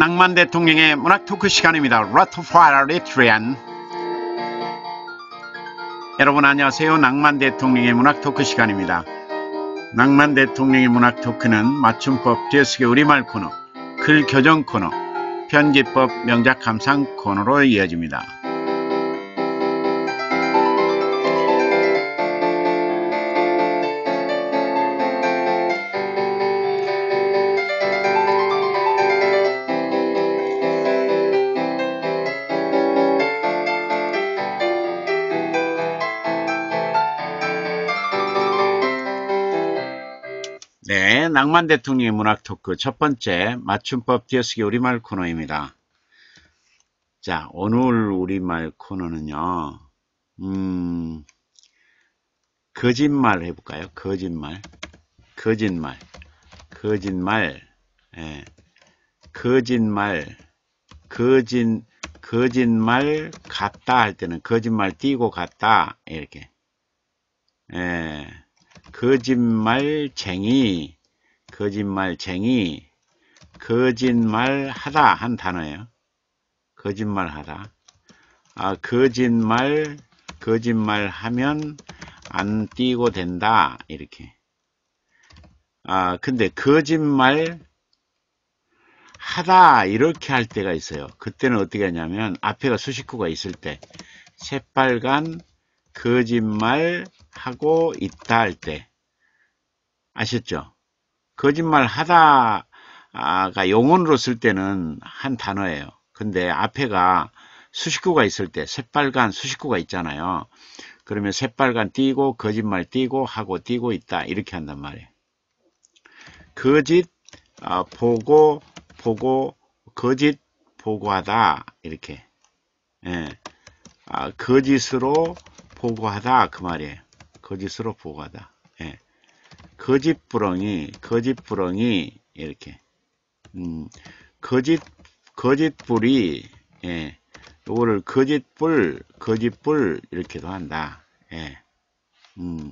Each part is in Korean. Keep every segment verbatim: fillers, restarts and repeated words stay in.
낭만 대통령의 문학 토크 시간입니다. 라토파리트리안. 여러분 안녕하세요. 낭만 대통령의 문학 토크 시간입니다. 낭만 대통령의 문학 토크는 맞춤법 띄어쓰기 우리말 코너, 글 교정 코너, 편집법 명작 감상 코너로 이어집니다. 네, 낭만 대통령의 문학 토크 첫 번째 맞춤법 띄어쓰기 우리말 코너입니다. 자, 오늘 우리말 코너는요, 음, 거짓말 해볼까요? 거짓말, 거짓말, 거짓말, 예, 거짓말, 거짓, 거짓말 같다 할 때는 거짓말 띄고 같다 이렇게, 예. 거짓말쟁이, 거짓말쟁이, 거짓말하다 한 단어예요. 거짓말하다. 아, 거짓말, 거짓말하면 안 띄고 된다 이렇게. 아, 근데 거짓말 하다 이렇게 할 때가 있어요. 그때는 어떻게 하냐면 앞에가 수식구가 있을 때 새빨간 거짓말 하고 있다 할 때 아셨죠? 거짓말 하다가 용언으로 쓸 때는 한 단어예요. 근데 앞에가 수식구가 있을 때 새빨간 수식구가 있잖아요. 그러면 새빨간 띄고 거짓말 띄고 하고 띄고 있다 이렇게 한단 말이에요. 거짓 어, 보고 보고 거짓 보고하다 이렇게. 예. 아, 거짓으로 보고하다 그 말이에요. 거짓으로 보고하다. 예. 거짓부렁이, 거짓부렁이 이렇게. 음, 거짓, 거짓불이, 예. 요거를 거짓불, 거짓불 이렇게도 한다. 예. 음,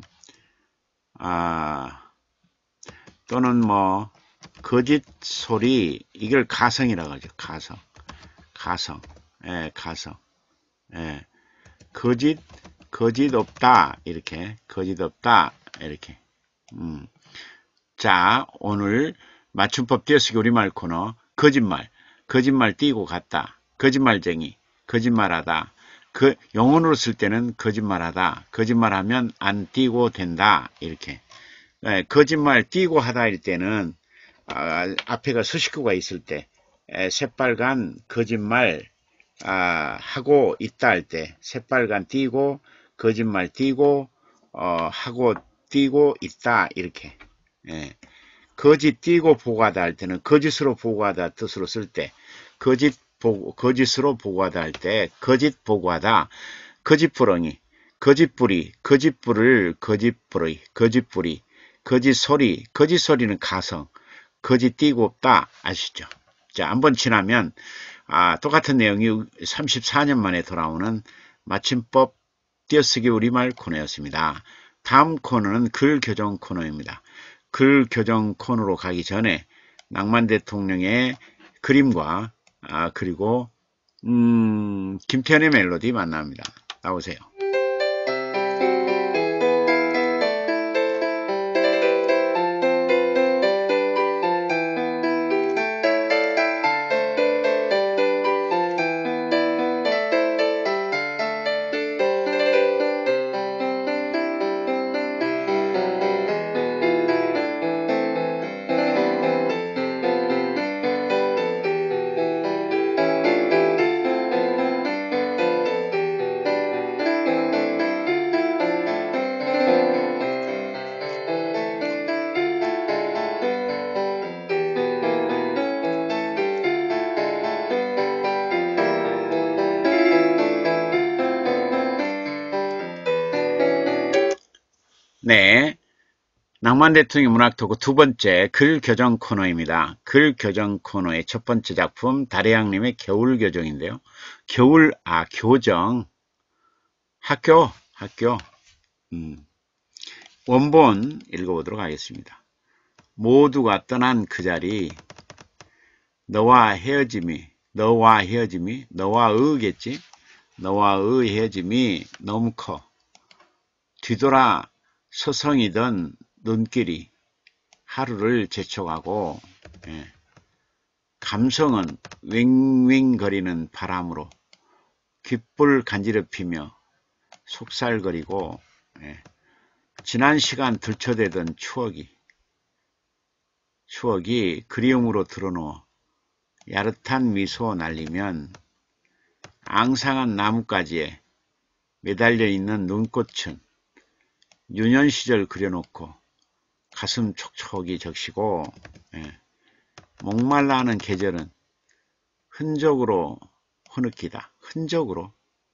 아, 또는 뭐 거짓 소리 이걸 가성이라고 하죠. 가성, 가성, 예, 가성, 예. 거짓 거짓 없다 이렇게 거짓 없다 이렇게. 음. 자, 오늘 맞춤법 띄어쓰기 우리말 코너 거짓말 거짓말 띄고 갔다 거짓말쟁이 거짓말하다. 그 영어로 쓸 때는 거짓말하다 거짓말하면 안 띄고 된다 이렇게. 예, 거짓말 띄고 하다 할 때는 아, 앞에가 수식구가 있을 때 에, 새빨간 거짓말 아, 하고 있다 할 때 새빨간 띄고 거짓말 띄고 어, 하고 띄고 있다 이렇게. 예. 거짓 띄고 보고하다 할 때는 거짓으로 보고하다 뜻으로 쓸 때 거짓 보고 거짓으로 보고하다 할 때 거짓 보고하다 거짓부렁이 거짓부리 거짓불을 거짓부리 거짓부리 거짓소리 거짓소리는 가성 거짓 띄고 없다 아시죠? 자, 한번 지나면 아, 똑같은 내용이 삼십사 년 만에 돌아오는 맞춤법 띄어쓰기 우리말 코너였습니다. 다음 코너는 글 교정 코너입니다. 글 교정 코너로 가기 전에 낭만 대통령의 그림과 아, 그리고 음, 김태현의 멜로디 만납니다. 나오세요. 네, 낭만 대통령 문학 토크 두 번째 글 교정 코너입니다. 글 교정 코너의 첫 번째 작품 다래양님의 겨울 교정인데요. 겨울 아 교정 학교 학교 음, 원본 읽어보도록 하겠습니다. 모두가 떠난 그 자리 너와 헤어짐이, 너와 헤어짐이, 너와의겠지? 너와의 헤어짐이 너무 커. 뒤돌아 서성이던 눈길이 하루를 재촉하고, 예. 감성은 윙윙거리는 바람으로 귓불 간지럽히며 속살거리고, 예. 지난 시간 들춰대던 추억이 추억이 그리움으로 드러누워 야릇한 미소 날리면 앙상한 나뭇가지에 매달려 있는 눈꽃은 유년 시절 그려놓고 가슴 촉촉이 적시고, 예. 목말라 하는 계절은 흔적으로 흐느끼다. 흔적으로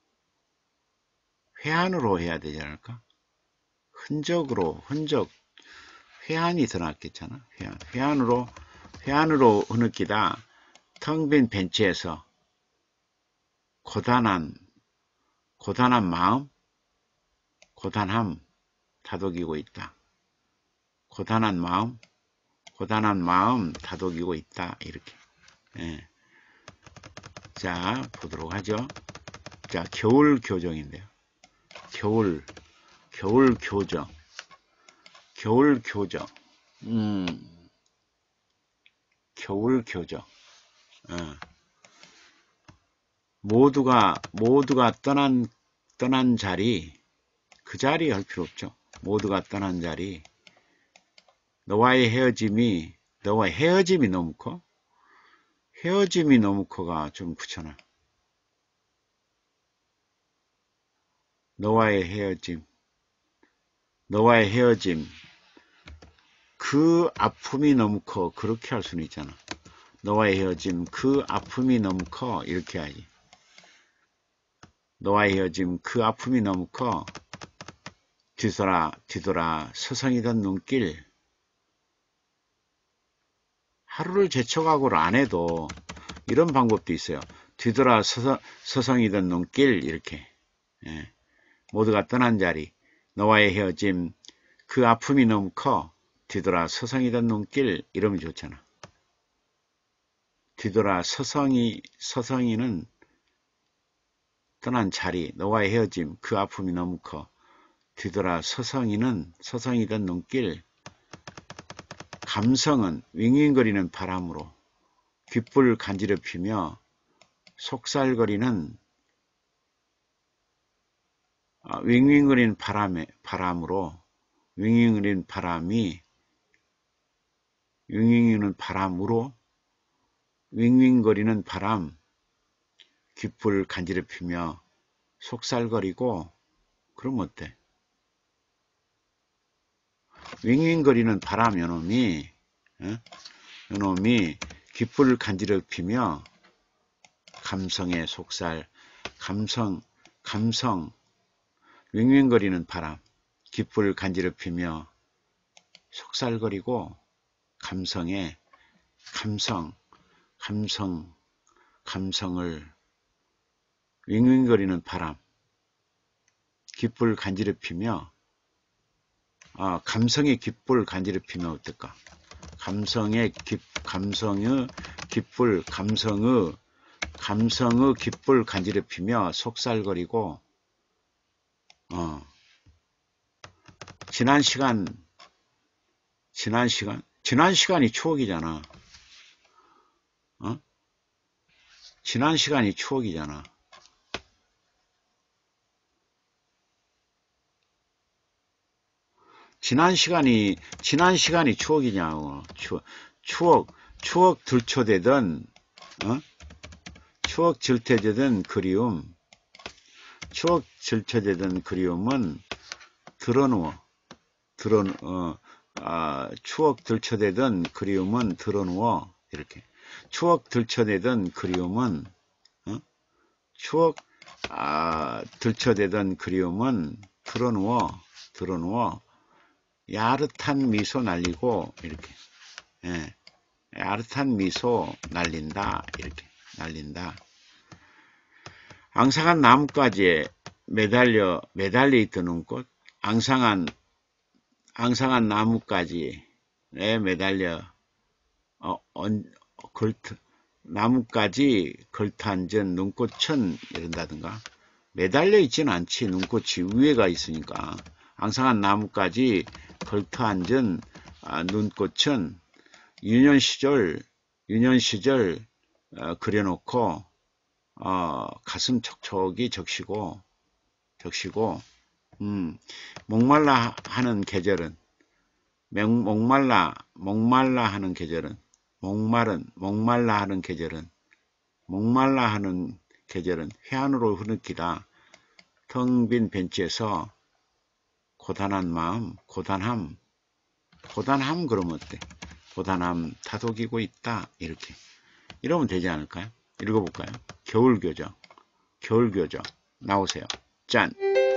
회한으로 해야 되지 않을까? 흔적으로 흔적 회한이 더 낫겠잖아. 회한 회한으로 회한으로 흐느끼다. 텅 빈 벤치에서 고단한 고단한 마음, 고단함 다독이고 있다. 고단한 마음, 고단한 마음 다독이고 있다. 이렇게. 예. 자, 보도록 하죠. 자, 겨울 교정인데요. 겨울, 겨울 교정. 겨울 교정. 음, 겨울 교정. 어. 모두가, 모두가 떠난, 떠난 자리, 그 자리 할 필요 없죠. 모두가 떠난 자리. 너와의 헤어짐이, 너와의 헤어짐이 너무 커? 헤어짐이 너무 커가 좀 그렇잖아. 너와의 헤어짐. 너와의 헤어짐. 그 아픔이 너무 커. 그렇게 할 수는 있잖아. 너와의 헤어짐. 그 아픔이 너무 커. 이렇게 하지. 너와의 헤어짐. 그 아픔이 너무 커. 뒤돌아, 뒤돌아 서성이던 눈길. 하루를 재촉하고를 안 해도 이런 방법도 있어요. 뒤돌아 서서, 서성이던 눈길. 이렇게. 예. 모두가 떠난 자리. 너와의 헤어짐. 그 아픔이 너무 커. 뒤돌아 서성이던 눈길. 이러면 좋잖아. 뒤돌아 서성이, 서성이는 떠난 자리, 너와의 헤어짐, 그 아픔이 너무 커. 뒤돌아 서성이는, 서성이던 눈길. 감성은 윙윙거리는 바람으로 귓불 간지럽히며 속살거리는, 아, 윙윙거리는 바람에, 바람으로, 윙윙거리는 바람이, 윙윙거리는 바람으로, 윙윙거리는 바람, 귓불 간지럽히며 속살거리고. 그럼 어때? 윙윙거리는 바람 요놈이, 어? 요놈이 귓불 간지럽히며 감성의 속살, 감성, 감성, 윙윙거리는 바람, 귓불 간지럽히며 속살거리고 감성의 감성, 감성, 감성을 윙윙거리는 바람, 귓불 간지럽히며, 아, 감성의 귓불 간지럽히며 어떨까? 감성의 귓, 감성의 귓불, 감성의, 감성의 귓불 간지럽히며 속살거리고, 어, 지난 시간, 지난 시간, 지난 시간이 추억이잖아. 어? 지난 시간이 추억이잖아. 지난 시간이, 지난 시간이 추억이냐고. 추억, 추억, 추억 들춰대던, 어? 추억 질투되던 그리움, 추억 질투되던 그리움은 드러누워, 드러, 어, 아, 추억 들춰대던 그리움은 드러누워, 이렇게. 추억 들춰대던 그리움은, 어? 추억, 아, 들춰대던 그리움은 드러누워, 드러누워, 야릇한 미소 날리고, 이렇게. 예. 야릇한 미소 날린다, 이렇게. 날린다. 앙상한 나뭇가지에 매달려, 매달려 있던 눈꽃, 앙상한, 앙상한 나뭇가지에 매달려, 어, 언, 걸터, 나뭇가지 걸터앉은 눈꽃은 이런다든가. 매달려 있지는 않지. 눈꽃이 위에가 있으니까. 앙상한 나뭇가지 걸터앉은 아, 눈꽃은 유년 시절 유년 시절 어, 그려놓고 어, 가슴 촉촉이 적시고 적시고 음, 목말라 하는 계절은 목, 목말라 목말라 하는 계절은 목마른 목말라 하는 계절은 목말라 하는 계절은 회한으로 흐느끼다. 텅 빈 벤치에서 고단한 마음, 고단함, 고단함 그러면 어때? 고단함 다독이고 있다. 이렇게. 이러면 되지 않을까요? 읽어볼까요? 겨울교정, 겨울교정. 나오세요. 짠!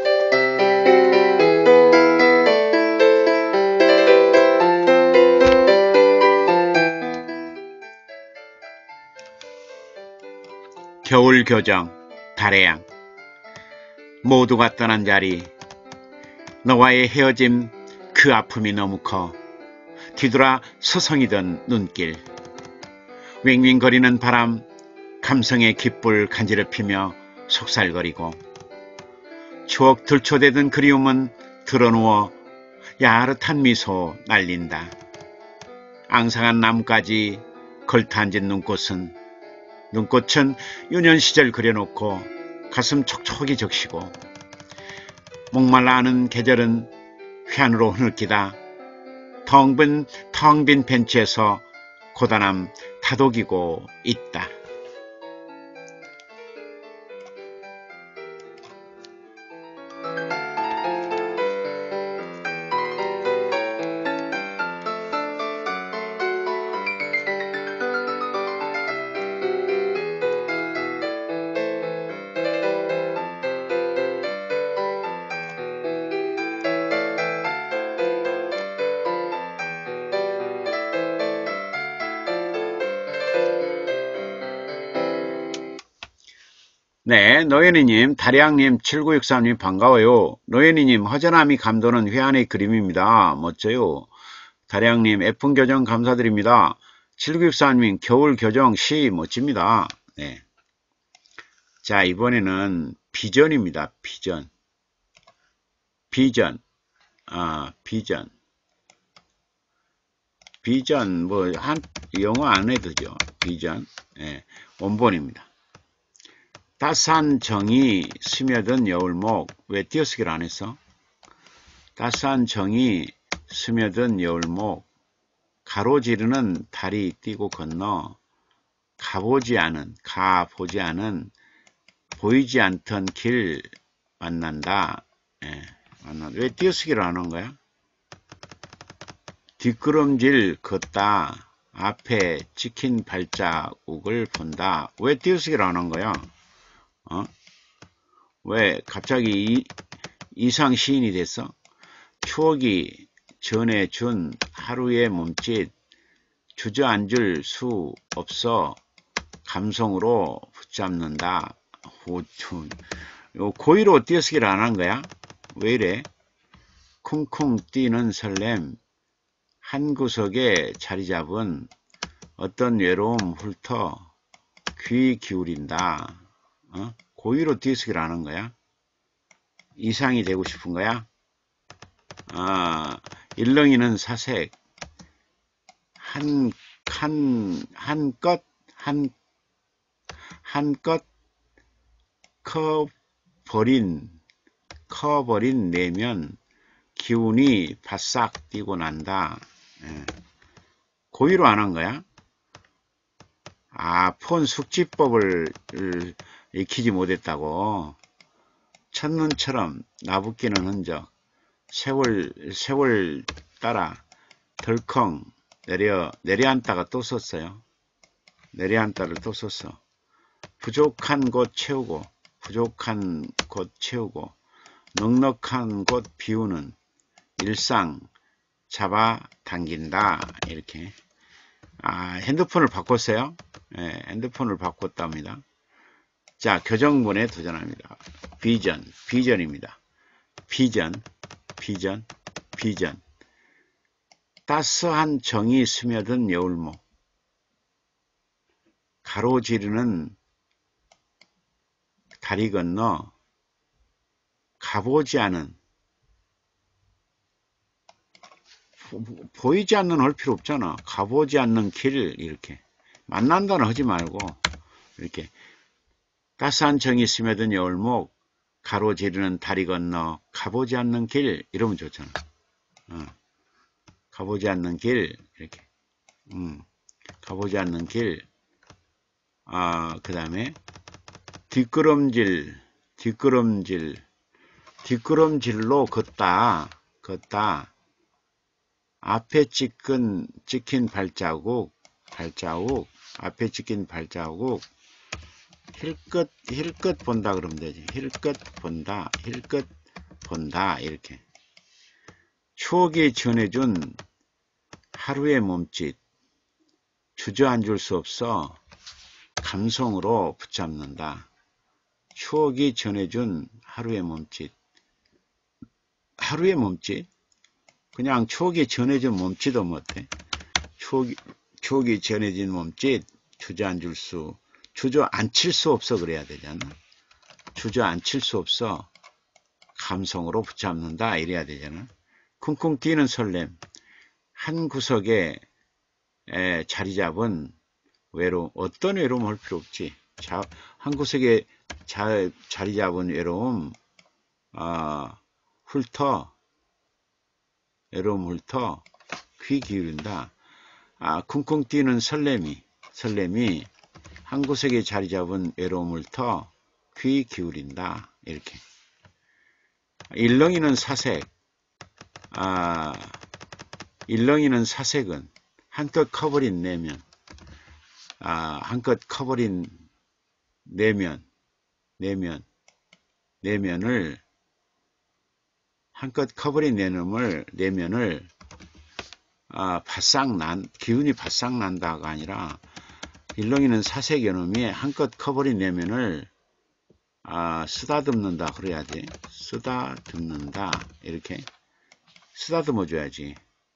겨울교정, 달의양. 모두가 떠난 자리, 너와의 헤어짐, 그 아픔이 너무 커. 뒤돌아 서성이던 눈길, 윙윙거리는 바람, 감성의 깃불 간지럽히며 속살거리고, 추억 들춰대던 그리움은 드러누워 야릇한 미소 날린다. 앙상한 나뭇가지 걸터앉은 눈꽃은 눈꽃은 유년 시절 그려놓고 가슴 촉촉이 적시고, 목말라 하는 계절은 회한으로 흐느끼다. 텅 빈, 텅 빈 벤치에서 고단함 다독이고 있다. 네, 노현이님, 다리양님, 칠구육삼님 반가워요. 노현이님, 허전함이 감도는 회한의 그림입니다. 멋져요. 다리양님, F교정 감사드립니다. 칠구육사님, 겨울교정 시 멋집니다. 네. 자, 이번에는 비전입니다. 비전. 비전. 아, 비전. 비전, 뭐, 한, 영어 안 해도죠. 비전. 네, 원본입니다. 따스한 정이 스며든 여울목. 왜 띄어쓰기를 안 했어? 따스한 정이 스며든 여울목. 가로지르는 달이 뛰고 건너 가보지 않은, 가보지 않은, 보이지 않던 길 만난다. 예, 만난다. 왜 띄어쓰기를 안 한 거야? 뒷걸음질 걷다. 앞에 찍힌 발자국을 본다. 왜 띄어쓰기를 안 한 거야? 어? 왜 갑자기 이, 이상 시인이 됐어? 추억이 전해준 하루의 몸짓, 주저앉을 수 없어 감성으로 붙잡는다. 호춘. 고의로 띄어쓰기를 안 한 거야? 왜 이래? 쿵쿵 뛰는 설렘, 한 구석에 자리 잡은 어떤 외로움 훑어 귀 기울인다. 어? 고의로 띄어쓰기를 안 한 거야? 이상이 되고 싶은 거야? 아, 일렁이는 사색, 한, 한, 한껏, 한, 한껏 커버린, 커버린 내면 기운이 바싹 뛰고 난다. 예. 고의로 안 한 거야? 아, 폰 숙지법을 익히지 못했다고. 첫눈처럼 나붓기는 흔적, 세월, 세월 따라 덜컹 내려, 내려앉다가 또 썼어요. 내려앉다를 또 썼어. 부족한 곳 채우고, 부족한 곳 채우고, 넉넉한 곳 비우는 일상 잡아 당긴다. 이렇게. 아, 핸드폰을 바꿨어요. 네, 핸드폰을 바꿨답니다. 자, 교정본에 도전합니다. 비전, 비전입니다. 비전, 비전, 비전. 따스한 정이 스며든 여울목. 가로지르는 다리 건너 가보지 않은, 보이지 않는 할 필요 없잖아. 가보지 않는 길, 이렇게 만난다는 하지 말고 이렇게 따스한 정이 스며든 여울목 가로지르는 다리 건너 가보지 않는 길, 이러면 좋잖아. 어. 가보지 않는 길, 이렇게 음. 가보지 않는 길. 아, 그 다음에 뒷걸음질, 뒷걸음질, 뒷걸음질로 걷다, 걷다. 앞에 찍힌, 찍힌 발자국, 발자국, 앞에 찍힌 발자국, 힐끗, 힐끗 본다 그러면 되지. 힐끗 본다, 힐끗 본다, 이렇게. 추억이 전해준 하루의 몸짓, 주저앉을 수 없어 감성으로 붙잡는다. 추억이 전해준 하루의 몸짓. 하루의 몸짓? 그냥 추억이 전해준 몸짓은 못해. 추억이, 추억이 전해진 몸짓, 주저앉을 수, 주저앉힐 수 없어 그래야 되잖아. 주저앉힐 수 없어 감성으로 붙잡는다 이래야 되잖아. 쿵쿵 뛰는 설렘. 한 구석에 에, 자리 잡은 외로움. 어떤 외로움 할 필요 없지. 자, 한 구석에 자, 자리 잡은 외로움, 어, 훑어, 외로움 훑어, 귀 기울인다. 아, 쿵쿵 뛰는 설렘이, 설렘이 한 구석에 자리 잡은 외로움을 터 귀 기울인다. 이렇게. 일렁이는 사색. 아, 일렁이는 사색은 한껏 커버린 내면. 아, 한껏 커버린 내면, 내면, 내면을, 한껏 커버린 내면을, 내면을, 아, 바싹 난, 기운이 바싹 난다가 아니라, 일렁이는 사색 연음이 한껏 커버린 내면을, 아, 쓰다듬는다. 그래야지. 쓰다듬는다. 이렇게. 쓰다듬어 줘야지.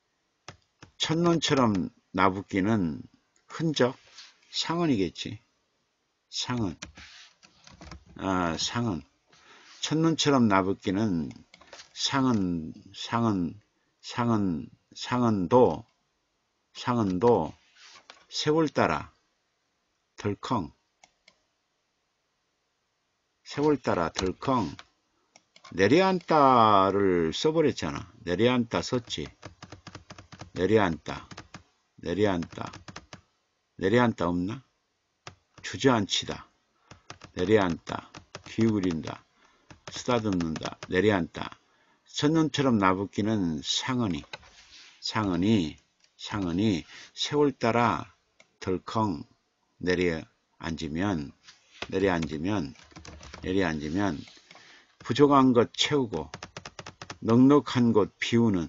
첫눈처럼 나붓기는 흔적, 상흔이겠지. 상흔. 아, 상흔. 첫눈처럼 나붓기는 상흔, 상흔, 상흔, 상흔도, 상흔도 세월 따라 덜컹. 세월 따라 덜컹. 내려앉다를 써버렸잖아. 내려앉다 썼지. 내려앉다. 내려앉다. 내려앉다 없나? 주저앉히다. 내려앉다. 기울인다. 쓰다듬는다. 내려앉다. 첫눈처럼 나붓기는 상흔이. 상흔이. 상흔이 세월 따라 덜컹 내려앉으면 내려앉으면 내려앉으면 부족한 것 채우고 넉넉한 곳 비우는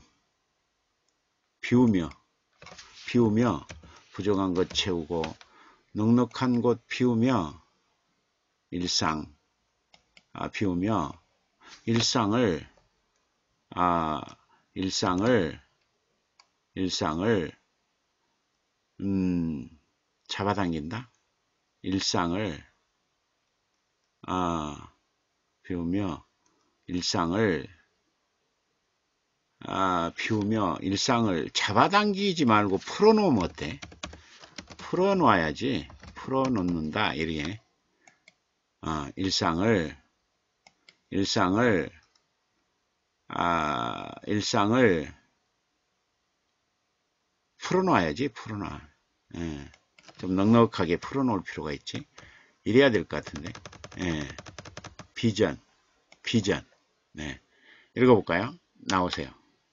비우며 비우며 부족한 것 채우고 넉넉한 곳 비우며 일상 아, 비우며 일상을 아 일상을 일상을 음 잡아당긴다. 일상을 아 비우며 일상을 아 비우며 일상을 잡아당기지 말고 풀어놓으면 어때? 풀어놓아야지. 풀어놓는다. 이렇게 아 일상을 일상을 아 일상을 풀어놔야지. 풀어놔. 예. 좀 넉넉하게 풀어놓을 필요가 있지. 이래야 될 것 같은데. 예. 비전, 비전. 네. 읽어볼까요? 나오세요.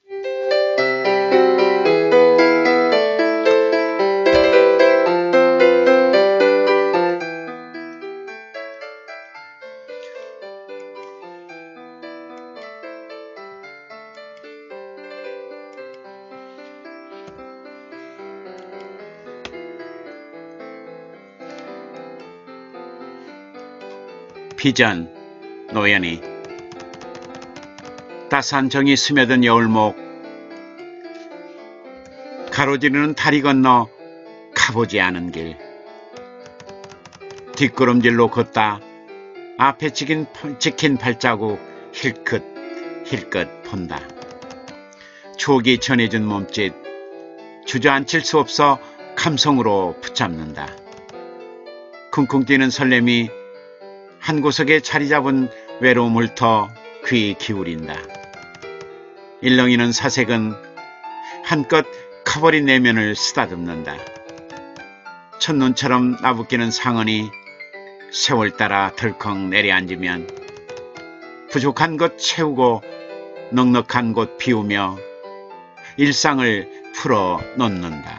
비전, 노현이. 따스한 정이 스며든 여울목 가로지르는 다리 건너 가보지 않은 길. 뒷걸음질로 걷다 앞에 찍힌, 찍힌 발자국 힐끗 힐끗 본다. 추억이 전해준 몸짓 주저앉힐 수 없어 감성으로 붙잡는다. 쿵쿵 뛰는 설렘이 한 구석에 자리 잡은 외로움을 터 귀 기울인다. 일렁이는 사색은 한껏 커버린 내면을 쓰다듬는다. 첫눈처럼 나부끼는 상언이 세월 따라 덜컥 내려앉으면 부족한 것 채우고 넉넉한 곳 비우며 일상을 풀어 놓는다.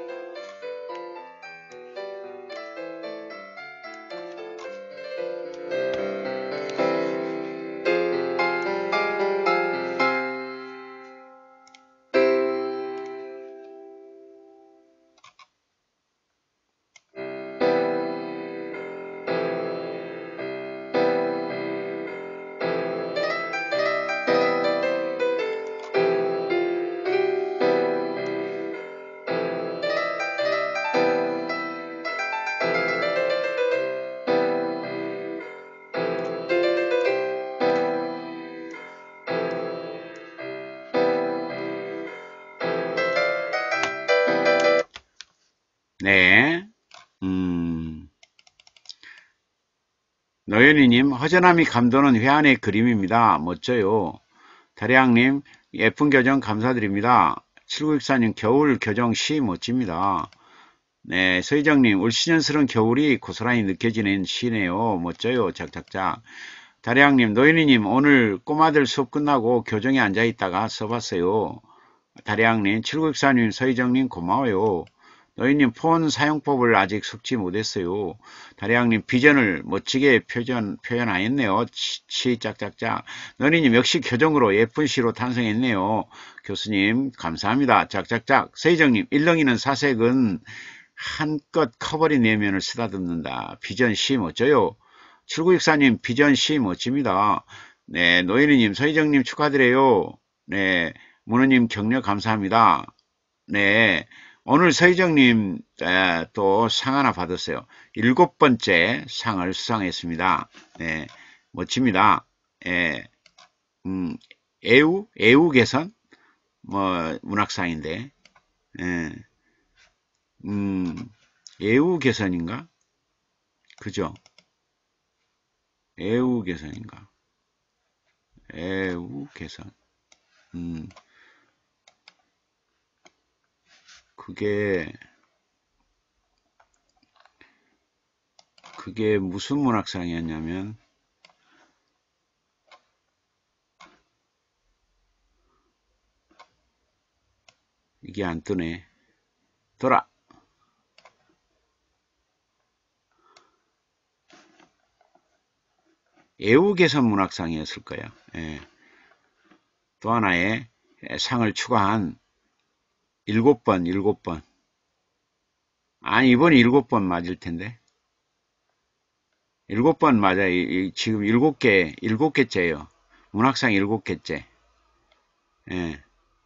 네, 음, 노현이님, 허전함이 감도는 회한의 그림입니다. 멋져요. 다리양님, 예쁜 교정 감사드립니다. 칠구육사님, 겨울 교정 시 멋집니다. 네, 서희정님, 울시년스러운 겨울이 고스란히 느껴지는 시네요. 멋져요. 작작작. 다리양님, 노현이님, 오늘 꼬마들 수업 끝나고 교정에 앉아있다가 써봤어요. 다리양님, 칠구육사님, 서희정님, 고마워요. 노인님 폰 사용법을 아직 숙지 못했어요. 다리양님 비전을 멋지게 표현, 표현하였네요. 치, 치 짝짝짝. 노인님 역시 교정으로 예쁜 시로 탄생했네요. 교수님 감사합니다. 짝짝짝. 서희정님 일렁이는 사색은 한껏 커버린 내면을 쓰다듬는다. 비전 시 멋져요. 칠구육사님 비전 시 멋집니다. 네, 노인님 서희정님 축하드려요. 네, 문호님 격려 감사합니다. 네. 오늘 서희정님 또 상 하나 받았어요. 일곱 번째 상을 수상했습니다. 네, 멋집니다. 예, 음, 애우, 애우 개선, 뭐, 문학상인데, 예, 음, 애우 개선인가? 그죠? 애우 개선인가? 애우 개선. 음, 그게, 그게 무슨 문학상이었냐면, 이게 안 뜨네. 돌아! 애우개선 문학상이었을 거예요. 예. 또 하나의 상을 추가한 일곱 번, 일곱 번. 아니, 이번에 일곱 번 맞을 텐데. 일곱 번 맞아요. 이, 지금 일곱 개, 일곱 개째예요. 문학상 일곱 개째. 예.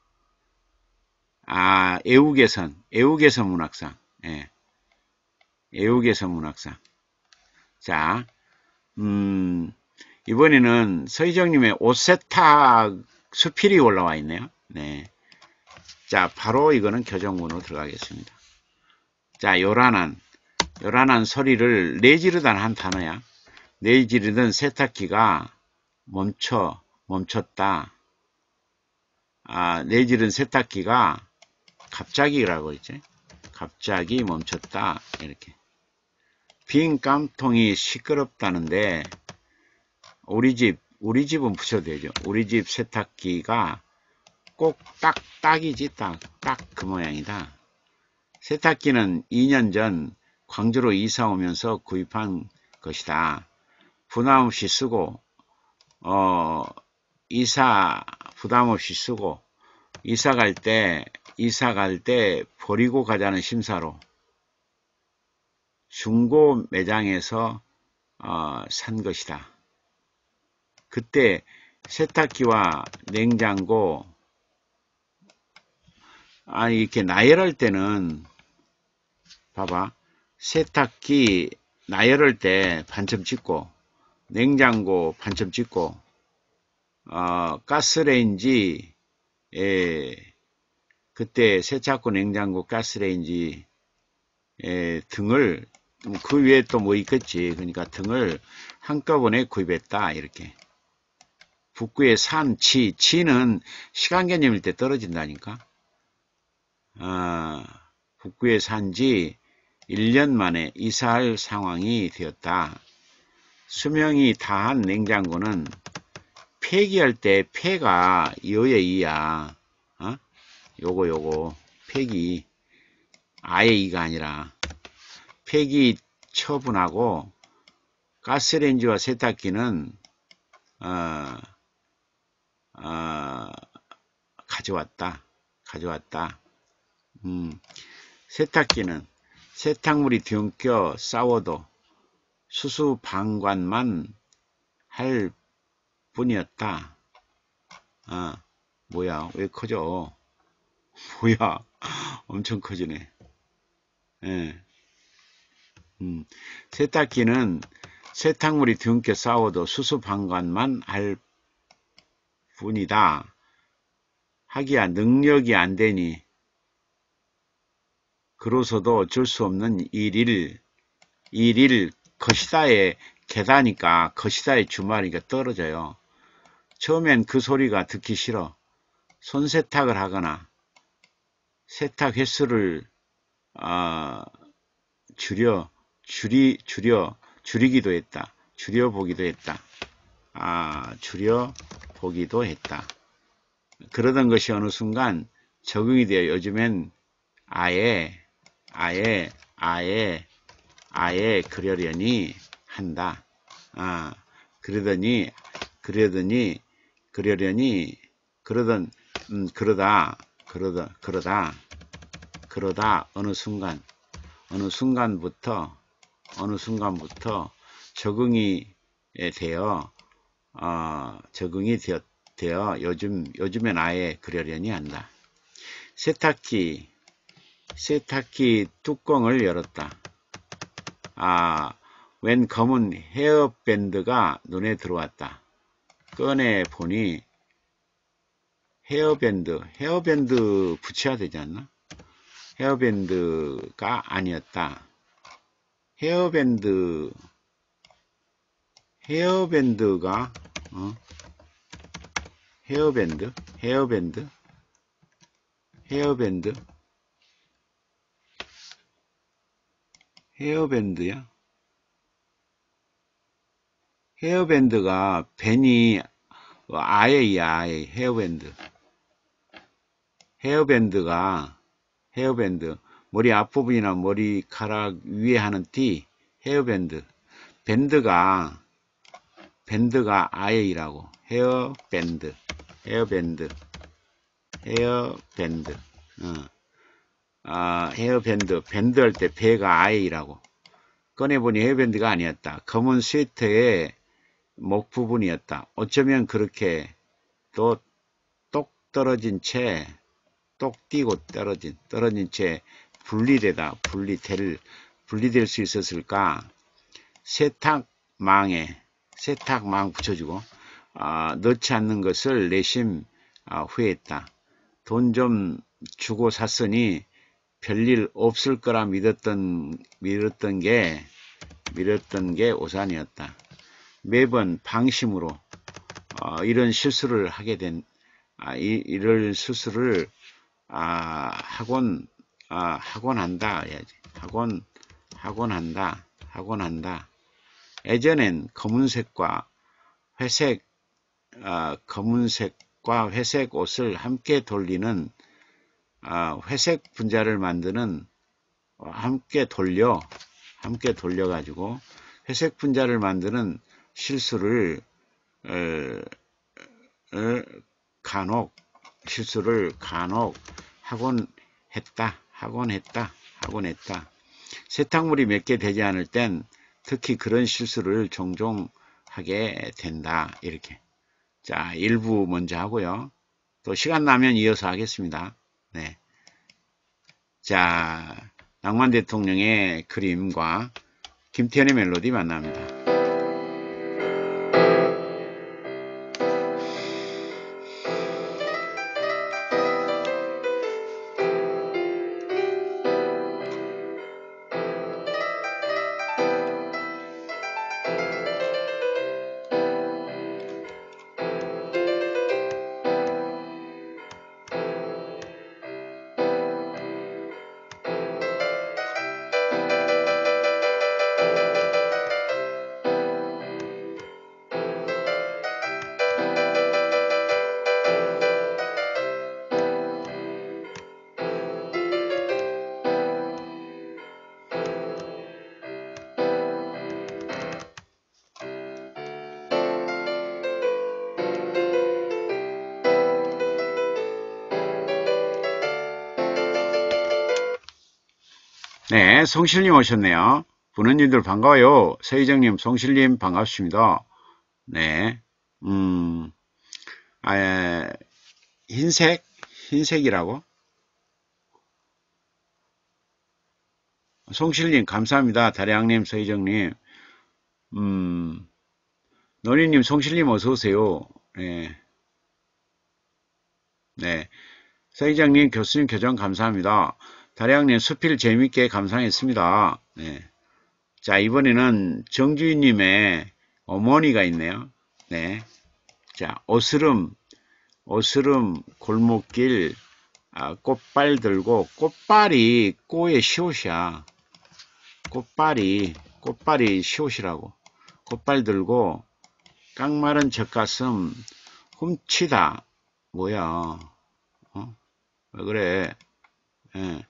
아, 애우개선, 애우개선 문학상. 예. 애우개선 문학상. 자, 음, 이번에는 서희정님의 옷 세탁 수필이 올라와 있네요. 네. 자, 바로 이거는 교정문으로 들어가겠습니다. 자, 요란한, 요란한 소리를 내지르던 한 단어야. 내지르던 세탁기가 멈춰, 멈췄다. 아, 내지른 세탁기가 갑자기라고 있지. 갑자기 멈췄다. 이렇게. 빈 깡통이 시끄럽다는데, 우리 집, 우리 집은 붙여도 되죠. 우리 집 세탁기가 꼭 딱, 딱이지, 딱, 딱 그 모양이다. 세탁기는 이 년 전 광주로 이사 오면서 구입한 것이다. 부담 없이 쓰고, 어, 이사 부담 없이 쓰고, 이사 갈 때, 이사 갈 때 버리고 가자는 심사로 중고 매장에서 어, 산 것이다. 그때 세탁기와 냉장고, 아니, 이렇게 나열할 때는, 봐봐. 세탁기, 나열할 때 반점 찍고, 냉장고 반점 찍고, 어, 가스레인지, 에, 그때 세차고 냉장고 가스레인지, 에, 등을, 그 위에 또 뭐 있겠지. 그러니까 등을 한꺼번에 구입했다. 이렇게. 북구의 산, 치, 치는 시간 개념일 때 떨어진다니까. 어, 북구에 산지 일 년 만에 이사할 상황이 되었다. 수명이 다한 냉장고는 폐기할 때 폐가 여의 이야. 어? 요거 요거 폐기 아예 이가 아니라 폐기 처분하고 가스레인지와 세탁기는 어, 어, 가져왔다. 가져왔다. 음, 세탁기는 세탁물이 뒤엉켜 싸워도 수수 방관만 할 뿐이었다. 아, 뭐야, 왜 커져? 뭐야, 엄청 커지네. 예. 음, 세탁기는 세탁물이 뒤엉켜 싸워도 수수 방관만 할 뿐이다. 하기야 능력이 안 되니 그로서도 어쩔 수 없는 일일 일일 것이다의 개다니까 것이다의 주말이니까 떨어져요. 처음엔 그 소리가 듣기 싫어. 손세탁을 하거나 세탁 횟수를 어, 줄여 줄이 줄여 줄이기도 했다. 줄여 보기도 했다. 아, 줄여 보기도 했다. 그러던 것이 어느 순간 적응이 되어 요즘엔 아예 아예 아예 아예 그러려니 한다. 아, 그러더니 그러더니 그러려니 그러던 음, 그러다 그러다 그러다 그러다 어느 순간 어느 순간부터 어느 순간부터 적응이 되어 어, 적응이 되어, 되어 요즘 요즘엔 아예 그러려니 한다. 세탁기 세탁기 뚜껑을 열었다. 아, 웬 검은 헤어밴드가 눈에 들어왔다. 꺼내 보니 헤어밴드, 헤어밴드 붙여야 되지 않나? 헤어밴드가 아니었다. 헤어밴드, 헤어밴드가, 어? 헤어밴드, 헤어밴드, 헤어밴드, 헤어밴드야? 헤어밴드가 밴이 아예야, 아예 헤어밴드. 헤어밴드가 헤어밴드 머리 앞부분이나 머리카락 위에 하는 띠 헤어밴드. 밴드가 밴드가 아예이라고. 헤어밴드 헤어밴드 헤어밴드 어. 아, 헤어밴드 밴드 할 때 배가 아예이라고. 꺼내보니 헤어밴드가 아니었다. 검은 스웨터의 목 부분이었다. 어쩌면 그렇게 또 똑 떨어진 채 똑 띄고 떨어진 떨어진 채 분리되다 분리될 분리될 수 있었을까? 세탁망에 세탁망 붙여주고 아, 넣지 않는 것을 내심 아, 후회했다. 돈 좀 주고 샀으니 별일 없을 거라 믿었던 믿었던 게 믿었던 게 오산이었다. 매번 방심으로 어, 이런 실수를 하게 된 아, 이, 이럴 실수를 아, 하곤, 아, 하곤 한다, 해야지. 하곤, 하곤 한다, 하곤 한다. 예전엔 검은색과 회색, 아, 검은색과 회색 옷을 함께 돌리는, 아, 회색 분자를 만드는, 어, 함께 돌려, 함께 돌려가지고, 회색 분자를 만드는 실수를, 어, 어, 간혹, 실수를 간혹 하곤 했다. 하곤 했다. 하곤 했다. 세탁물이 몇 개 되지 않을 땐 특히 그런 실수를 종종 하게 된다. 이렇게. 자, 일부 먼저 하고요. 또 시간 나면 이어서 하겠습니다. 네. 자, 낭만 대통령의 그림과 김태현의 멜로디 만납니다. 네, 송실님 오셨네요. 부모님들 반가워요. 서희정님, 송실님 반갑습니다. 네, 음, 아, 흰색, 흰색이라고? 송실님 감사합니다. 다량님, 서희정님, 음, 노리님, 송실님 어서 오세요. 네, 네, 서희정님, 교수님 교정 감사합니다. 다량님 수필 재밌게 감상했습니다. 네. 자, 이번에는 정주인님의 어머니가 있네요. 네. 자, 오스름, 오스름 골목길, 아, 꽃발 들고, 꽃발이 꼬의 시옷이야. 꽃발이, 꽃발이 시옷이라고. 꽃발 들고, 깡마른 젖가슴 훔치다. 뭐야, 어? 왜 그래? 예.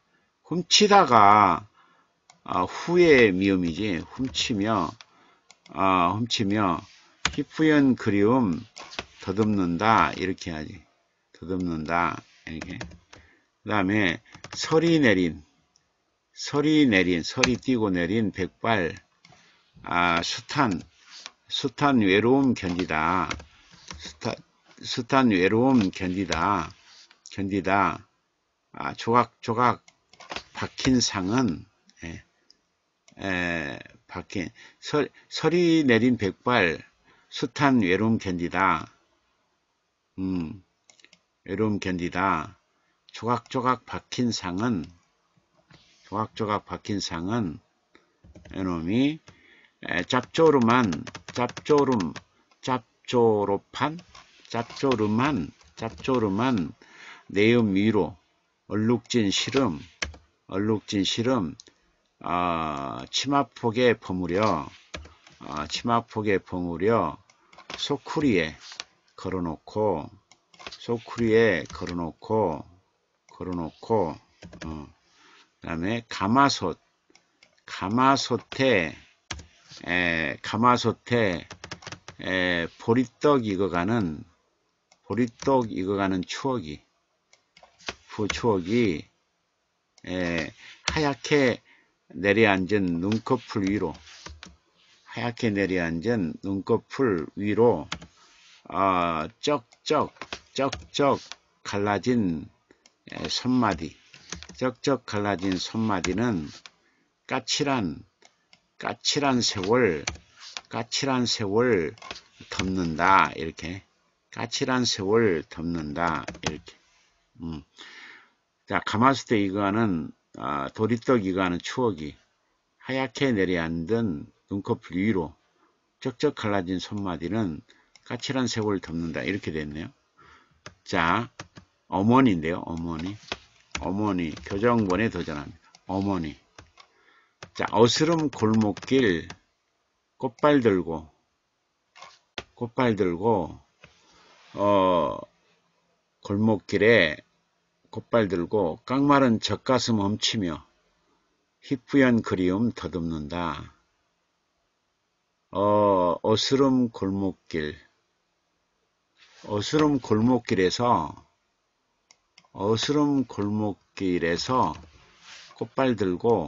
훔치다가, 아, 후에 미음이지. 훔치며, 아, 훔치며, 희뿌연 그리움 더듬는다. 이렇게 하지. 더듬는다. 이렇게. 그 다음에, 서리 내린, 서리 내린, 서리 띄고 내린 백발, 아, 숱한, 숱한 외로움 견디다. 숱한, 숱한 외로움 견디다. 견디다. 아, 조각조각 박힌 상은, 예, 에, 박힌, 서, 서리 내린 백발, 숱한 외로움 견디다. 음, 외로움 견디다. 조각조각 박힌 상은, 조각조각 박힌 상은, 이놈이, 에, 짭조름한, 짭조름, 짭조롭한, 짭조름한, 짭조름한 내음 위로, 얼룩진 시름, 얼룩진 시름, 어, 치마폭에 버무려, 어, 치마폭에 버무려, 소쿠리에 걸어놓고, 소쿠리에 걸어놓고, 걸어놓고, 어, 그 다음에 가마솥, 가마솥에, 에, 가마솥에, 에, 보리떡 익어가는, 보리떡 익어가는 추억이, 그 추억이, 에, 하얗게 내려앉은 눈꺼풀 위로, 하얗게 내려앉은 눈꺼풀 위로, 어, 쩍쩍, 쩍쩍 갈라진 손마디, 쩍쩍 갈라진 손마디는 까칠한, 까칠한 세월, 까칠한 세월 덮는다. 이렇게. 까칠한 세월 덮는다. 이렇게. 음. 자, 가마솥에 익어가는, 아, 도리떡 익어가는 추억이 하얗게 내려앉은 눈꺼풀 위로 쩍쩍 갈라진 손마디는 까칠한 세월 덮는다. 이렇게 됐네요. 자, 어머니인데요. 어머니. 어머니. 교정본에 도전합니다. 어머니. 자, 어스름 골목길 꽃발 들고 꽃발 들고 어 골목길에 꽃발 들고 깡마른 젖가슴 훔치며 희뿌연 그리움 더듬는다. 어, 어스름 골목길 어스름 골목길에서 어스름 골목길에서 꽃발 들고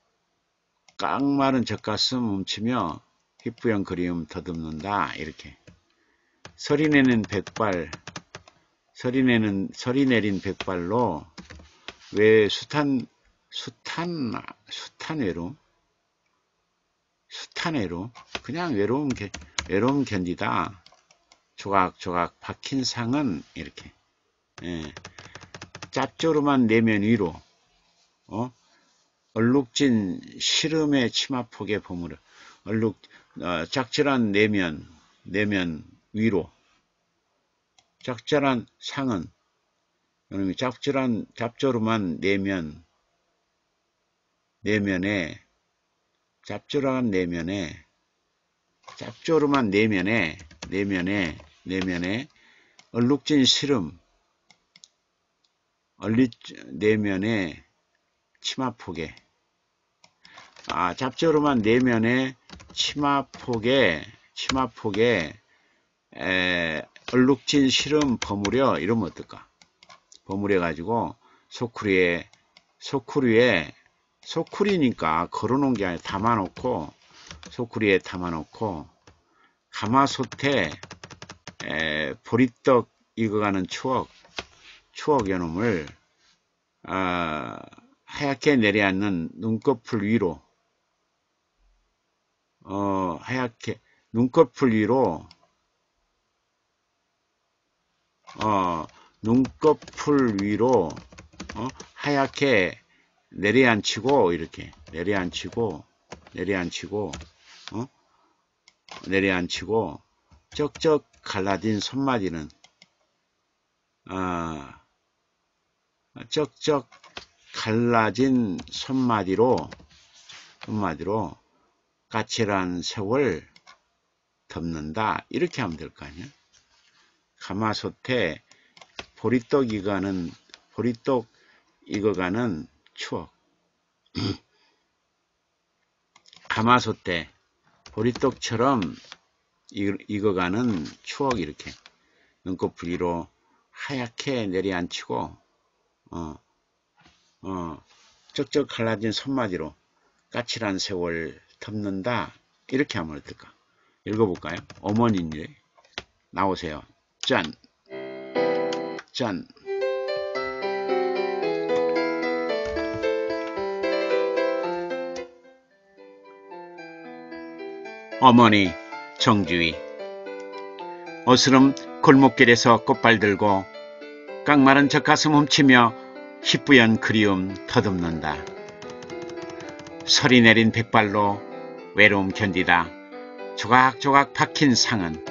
깡마른 젖가슴 훔치며 희뿌연 그리움 더듬는다. 이렇게. 서리내는 백발, 서리내는, 서리 내린 백발로 왜 숱한, 숱한, 숱한 외로움? 숱한 애로 그냥 외로움, 외로움 견디다 조각조각 박힌 상은 이렇게 예. 짭조름한 내면 위로 어? 얼룩진 시름의 치마폭에 버무려 얼룩 어, 짝질한 내면 내면 위로 짝질한 상은 여러분 짭질한 짭조름한 내면 내면에 짭조름한 내면에 짭조름한 내면에 내면에 내면에 얼룩진 시름 얼리 내면에 치마폭에 아 짭조름한 내면에 치마폭에 치마폭에 에, 얼룩진 시름 버무려 이러면 어떨까? 버무려 가지고 소쿠리에 소쿠리에 소쿠리니까 걸어놓은 게 아니라 담아놓고 소쿠리에 담아놓고 가마솥에 에, 보리떡 익어가는 추억 추억 연음을 어, 하얗게 내려앉는 눈꺼풀 위로 어, 하얗게 눈꺼풀 위로 어, 눈꺼풀 위로 어, 하얗게 내려앉히고 이렇게 내려앉히고 내려앉히고 어? 내려앉히고 쩍쩍 갈라진 손마디는 아, 쩍쩍 갈라진 손마디로 손마디로 까칠한 색을 덮는다 이렇게 하면 될 거 아니야. 가마솥에 보리떡 익어가는 보리떡 익어가는 추억 가마솥에 보리떡처럼 익어가는 추억 이렇게 눈꺼풀 위로 하얗게 내려앉히고 어, 어, 쩍쩍 갈라진 손마디로 까칠한 세월 덮는다 이렇게 하면 어떨까? 읽어볼까요? 어머니인데 나오세요. 짠! 짠! 어머니 정주희 어스름 골목길에서 꽃발 들고 깡마른 젖가슴 훔치며 희뿌연 그리움 더듬는다. 설이 내린 백발로 외로움 견디다 조각조각 박힌 상은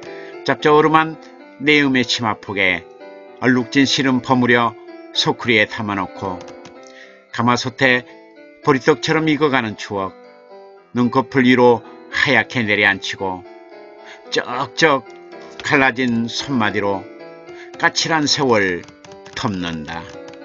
짭조름한 내음의 치마폭에 얼룩진 시름 버무려 소쿠리에 담아놓고 가마솥에 보리떡처럼 익어가는 추억 눈꺼풀 위로 하얗게 내려앉히고 쩍쩍 갈라진 손마디로 까칠한 세월 덮는다.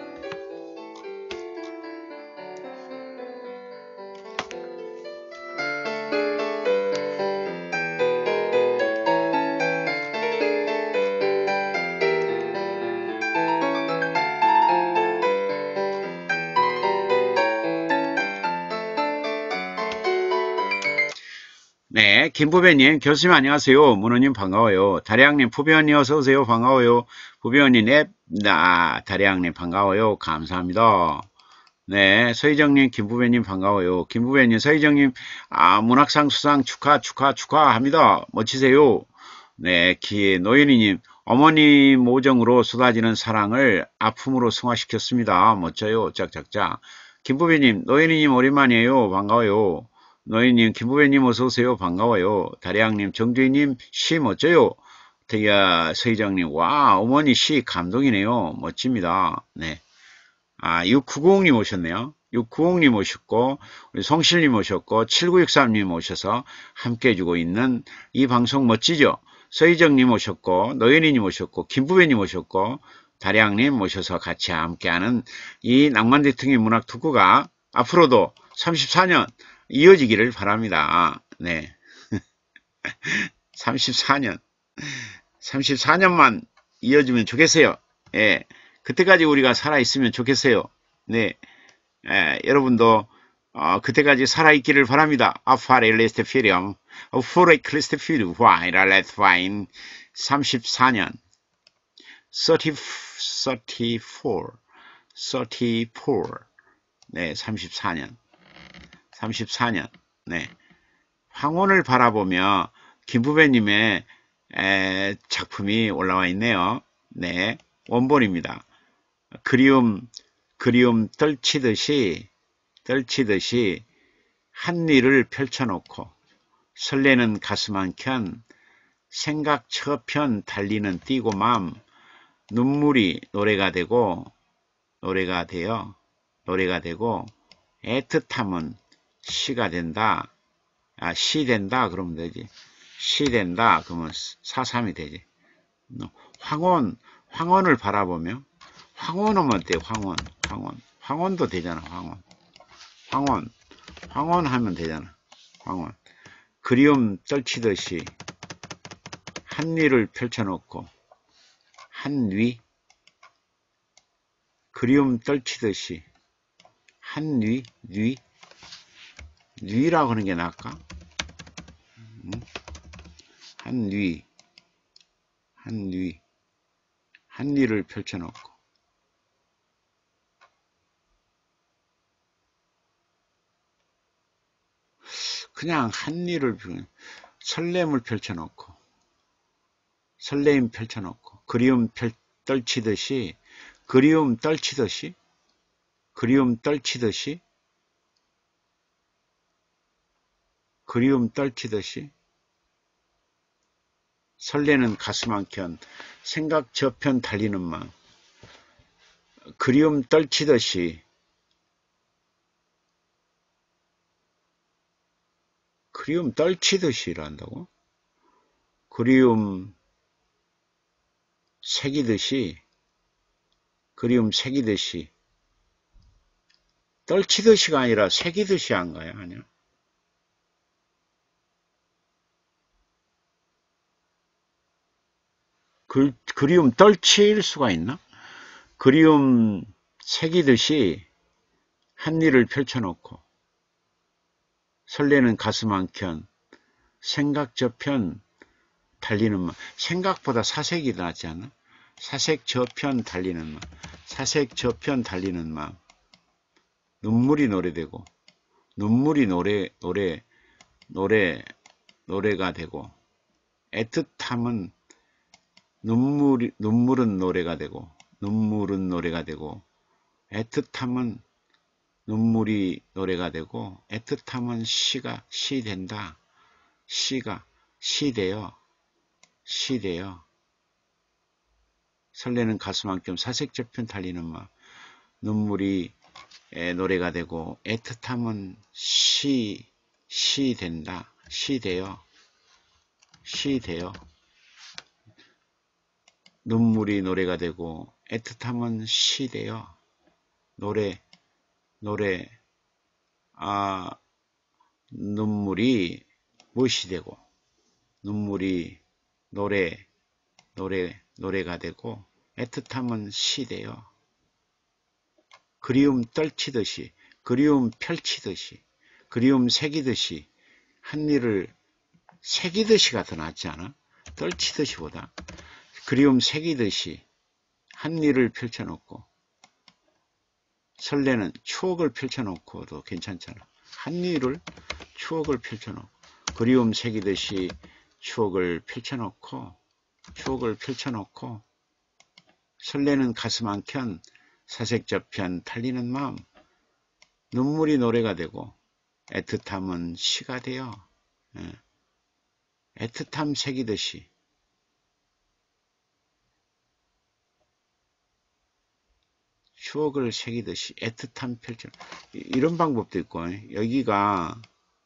네, 김부배님, 교수님 안녕하세요. 문호님 반가워요. 다리양님, 부배원님 어서오세요. 반가워요. 부배원님 앱, 나, 다리양님 반가워요. 감사합니다. 네, 서희정님, 김부배님 반가워요. 김부배님, 서희정님, 아, 문학상 수상 축하, 축하, 축하합니다. 멋지세요. 네, 기, 노현이님, 어머니 모정으로 쏟아지는 사랑을 아픔으로 승화시켰습니다. 멋져요. 짝짝짝. 김부배님, 노현이님 오랜만이에요. 반가워요. 노인님, 김부배님 어서오세요. 반가워요. 다리양님, 정주희님, 시 멋져요. 태기야, 서희정님, 와, 어머니 시 감동이네요. 멋집니다. 네. 아, 육구공님 오셨네요. 육구공님 오셨고, 우리 송실님 오셨고, 칠구육삼님 오셔서 함께 해주고 있는 이 방송 멋지죠? 서희정님 오셨고, 노인이님 오셨고, 김부배님 오셨고, 다리양님 오셔서 같이 함께하는 이 낭만대통의 문학 특구가 앞으로도 삼십사 년 이어지기를 바랍니다. 네. 삼십사 년. 삼십사 년만 이어지면 좋겠어요. 예. 그때까지 우리가 살아있으면 좋겠어요. 네. 예, 여러분도, 어, 그때까지 살아있기를 바랍니다. 아파레 레스트 피렴. 아파레 클리스트 피르. 와이라 레트 와인. 삼십사 년. 삼십, 삼십사. 삼십사. 네, 삼십사 년. 삼십사 년. 네. 황혼을 바라보며 김부배님의 작품이 올라와 있네요. 네, 원본입니다. 그리움, 그리움 떨치듯이, 떨치듯이 한위를 펼쳐놓고 설레는 가슴 한켠 생각 저편 달리는 뛰고 맘 눈물이 노래가 되고 노래가 되어 노래가 되고 애틋함은 시가 된다. 아, 시 된다 그러면 되지. 시 된다 그러면 사삼이 되지. 황혼, 황혼을 바라보며 황혼은 어때? 황혼, 황혼, 황혼도 되잖아. 황혼, 황혼, 황혼 하면 되잖아. 황혼. 그리움 떨치듯이 한위를 펼쳐놓고 한위, 그리움 떨치듯이 한위, 위, 위라고 하는 게 나을까? 한위, 한위, 한위를 펼쳐놓고 그냥 한위를 설렘을 펼쳐놓고 설레임 펼쳐놓고 그리움 펼, 떨치듯이 그리움 떨치듯이 그리움 떨치듯이 그리움 떨치듯이 설레는 가슴 한켠 생각 저편 달리는 마음 그리움 떨치듯이 그리움 떨치듯이라 한다고? 그리움 새기듯이 그리움 새기듯이 떨치듯이가 아니라 새기듯이 한 거야. 아니야. 그, 그리움 떨칠 수가 있나? 그리움 새기듯이 한일을 펼쳐놓고 설레는 가슴 한켠 생각 저편 달리는 마 생각보다 사색이 낫지 않아? 사색 저편 달리는 마 사색 저편 달리는 마음 눈물이 노래되고 눈물이 노래 노래 노래 노래가 되고 애틋함은 눈물이 눈물은 노래가 되고 눈물은 노래가 되고 애틋함은 눈물이 노래가 되고 애틋함은 시가 시 된다. 시가 시 되어 시 되어 설레는 가슴 한켠 사색 저편 달리는 마 눈물이 에, 노래가 되고 애틋함은 시, 시 된다. 시 되어 시 되어 눈물이 노래가 되고 애틋함은 시 되어 노래 노래 아 눈물이 무엇이 되고 눈물이 노래 노래 노래가 되고 애틋함은 시 되어 그리움 떨치듯이 그리움 펼치듯이 그리움 새기듯이 한일을 새기듯이가 더 낫지 않아? 떨치듯이보다 그리움 새기듯이 한일을 펼쳐놓고 설레는 추억을 펼쳐놓고도 괜찮잖아. 한일을 추억을 펼쳐놓고 그리움 새기듯이 추억을 펼쳐놓고 추억을 펼쳐놓고 설레는 가슴 한켠 사색 저편 달리는 마음 눈물이 노래가 되고 애틋함은 시가 되어 애틋함 새기듯이 추억을 새기듯이 애틋함 펼쳐 이런 방법도 있고 여기가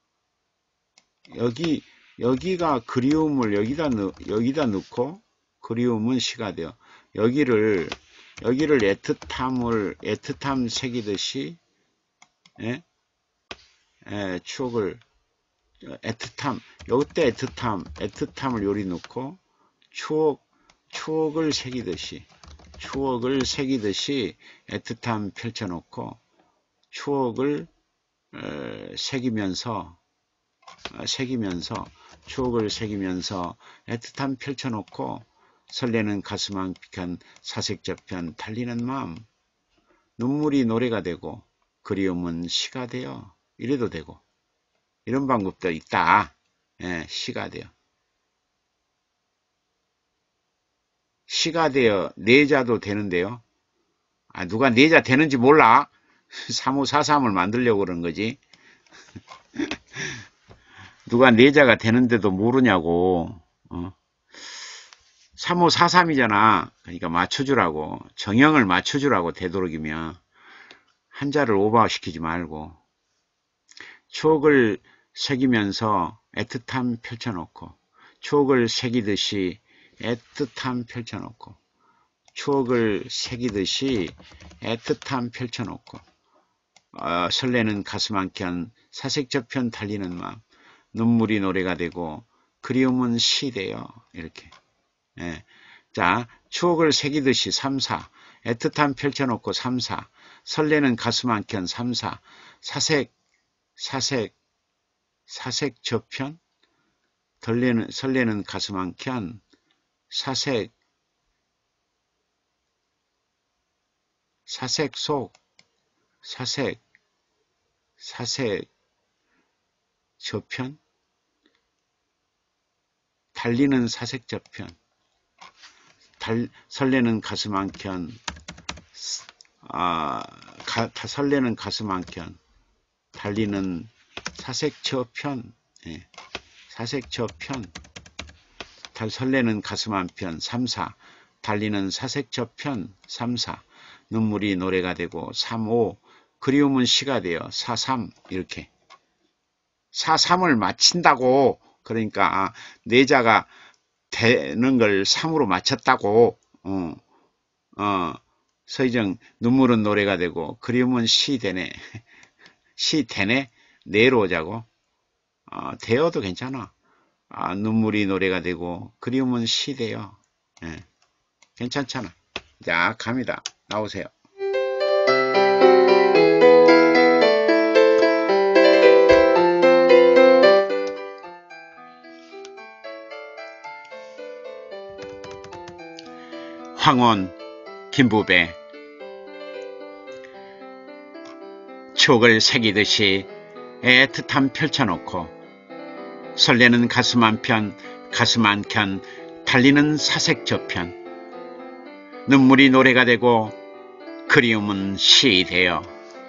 여기 여기가 그리움을 여기다 넣, 여기다 넣고 그리움은 시가 되어 여기를 여기를 애틋함을 애틋함 새기듯이 예? 예, 추억을 애틋함 요때 애틋함 애틋함을 요리 넣고 추억 추억을 새기듯이 추억을 새기듯이 애틋함 펼쳐놓고 추억을 에, 새기면서 어, 새기면서 추억을 새기면서 애틋함 펼쳐놓고 설레는 가슴 한켠 사색 저편 달리는 마음 눈물이 노래가 되고 그리움은 시가 되어 이래도 되고 이런 방법도 있다. 예, 시가 되어. 시가 되어 내자도 되는데요. 아, 누가 내자 되는지 몰라? 삼오사삼을 만들려고 그러는 거지. 누가 내자가 되는데도 모르냐고. 어? 삼오사삼이잖아. 그러니까 맞춰주라고. 정형을 맞춰주라고 되도록이면. 한자를 오버시키지 말고. 추억을 새기면서 애틋함 펼쳐놓고, 추억을 새기듯이 애틋함 펼쳐놓고, 추억을 새기듯이 애틋함 펼쳐놓고, 어, 설레는 가슴 한켠 사색저편 달리는 마음, 눈물이 노래가 되고 그리움은 시 되어. 이렇게. 예. 자, 추억을 새기듯이 삼, 사, 애틋함 펼쳐놓고 삼, 사, 설레는 가슴 한켠 삼, 사, 사색, 사색, 사색 저편, 설레는, 설레는 가슴 한켠 사색, 사색 속, 사색, 사색 저편, 달리는 사색 저편, 달, 설레는 가슴 한켠, 아, 가, 설레는 가슴 한켠, 달리는 사색 저편, 예, 사색 저편, 달 설레는 가슴 한편, 삼, 사, 달리는 사색 저편, 삼, 사, 눈물이 노래가 되고, 삼, 오, 그리움은 시가 되어, 사, 삼, 이렇게. 사, 삼을 맞춘다고. 그러니까, 내자가 되는 걸 삼으로 맞췄다고. 어, 어, 서희정, 눈물은 노래가 되고, 그리움은 시 되네. 시 되네? 내로 오자고. 어, 되어도 괜찮아. 아, 눈물이 노래가 되고, 그리움은 시 되어. 예, 괜찮잖아. 자, 갑니다. 나오세요. 황혼, 김부배. 추억을 새기듯이 애틋함 펼쳐놓고, 설레는 가슴 한편, 가슴 한켠, 달리는 사색 저편, 눈물이 노래가 되고, 그리움은 시 되어.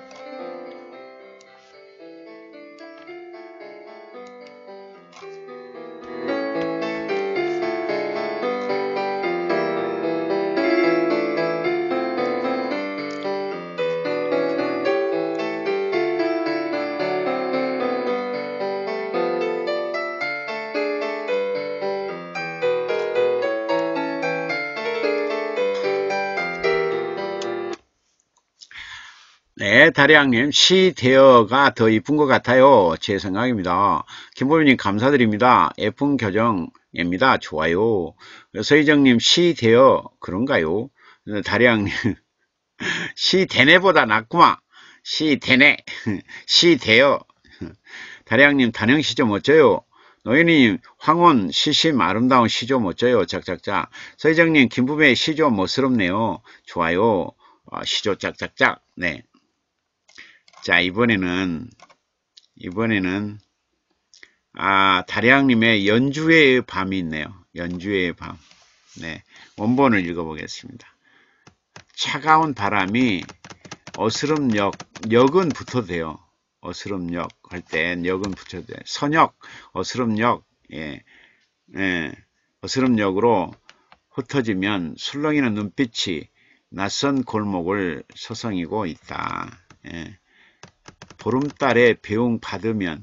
네, 다리양님, 시 대어가 더 이쁜 것 같아요. 제 생각입니다. 김보민님 감사드립니다. 예쁜 교정입니다. 좋아요. 서희정님, 시 대어 그런가요? 다리양님, 시 대네보다 낫구만. 시 대네, 시 대어. 다리양님, 단영 시조 멋져요. 노현님, 황혼 시심 아름다운 시조 멋져요. 짝짝짝. 서희정님, 김부배 시조 멋스럽네요. 좋아요. 아, 시조 짝짝짝. 네. 자, 이번에는, 이번에는, 아, 다량님의 연주의 밤이 있네요. 연주의 밤. 네. 원본을 읽어보겠습니다. 차가운 바람이 어스름 역, 역은 붙어도 돼요. 어스름 역 할 땐 역은 붙여도 돼요. 선역, 어스름 역, 예, 예, 어스름 역으로 흩어지면 술렁이는 눈빛이 낯선 골목을 서성이고 있다. 예. 보름달에 배웅 받으면,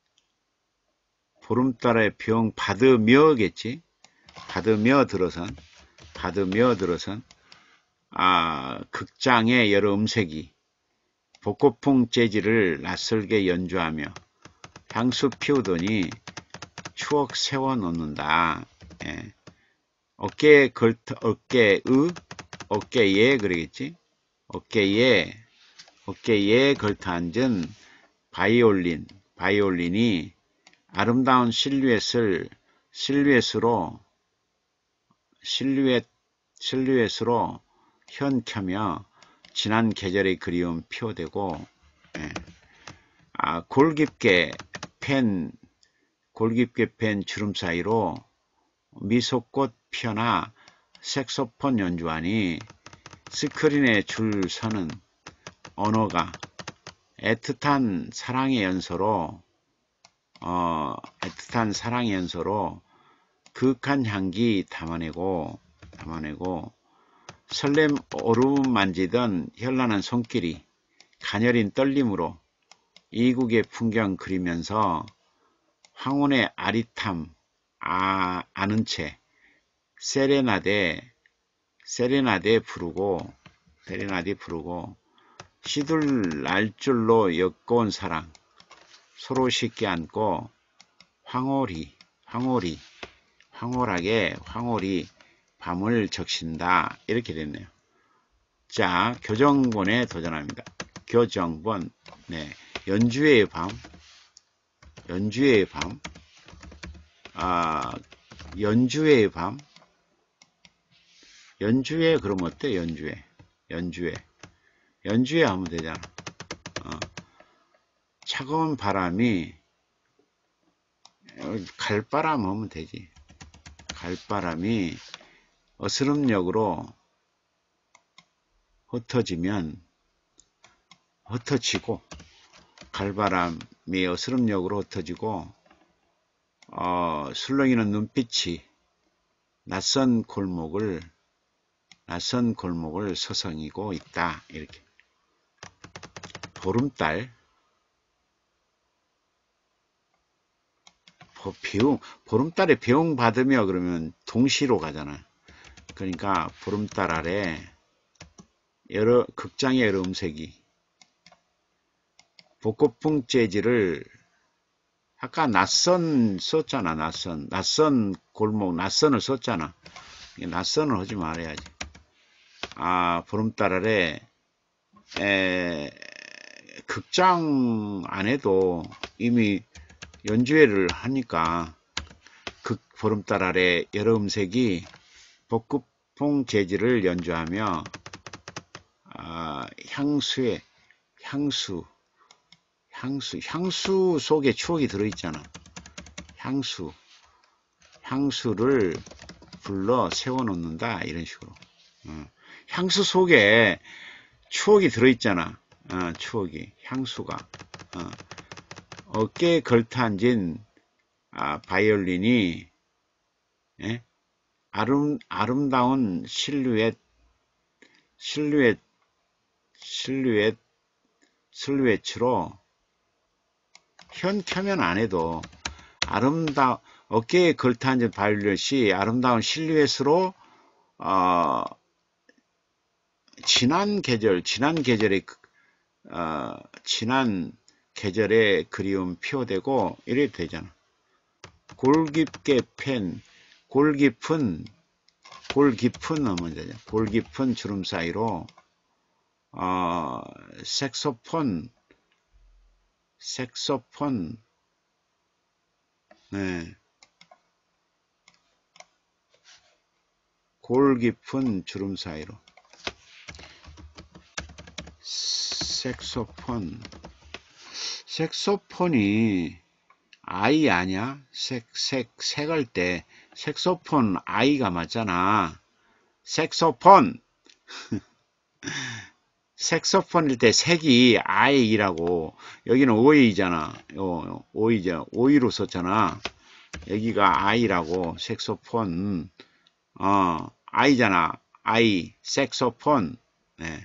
보름달에 배웅 받으며겠지? 받으며 들어선, 받으며 들어선, 아, 극장의 여러 음색이 벚꽃풍 재즈를 낯설게 연주하며 향수 피우더니 추억 세워놓는다. 예. 어깨에 걸, 어깨의, 어깨에, 그러겠지? 어깨에, 어깨에 걸터 앉은 바이올린, 바이올린이 아름다운 실루엣을, 실루엣으로, 실루엣, 실루엣으로 현켜며 지난 계절의 그리움 피워대고, 예. 아, 골 깊게 팬, 골 깊게 팬 주름 사이로 미소꽃 펴나 색소폰 연주하니 스크린에 줄 서는 언어가 애틋한 사랑의 연소로 어, 애틋한 사랑의 연소로 그윽한 향기 담아내고 담아내고 설렘 어루만지던 현란한 손길이 가녀린 떨림으로 이국의 풍경 그리면서 황혼의 아릿함 아, 아는 채 세레나데 세레나데 부르고 세레나데 부르고 시들 날 줄로 엮어온 사랑 서로 쉽게 안고 황홀히 황홀히 황홀하게 황홀히 밤을 적신다 이렇게 됐네요. 자, 교정본에 도전합니다. 교정본 네, 연주의 밤 연주의 밤 아, 연주의 밤 연주회 그러면 어때? 연주회 연주회 연주회 하면 되잖아. 어. 차가운 바람이 갈바람 하면 되지. 갈바람이 어스름력으로 흩어지면 흩어지고 갈바람이 어스름력으로 흩어지고 어, 술렁이는 눈빛이 낯선 골목을 낯선 골목을 서성이고 있다. 이렇게 보름달 비용 보름달에 비용 받으며 그러면 동시로 가잖아. 그러니까 보름달 아래 여러 극장의 여러 음색이 벚꽃풍 재즈를 아까 낯선 썼잖아. 낯선 낯선 골목 낯선을 썼잖아. 낯선을 하지 말아야지. 아, 보름달 아래 에, 극장 안에도 이미 연주회를 하니까 극 보름달 아래 여러 음색이 벚꽃풍 재즈를 연주하며 아, 향수의 향수 향수 향수 속에 추억이 들어있잖아. 향수 향수를 불러 세워놓는다 이런 식으로. 어. 향수 속에 추억이 들어있잖아. 어, 추억이 향수가 어. 어깨에 걸터앉은 아, 바이올린이 예? 아름, 아름다운 실루엣 실루엣 실루엣 실루엣으로 현 켜면 안 해도 아름다 어깨에 걸터앉은 바이올렛이 아름다운 실루엣으로 어, 지난 계절 지난 계절의 어, 지난 계절의 그리움 피워대고 이래 되잖아. 골 깊게 팬 골 깊은 골 깊은 하면 되잖아. 골 깊은 주름 사이로 어, 색소폰 색소폰 네. 골 깊은 주름 사이로 색소폰 색소폰이 아이 아냐? 색, 색, 색할 때 색소폰 아이가 맞잖아. 색소폰 색소폰일 때 색이 아이라고 여기는 오이잖아. 오이죠. 오이로 썼잖아. 여기가 아이라고 색소폰 어 아이잖아. 아이 색소폰 네.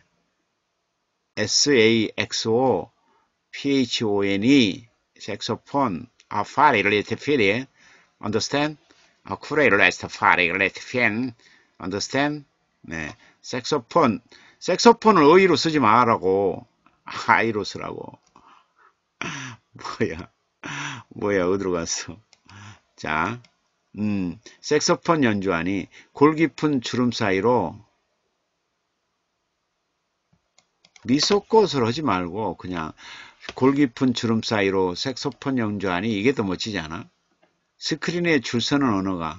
S-A-X-O P-H-O-N-E 색소폰 아 파리를 레트피리 understand? 아 쿠레를 레스타파리 레트피엔 understand? 네 색소폰 색소폰을 어이로 쓰지 말라고 아이로 쓰라고 뭐야 뭐야 어디로 갔어 자 음, 색소폰 연주하니 골 깊은 주름 사이로 미소꽃을 하지 말고 그냥 골 깊은 주름 사이로 색소폰 연주하니 이게 더 멋지지 않아? 스크린에 줄 서는 언어가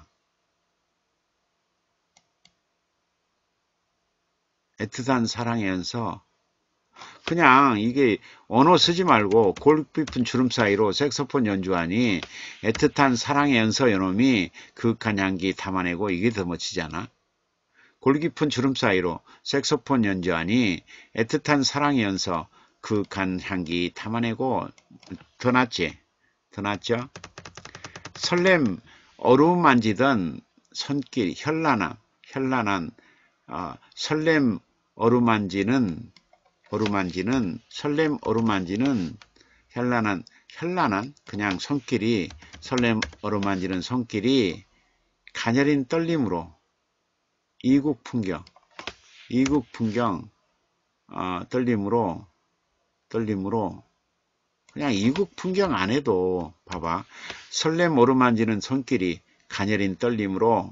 애틋한 사랑의 연서 그냥 이게 언어 쓰지 말고 골 깊은 주름 사이로 색소폰 연주하니 애틋한 사랑의 연서 연음이 그윽한 향기 담아내고 이게 더 멋지잖아. 골 깊은 주름 사이로 색소폰 연주하니 애틋한 사랑의 연서 그윽한 향기 담아내고 더 낫지? 더 낫죠? 설렘 어루만 만지던 손길 현란한 현란한 어, 설렘 어루만지는 어루만지는 설렘 어루만지는 현란한 현란한 그냥 손길이 설렘 어루만지는 손길이 가녀린 떨림으로 이국 풍경 이국 풍경 어, 떨림으로 떨림으로 그냥 이국 풍경 안 해도 봐봐 설렘 어루만지는 손길이 가녀린 떨림으로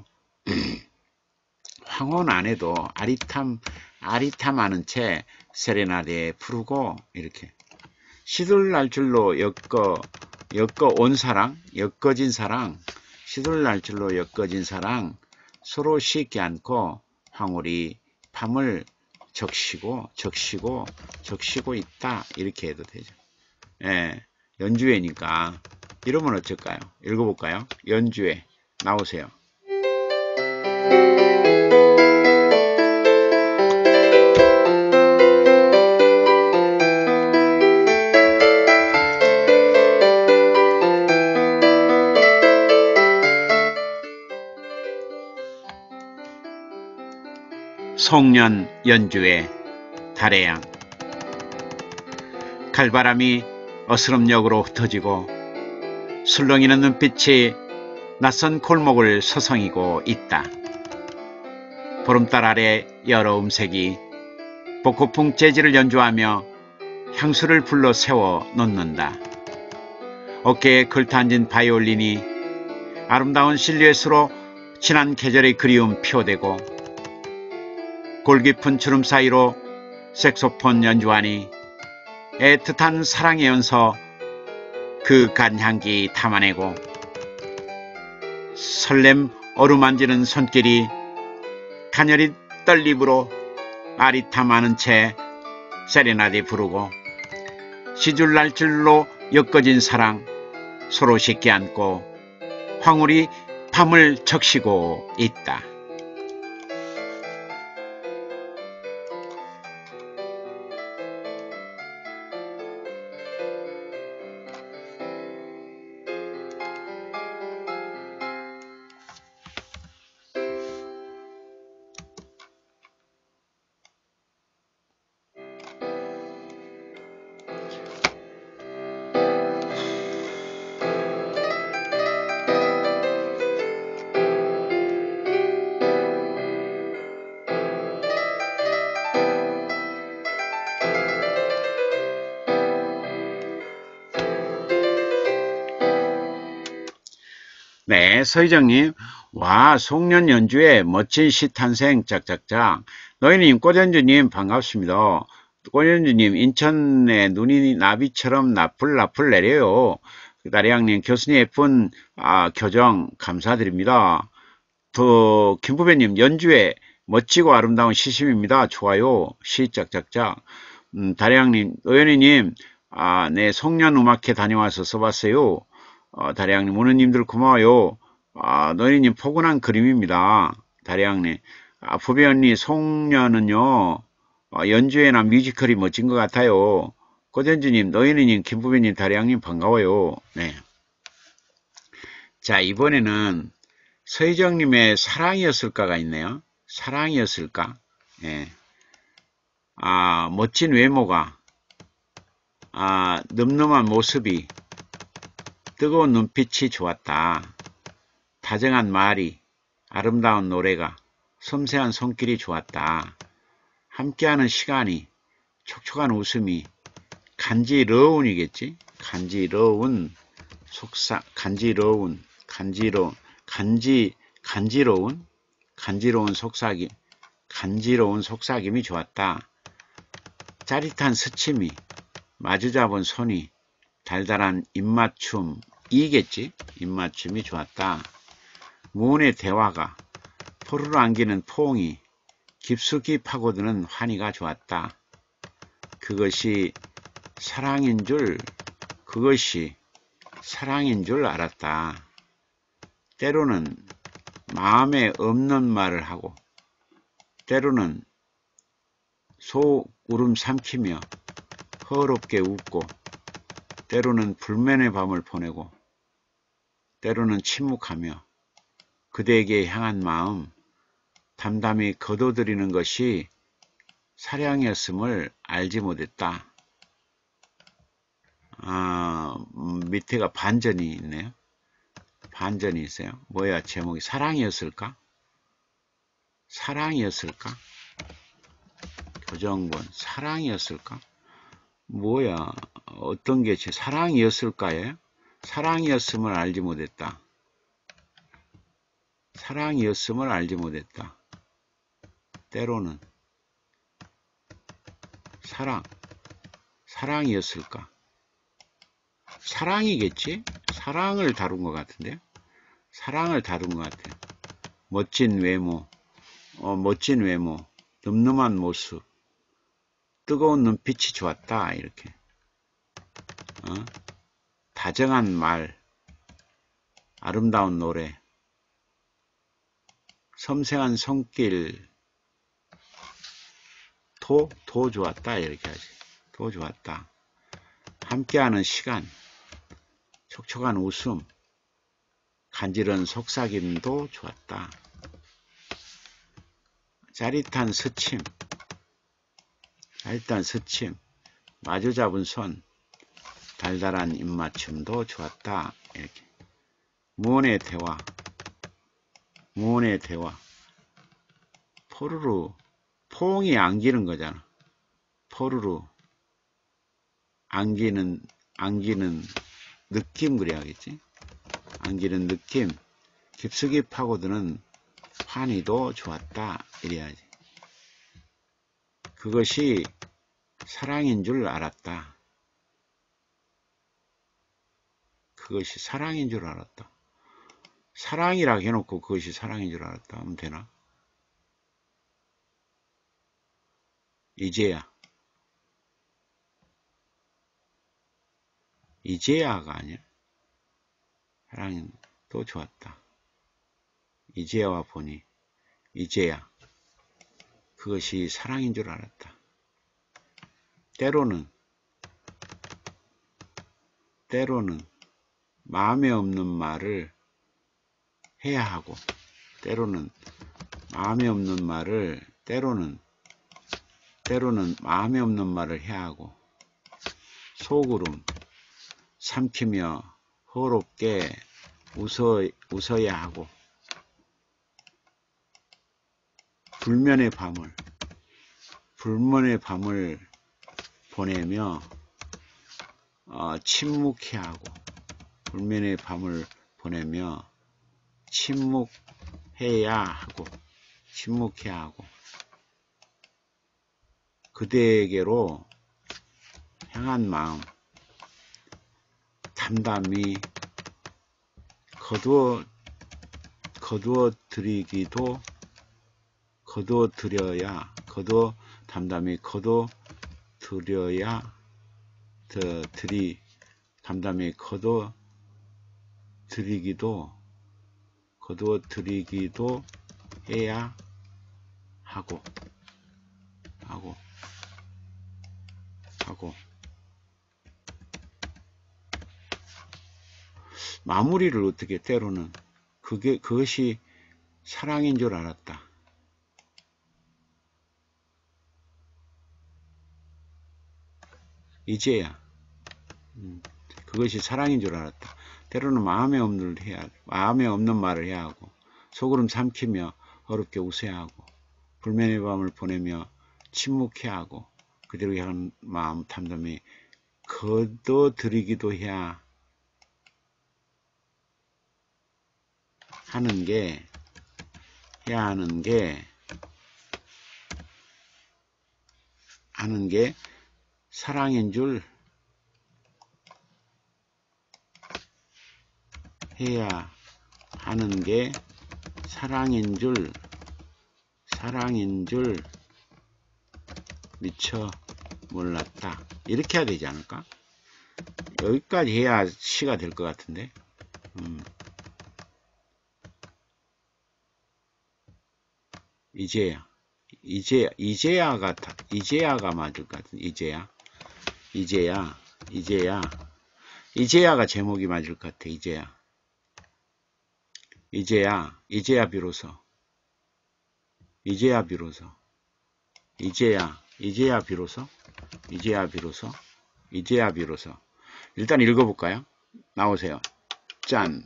황혼 안 해도 아리탐 아리탐하는 채 세레나데에 부르고 이렇게 시들날 줄로 엮어 엮어 온 사랑 엮어진 사랑 시들날 줄로 엮어진 사랑 서로 쉽게 안고 황홀히 밤을 적시고 적시고 적시고 있다 이렇게 해도 되죠. 예, 연주회니까 이러면 어쩔까요? 읽어볼까요? 연주회 나오세요. 송년 연주회 달해양 칼바람이 어스름역으로 흩어지고 술렁이는 눈빛이 낯선 골목을 서성이고 있다. 보름달 아래 여러 음색이 복고풍 재즈를 연주하며 향수를 불러 세워 놓는다. 어깨에 걸터앉은 바이올린이 아름다운 실루엣으로 지난 계절의 그리움 표대고 골 깊은 주름 사이로 색소폰 연주하니 애틋한 사랑의 연서 그윽한 향기 담아내고 설렘 어루만지는 손길이 가녀린 떨림으로 아리탐하는 채 세레나데 부르고 시줄날 줄로 엮어진 사랑 서로 쉽게 안고 황홀히 밤을 적시고 있다. 네, 서희정님. 와, 송년 연주에 멋진 시 탄생, 짝짝짝. 노인님, 꽃연주님, 반갑습니다. 꽃연주님, 인천에 눈이 나비처럼 나풀나풀 내려요. 나리양님, 교수님 예쁜 아, 교정 감사드립니다. 또, 김부배님, 연주에 멋지고 아름다운 시심입니다. 좋아요. 시 짝짝짝. 음, 다리양님, 의연이님, 아, 네, 송년음악회 다녀와서 써봤어요. 어, 다리양님, 오느님들 고마워요. 아, 노인님 포근한 그림입니다. 다리양님. 아, 부배 언니 송년은요, 어, 연주회나 뮤지컬이 멋진 것 같아요. 고전주님, 노인님, 김부배님, 다리양님 반가워요. 네. 자, 이번에는 서희정님의 사랑이었을까가 있네요. 사랑이었을까? 예. 아, 멋진 외모가, 아, 늠름한 모습이, 뜨거운 눈빛이 좋았다. 다정한 말이, 아름다운 노래가, 섬세한 손길이 좋았다. 함께하는 시간이, 촉촉한 웃음이, 간지러운이겠지? 간지러운, 속삭, 간지러운, 간지러운, 간지, 간지러운, 간지러운 속삭임, 간지러운 속삭임이 좋았다. 짜릿한 스침이, 마주잡은 손이, 달달한 입맞춤, 이겠지? 입맞춤이 좋았다. 무은의 대화가, 포르르 안기는 포옹이, 깊숙이 파고드는 환희가 좋았다. 그것이 사랑인 줄, 그것이 사랑인 줄 알았다. 때로는 마음에 없는 말을 하고, 때로는 속 울음 삼키며 허럽게 웃고, 때로는 불면의 밤을 보내고, 때로는 침묵하며 그대에게 향한 마음 담담히 거둬들이는 것이 사랑이었음을 알지 못했다. 아, 밑에가 반전이 있네요. 반전이 있어요. 뭐야, 제목이 사랑이었을까? 사랑이었을까? 교정본 사랑이었을까? 뭐야, 어떤 게 제 사랑이었을까요? 사랑이었음을 알지 못했다. 사랑이었음을 알지 못했다. 때로는 사랑, 사랑이었을까? 사랑이겠지? 사랑을 다룬 것 같은데요? 사랑을 다룬 것 같아요. 멋진 외모, 어, 멋진 외모, 늠름한 모습, 뜨거운 눈빛이 좋았다. 이렇게 어? 다정한 말, 아름다운 노래, 섬세한 손길, 도, 도 좋았다. 이렇게 하지. 도 좋았다. 함께하는 시간, 촉촉한 웃음, 간지런 속삭임도 좋았다. 짜릿한 스침, 짜릿한 스침, 마주 잡은 손, 달달한 입맞춤도 좋았다. 이렇게. 무언의 대화, 무언의 대화. 포르르, 포옹이 안기는 거잖아. 포르르, 안기는, 안기는 느낌 그래야겠지. 안기는 느낌, 깊숙이 파고드는 환희도 좋았다. 이래야지. 그것이 사랑인 줄 알았다. 그것이 사랑인 줄 알았다. 사랑이라 해놓고 그것이 사랑인 줄 알았다 하면 되나? 이제야. 이제야가 아니야. 사랑은 또 좋았다. 이제야 보니 이제야 그것이 사랑인 줄 알았다. 때로는 때로는 마음에 없는 말을 해야 하고, 때로는 마음에 없는 말을 때로는 때로는 마음에 없는 말을 해야 하고, 속울음 삼키며 호롭게 웃어, 웃어야 하고, 불면의 밤을 불면의 밤을 보내며 어, 침묵해야 하고, 불면의 밤을 보내며 침묵해야 하고, 침묵해야 하고, 그대에게로 향한 마음 담담히 거두어 거두어 드리기도 거두어 드려야 거두어 담담히 거두어 드려야 더 드리 담담히 거두어 드리기도 거두어 드리기도 해야 하고 하고 하고 마무리를 어떻게 때로는 그게 그것이 사랑인 줄 알았다. 이제야 음, 그것이 사랑인 줄 알았다. 때로는 마음에 없는 해야 마음에 없는 말을 해야 하고, 속으름 삼키며 어렵게 웃어야 하고, 불면의 밤을 보내며 침묵해야 하고, 그대로 향한 마음 담담히 거둬들이기도 해야 하는 게 해야 하는 게 하는 게 사랑인 줄 해야 하는 게 사랑인 줄 사랑인 줄 미처 몰랐다. 이렇게 해야 되지 않을까? 여기까지 해야 시가 될 것 같은데. 음. 이제야. 이제, 이제야가, 이제야가 맞을 것 같은데. 이제야. 이제야. 이제야. 이제야가 제목이 맞을 것 같아. 이제야. 이제야. 이제야 비로소. 이제야 비로소. 이제야. 이제야 비로소. 이제야 비로소. 이제야 비로소. 일단 읽어볼까요? 나오세요. 짠.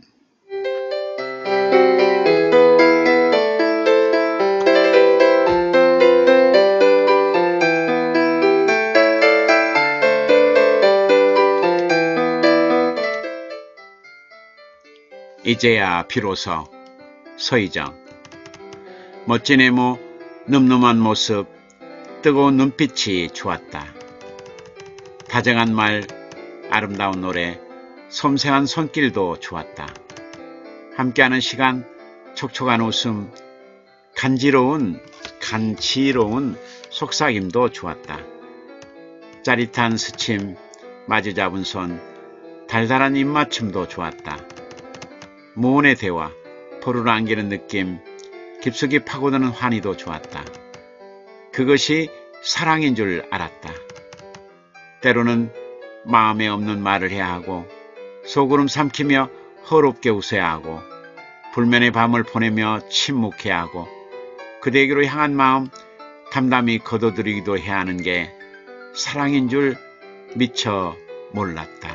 이제야 비로소. 서희정. 멋진 외모, 늠름한 모습, 뜨거운 눈빛이 좋았다. 다정한 말, 아름다운 노래, 섬세한 손길도 좋았다. 함께하는 시간, 촉촉한 웃음, 간지러운, 간지러운 속삭임도 좋았다. 짜릿한 스침, 마주 잡은 손, 달달한 입맞춤도 좋았다. 무언의 대화, 포를 안기는 느낌, 깊숙이 파고드는 환희도 좋았다. 그것이 사랑인 줄 알았다. 때로는 마음에 없는 말을 해야 하고 속으름 삼키며 허롭게 웃어야 하고 불면의 밤을 보내며 침묵해야 하고 그대에게로 향한 마음 담담히 거둬들이기도 해야 하는 게 사랑인 줄 미처 몰랐다.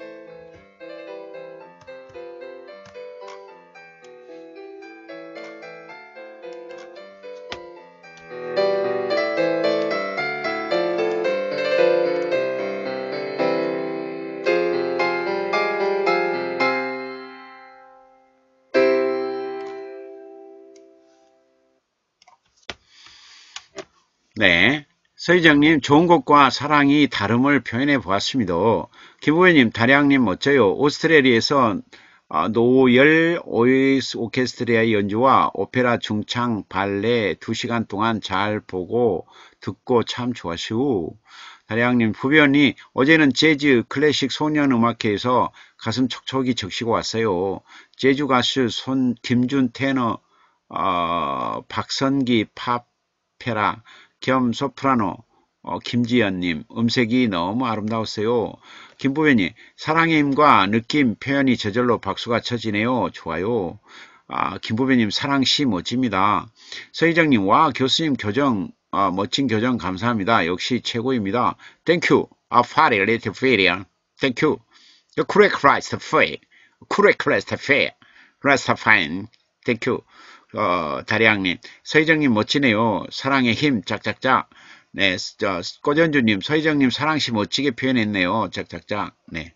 네, 서희정님 좋은 것과 사랑이 다름을 표현해 보았습니다. 김부현님, 다량님 멋져요. 오스트레일리아에서 노열 오케스트라의 연주와 오페라 중창 발레 두 시간 동안 잘 보고 듣고 참 좋았슈. 다량님, 부변이 어제는 재즈 클래식 소년음악회에서 가슴 촉촉이 적시고 왔어요. 재즈 가수 손 김준 테너, 어, 박선기 팝페라 겸 소프라노 어, 김지연님 음색이 너무 아름다웠어요. 김부변이 사랑의 힘과 느낌 표현이 저절로 박수가 쳐지네요. 좋아요. 아, 김부변님 사랑시 멋집니다. 서희정님 와 교수님 교정 아, 멋진 교정 감사합니다. 역시 최고입니다. 땡큐. 아 파리 레트 페리야. 땡큐. 쿠레 크라이스트 페. 쿠레 크라이스트 페. 크라이스트 파인. 땡큐. 어, 다리양님, 서희정님 멋지네요. 사랑의 힘, 짝짝짝. 네, 저, 꼬전주님, 서희정님 사랑시 멋지게 표현했네요. 짝짝짝. 네.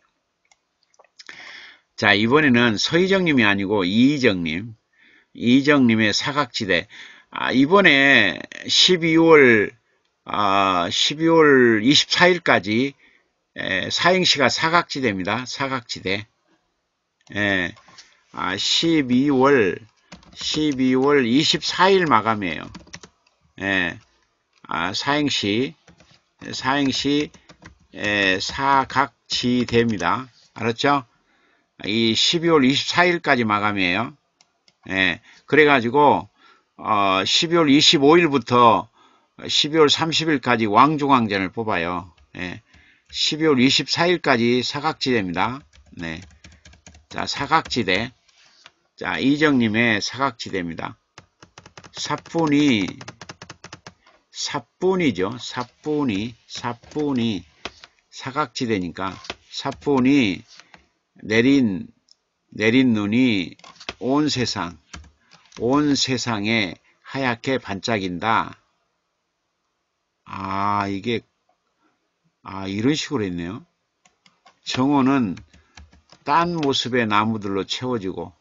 자, 이번에는 서희정님이 아니고 이희정님, 이희정님의 사각지대. 아, 이번에 십이월, 아, 십이월 이십사일까지 에, 사행시가 사각지대입니다. 사각지대. 에, 아, 십이월 십이월 이십사일 마감이에요. 예, 아, 사행시, 사행시, 예, 사각지대입니다. 알았죠? 이 십이월 이십사일까지 마감이에요. 예, 그래가지고, 어, 십이월 이십오일부터 십이월 삼십일까지 왕중왕전을 뽑아요. 예, 십이월 이십사일까지 사각지대입니다. 네. 자, 사각지대. 자, 이정님의 사각지대입니다. 사뿐이, 사뿐이죠. 사뿐이, 사뿐이, 사각지대니까, 사뿐이 내린, 내린 눈이 온 세상, 온 세상에 하얗게 반짝인다. 아, 이게, 아, 이런 식으로 했네요. 정원은 딴 모습의 나무들로 채워지고,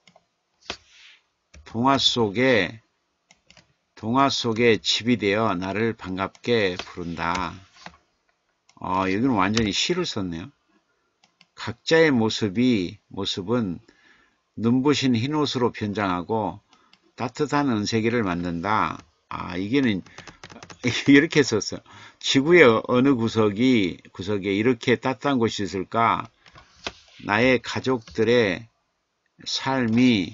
동화 속에 동화 속에 집이 되어 나를 반갑게 부른다. 어, 여기는 완전히 시를 썼네요. 각자의 모습이 모습은 눈부신 흰옷으로 변장하고 따뜻한 은색이를 만든다. 아, 이게는 이렇게 썼어. 지구의 어느 구석이, 구석에 이렇게 따뜻한 곳이 있을까? 나의 가족들의 삶이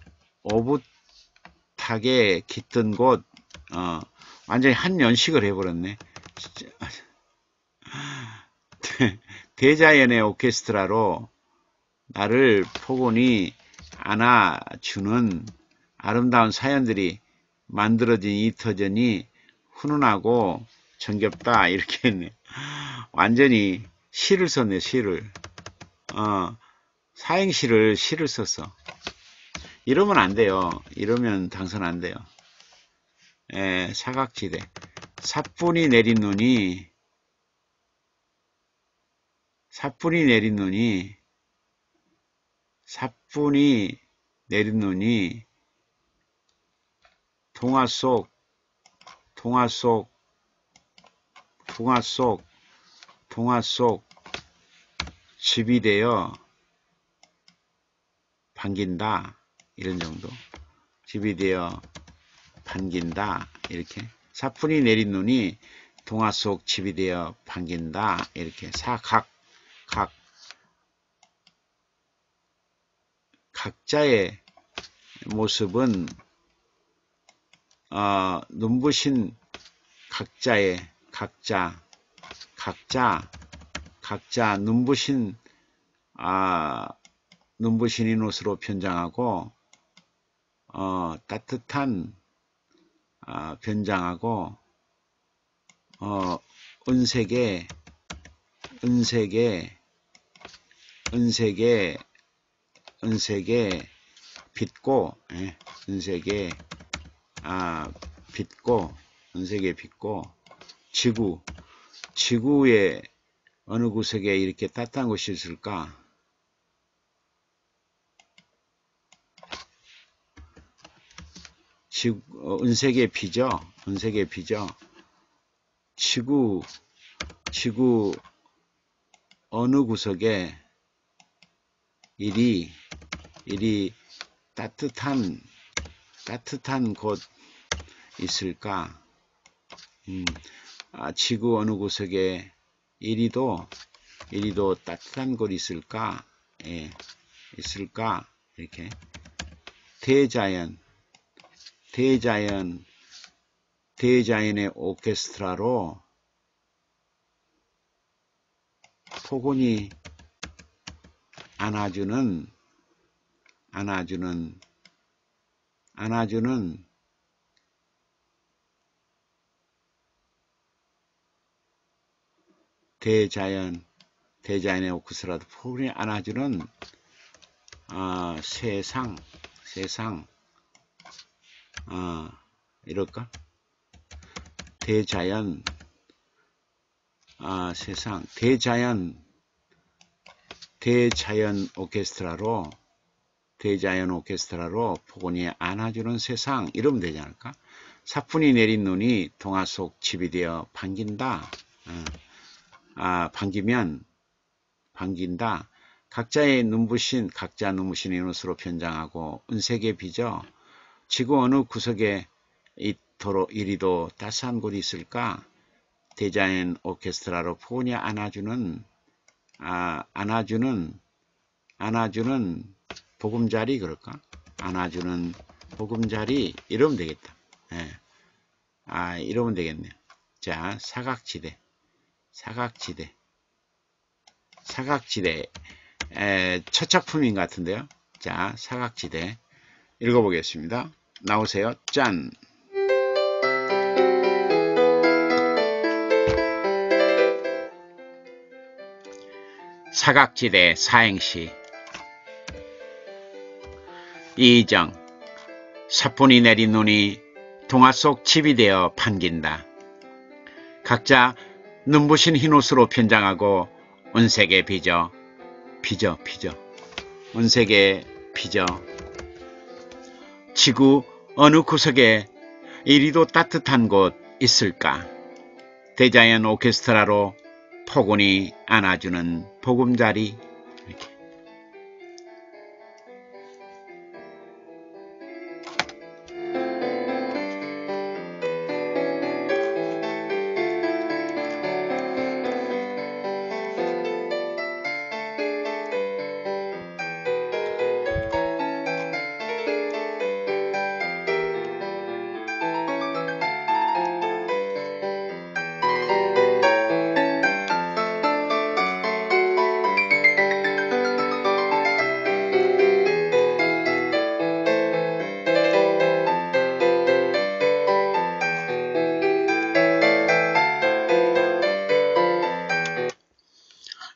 오붓하게 깃든 곳, 어, 완전히 한 연식을 해버렸네. 진짜. 대자연의 오케스트라로 나를 포근히 안아주는 아름다운 사연들이 만들어진 이 터전이 훈훈하고 정겹다. 이렇게 했네. 완전히 시를 썼네, 시를. 어, 사행시를 시를 썼어. 이러면 안 돼요. 이러면 당선 안 돼요. 에, 사각지대. 사뿐히 내린 눈이, 사뿐히 내린 눈이, 사뿐히 내린 눈이, 동화 속, 동화 속, 동화 속, 동화 속 집이 되어 반긴다. 이런 정도. 집이 되어 반긴다. 이렇게. 사뿐히 내린 눈이 동화 속 집이 되어 반긴다. 이렇게. 사각, 각. 각자의 모습은, 어, 눈부신 각자의, 각자, 각자, 각자 눈부신, 아, 눈부신 인옷으로 변장하고, 어, 따뜻한, 아, 변장하고, 어, 은색의, 은색의, 은색의, 은색의 빛고, 예, 은색의, 아, 빛고, 은색의 빛고, 지구, 지구의 어느 구석에 이렇게 따뜻한 곳이 있을까? 지구, 어, 은색의 비죠? 은색의 비죠? 지구, 지구 어느 구석에 이리, 이리 따뜻한, 따뜻한 곳 있을까? 음, 아, 지구 어느 구석에 이리도, 이리도 따뜻한 곳 있을까? 예, 있을까? 이렇게. 대자연, 대자연, 대자연의 오케스트라로 포근히 안아주는, 안아주는, 안아주는 대자연, 대자연의 오케스트라도 포근히 안아주는, 어, 세상, 세상, 어, 이럴까? 대자연, 아, 세상, 대자연, 대자연 오케스트라로, 대자연 오케스트라로 포근히 안아주는 세상, 이러면 되지 않을까? 사뿐히 내린 눈이 동화 속 집이 되어 반긴다. 어, 아, 반기면, 반긴다. 각자의 눈부신, 각자 눈부신 인옷으로 변장하고 은색의 비죠. 지구 어느 구석에 이토록 이리도 따스한 곳이 있을까? 대자연 오케스트라로 포근히 안아주는, 아, 안아주는, 안아주는 보금자리, 그럴까? 안아주는 보금자리, 이러면 되겠다. 예. 아, 이러면 되겠네요. 자, 사각지대, 사각지대, 사각지대, 에, 첫 작품인 것 같은데요. 자, 사각지대, 읽어보겠습니다. 나오세요. 짠! 사각지대 사행시. 이정. 사뿐히 내린 눈이 동화 속 집이 되어 반긴다. 각자 눈부신 흰옷으로 변장하고 은색의 비저, 비저, 비저, 은색의 비저. 지구 어느 구석에 이리도 따뜻한 곳 있을까? 대자연 오케스트라로 포근히 안아주는 보금자리. 이렇게.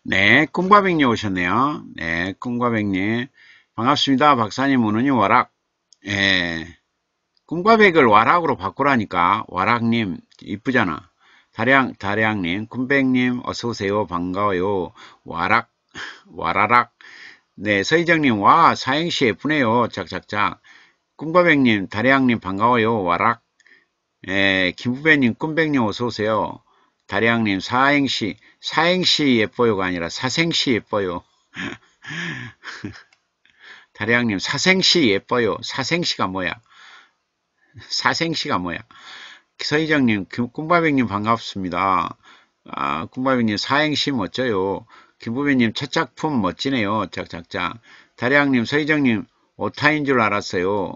네, 꿈과백님 오셨네요. 네, 꿈과백님. 반갑습니다. 박사님, 오는님 와락. 예, 꿈과백을 와락으로 바꾸라니까. 와락님, 이쁘잖아. 다량, 다량님, 꿈백님, 어서오세요. 반가워요. 와락, 와라락. 네, 서희정님, 와, 사행시 예쁘네요. 짝짝짝. 꿈과백님, 다량님, 반가워요. 와락. 예, 김부배님, 꿈백님, 어서오세요. 다량님, 사행시, 사행시 예뻐요가 아니라 사생시 예뻐요. 다량님, 사생시 예뻐요. 사생시가 뭐야? 사생시가 뭐야? 서희정님, 꿈바백님 반갑습니다. 아, 꿈바백님 사행시 멋져요. 김부배님 첫 작품 멋지네요. 짝짝짝. 다량님, 서희정님 오타인 줄 알았어요.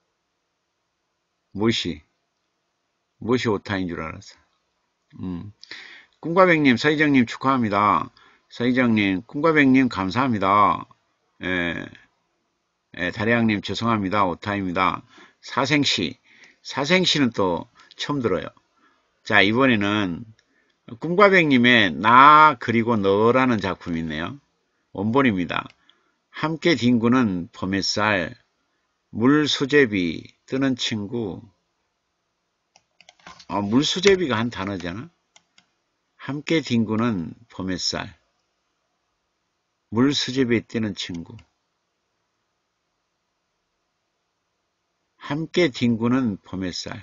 무엇이? 무엇이 오타인 줄 알았어? 음. 꿈과백님, 서희정님 축하합니다. 서희정님, 꿈과백님 감사합니다. 예, 예, 다량님 죄송합니다. 오타입니다. 사생시, 사생시는 또 처음 들어요. 자, 이번에는 꿈과백님의 나 그리고 너라는 작품이 있네요. 원본입니다. 함께 뒹구는 봄햇살, 물수제비, 뜨는 친구. 어, 물수제비가 한 단어잖아. 함께 뒹구는 봄햇살, 물수제비에 뛰는 친구. 함께 뒹구는 봄햇살,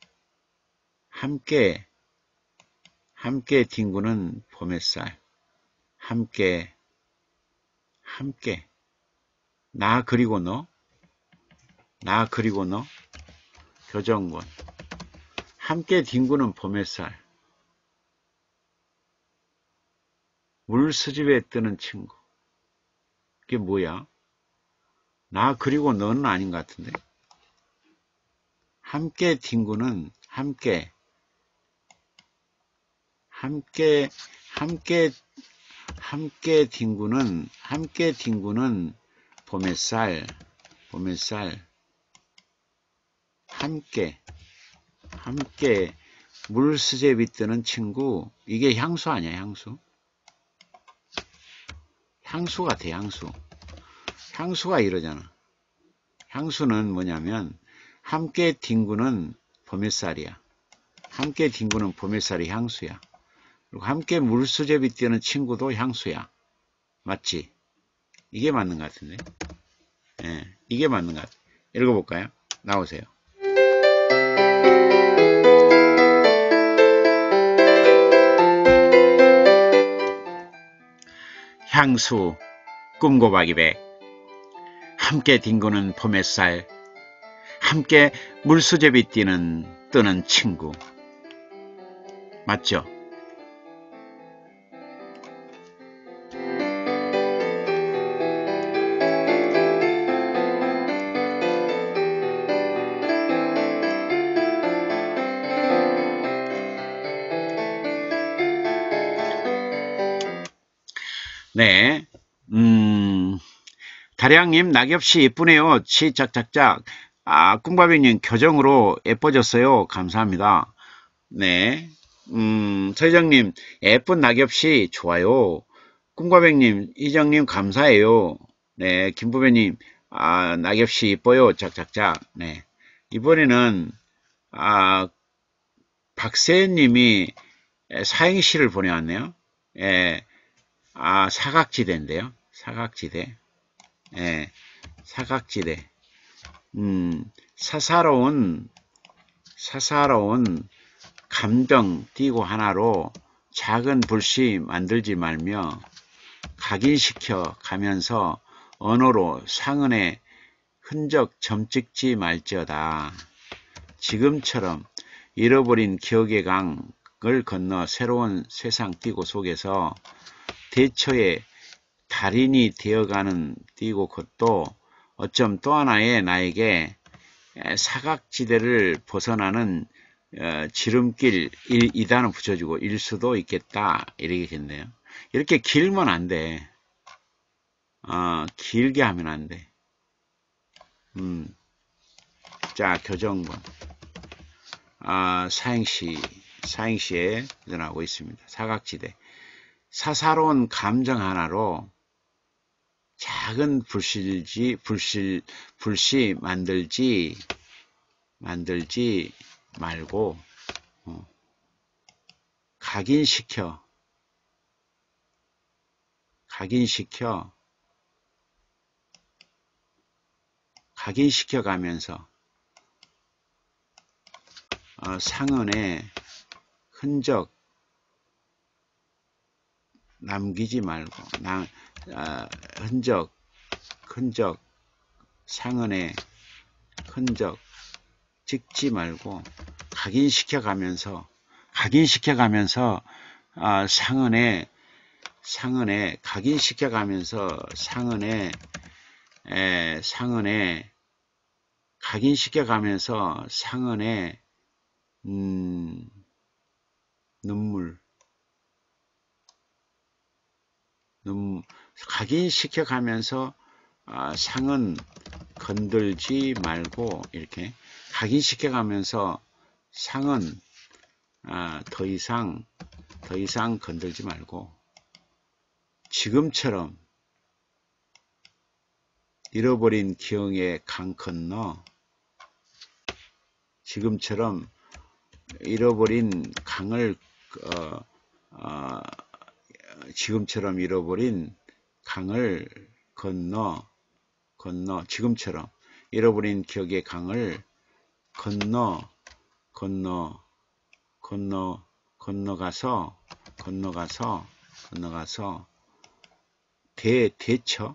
함께, 함께 뒹구는 봄햇살, 함께, 함께. 나 그리고 너, 나 그리고 너, 교정권. 함께 뒹구는 봄햇살, 물수집에 뜨는 친구. 이게 뭐야? 나 그리고 너는 아닌 것 같은데. 함께 뒹구는 함께 함께 함께 함께 뒹구는 함께 뒹구는 봄햇살 봄햇살 함께 함께 물수제비 뜨는 친구. 이게 향수 아니야? 향수? 향수 같아. 향수. 향수가 이러잖아. 향수는 뭐냐면 함께 뒹구는 봄햇살이야. 함께 뒹구는 봄햇살이 향수야. 그리고 함께 물수제비 뛰는 친구도 향수야. 맞지? 이게 맞는 것 같은데. 예, 이게 맞는 것 같아. 읽어볼까요? 나오세요. 향수, 꿈고박이백. 함께 뒹구는 봄햇살, 함께 물수제비 뛰는 뜨는 친구. 맞죠? 네, 음, 다량님 낙엽씨 예쁘네요. 치 짝짝짝. 아, 꿈바비님 교정으로 예뻐졌어요. 감사합니다. 네, 음, 서희정님 예쁜 낙엽씨 좋아요. 꿈과백님, 희정님 감사해요. 네, 김부배님 아, 낙엽씨 예뻐요. 짝짝짝. 네, 이번에는 아, 박세현님이 사행시를 보내왔네요. 예, 아, 사각지대인데요. 사각지대. 예, 사각지대. 음, 사사로운, 사사로운 감정 띄고 하나로 작은 불씨 만들지 말며 각인시켜 가면서 언어로 상흔의 흔적 점 찍지 말지어다. 지금처럼 잃어버린 기억의 강을 건너 새로운 세상 띄고 속에서 대처의 달인이 되어가는 띄고 것도 어쩜 또 하나의 나에게 사각지대를 벗어나는 지름길 이단을 붙여주고 일 수도 있겠다. 이러겠네요. 이렇게 길면 안 돼. 어, 길게 하면 안 돼. 음. 자, 교정본. 아, 사행시, 사행시에 일어나고 있습니다. 사각지대. 사사로운 감정 하나로 작은 불실지, 불실, 불씨 만들지, 만들지 말고, 어, 각인시켜, 각인시켜, 각인시켜 가면서, 어, 상흔의 흔적 남기지 말고, 나, 어, 흔적, 흔적, 상흔의 흔적 찍지 말고, 각인시켜 가면서, 각인시켜 가면서, 어, 상흔의, 상흔의, 각인시켜 가면서, 상흔의, 에, 상흔의, 각인시켜 가면서, 상흔의, 음, 눈물, 눈, 각인시켜 가면서, 어, 상은 건들지 말고, 이렇게, 각인시켜 가면서, 상은, 어, 더 이상, 더 이상 건들지 말고, 지금처럼, 잃어버린 기억의 강 건너, 지금처럼, 잃어버린 강을, 어, 어, 지금처럼 잃어버린 강을 건너, 건너, 지금처럼 잃어버린 기억의 강을 건너, 건너, 건너, 건너가서, 건너가서, 건너가서, 대, 대처,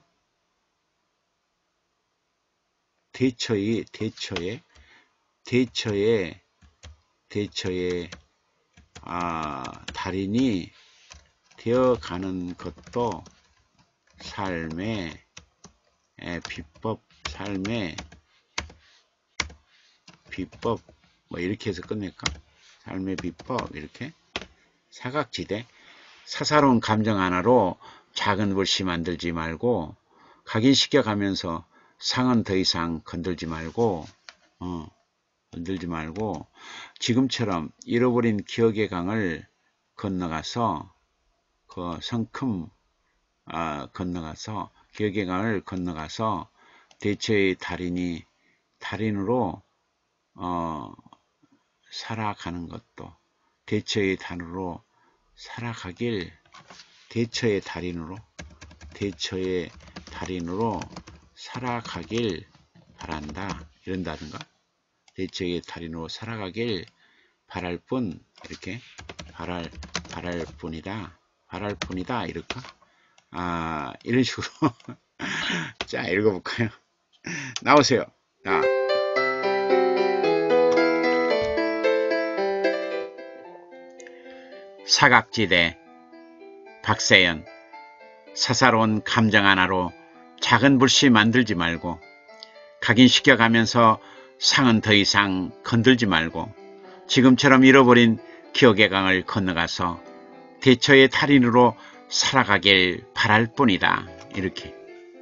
대처의, 대처의, 대처의, 대처의, 아, 달인이 되어가는 것도 삶의 에, 비법, 삶의 비법, 뭐 이렇게 해서 끝낼까? 삶의 비법, 이렇게. 사각지대, 사사로운 감정 하나로 작은 불씨 만들지 말고, 각인시켜 가면서 상은 더 이상 건들지 말고, 어, 건들지 말고, 지금처럼 잃어버린 기억의 강을 건너가서, 그 성큼, 아, 건너가서, 기억의 강을 건너가서, 대처의 달인이, 달인으로, 어, 살아가는 것도, 대처의 달인으로 살아가길, 대처의 달인으로, 대처의 달인으로 살아가길 바란다. 이런다든가, 대처의 달인으로 살아가길 바랄 뿐, 이렇게, 바랄, 바랄 뿐이다. 바랄 뿐이다. 이럴까? 아, 이런 식으로. 자, 읽어볼까요? 나오세요. 자. 사각지대, 박세연. 사사로운 감정 하나로 작은 불씨 만들지 말고, 각인시켜 가면서 상은 더 이상 건들지 말고, 지금처럼 잃어버린 기억의 강을 건너가서 대처의 달인으로 살아가길 바랄 뿐이다. 이렇게.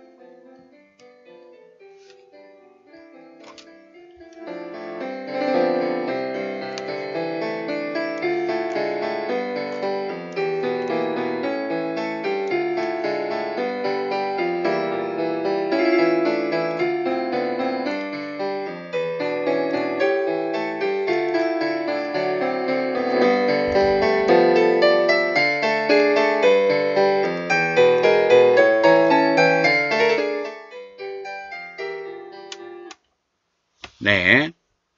네.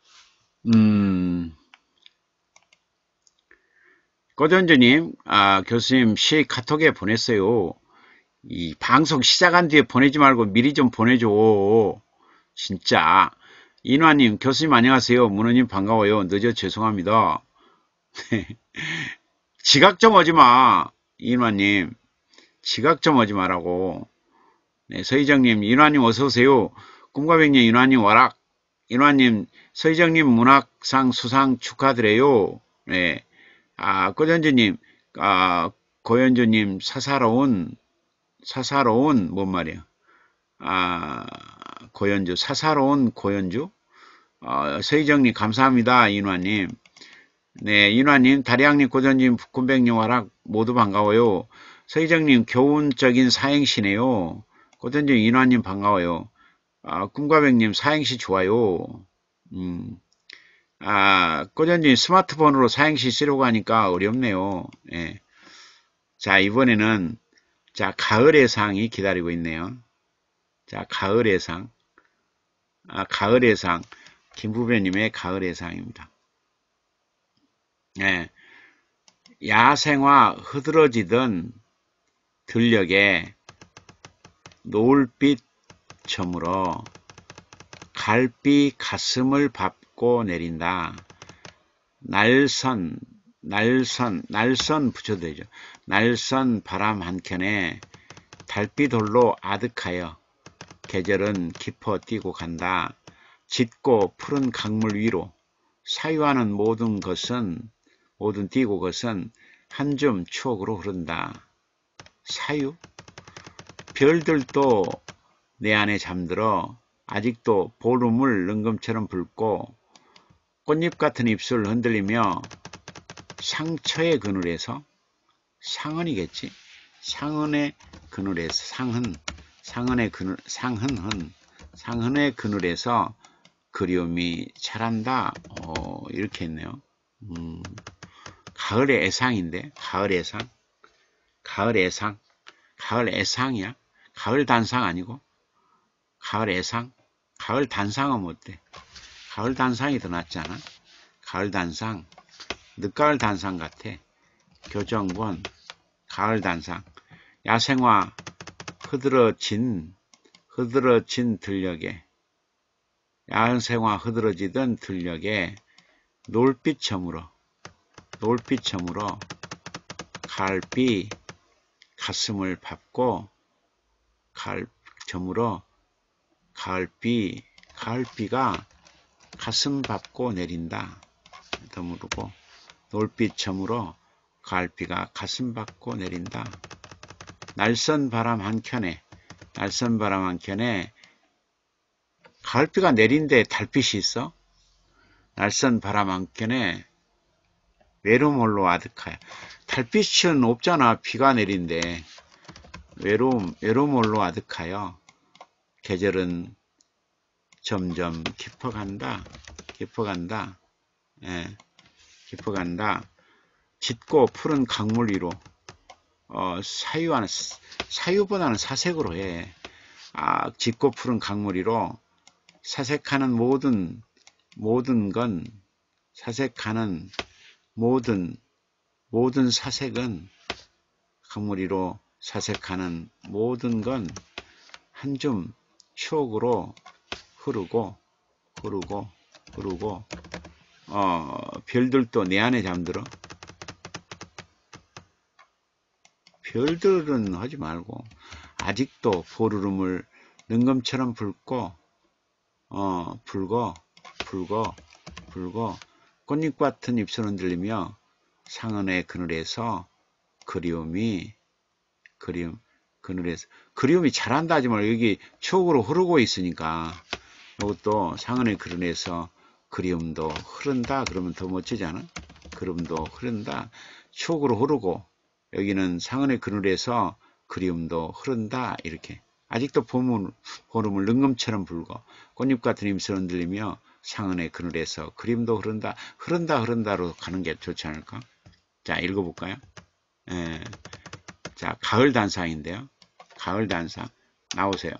음, 고전주님, 아, 교수님 시 카톡에 보냈어요. 이 방송 시작한 뒤에 보내지 말고 미리 좀 보내줘. 진짜. 인화님, 교수님 안녕하세요. 문호님 반가워요. 늦어 죄송합니다. 지각 좀 하지 마. 인화님. 지각 좀 하지 마라고. 네, 서희정님, 인화님 어서오세요. 꿈과백년 인화님 와락. 인화님, 서희정님 문학상 수상 축하드려요. 네. 아, 고전주님, 아, 고연주님, 사사로운, 사사로운, 뭔 말이야. 아, 고연주, 사사로운 고연주. 어, 서희정님, 감사합니다. 인화님. 네, 인화님, 다리양님, 고전주님, 북군백님 와락, 모두 반가워요. 서희정님 교훈적인 사행시네요. 고전님 인화님 반가워요. 아, 꿈과백님 사행시 좋아요. 음, 아, 고전님 스마트폰으로 사행시 쓰려고 하니까 어렵네요. 예. 자, 이번에는 자, 가을의 상이 기다리고 있네요. 자, 가을의 상. 아, 가을의 상. 김부배님의 가을의 상입니다. 예. 야생화 흐드러지던 들녘에 노을빛 저물어 갈비 가슴을 밟고 내린다. 날선, 날선, 날선 붙여도 되죠. 날선 바람 한켠에 달빛 홀로 아득하여 계절은 깊어 뛰고 간다. 짙고 푸른 강물 위로 사유하는 모든 것은 모든 뛰고 것은 한 줌 추억으로 흐른다. 사유? 별들도 내 안에 잠들어 아직도 보름을 능금처럼 붉고 꽃잎 같은 입술 흔들리며 상처의 그늘에서 상흔이겠지. 상흔의 그늘에서 상흔 상흔의 그늘 상흔흔 상흔의 그늘에서 그리움이 자란다. 어, 이렇게 했네요. 음, 가을의 애상인데 가을 애상 가을 애상 가을 애상이야. 가을 단상 아니고 가을 애상 가을 단상은 어때? 가을 단상이 더 낫지 않아? 가을 단상 늦가을 단상 같아. 교정권 가을 단상 야생화 흐드러진 흐드러진 들녘에 야생화 흐드러지던 들녘에 노을빛 저물어 노을빛 저물어 가을비 가슴을 밟고 가을 저물어 가을비 가을비가 가슴 밟고 내린다. 더무르고 노을빛 저물어 가을비가 가슴 밟고 내린다. 날선 바람 한켠에 날선 바람 한켠에 가을비가 내린데 달빛이 있어? 날선 바람 한켠에 외로움 홀로 아득하여. 달빛은 없잖아. 비가 내린데 외로움 외로움 홀로 아득하여 계절은 점점 깊어간다. 깊어간다. 예, 깊어간다. 짙고 푸른 강물 위로 어, 사유하는 사유보다는 사색으로 해. 아, 짙고 푸른 강물 위로 사색하는 모든 모든 건 사색하는 모든 모든 사색은 강물 위로 사색하는 모든 건 한 줌 추억으로 흐르고 흐르고 흐르고 어, 별들도 내 안에 잠들어. 별들은 하지 말고 아직도 보르름을 능검처럼 붉고 어, 붉어 붉어 붉어 꽃잎 같은 입술 흔들리며 상흔의 그늘에서 그리움이 그리움 그늘에서 그리움이 잘한다 하지 말고 여기 추억으로 흐르고 있으니까 이것도 상흔의 그늘에서 그리움도 흐른다 그러면 더 멋지지 않아? 그리움도 흐른다. 추억으로 흐르고 여기는 상흔의 그늘에서 그리움도 흐른다. 이렇게 아직도 보물, 보름을 능금처럼 불고 꽃잎 같은 입술 흔들리며 상흔의 그늘에서 그리움도 흐른다. 흐른다 흐른다로 가는 게 좋지 않을까? 자, 읽어볼까요? 예. 자, 가을 단상인데요. 가을 단상 나오세요.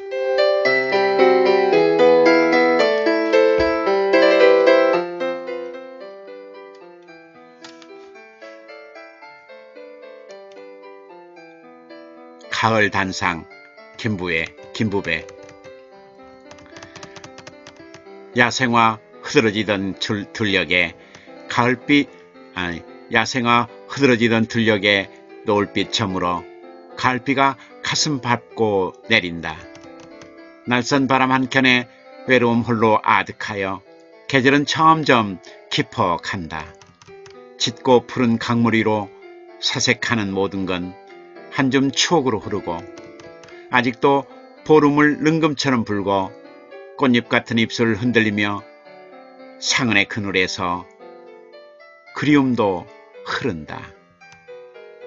가을 단상 김부의 김부배 야생화 흐드러지던 들, 들녘에 가을빛 아니 야생화 흐드러지던 들녘에 노을빛 저물어 가을비가 가슴 밟고 내린다. 날선 바람 한켠에 외로움 홀로 아득하여 계절은 점점 깊어 간다. 짙고 푸른 강물 위로 사색하는 모든 건 한 줌 추억으로 흐르고 아직도 보름을 능금처럼 불고 꽃잎 같은 입술을 흔들리며 상흔의 그늘에서 그리움도 흐른다.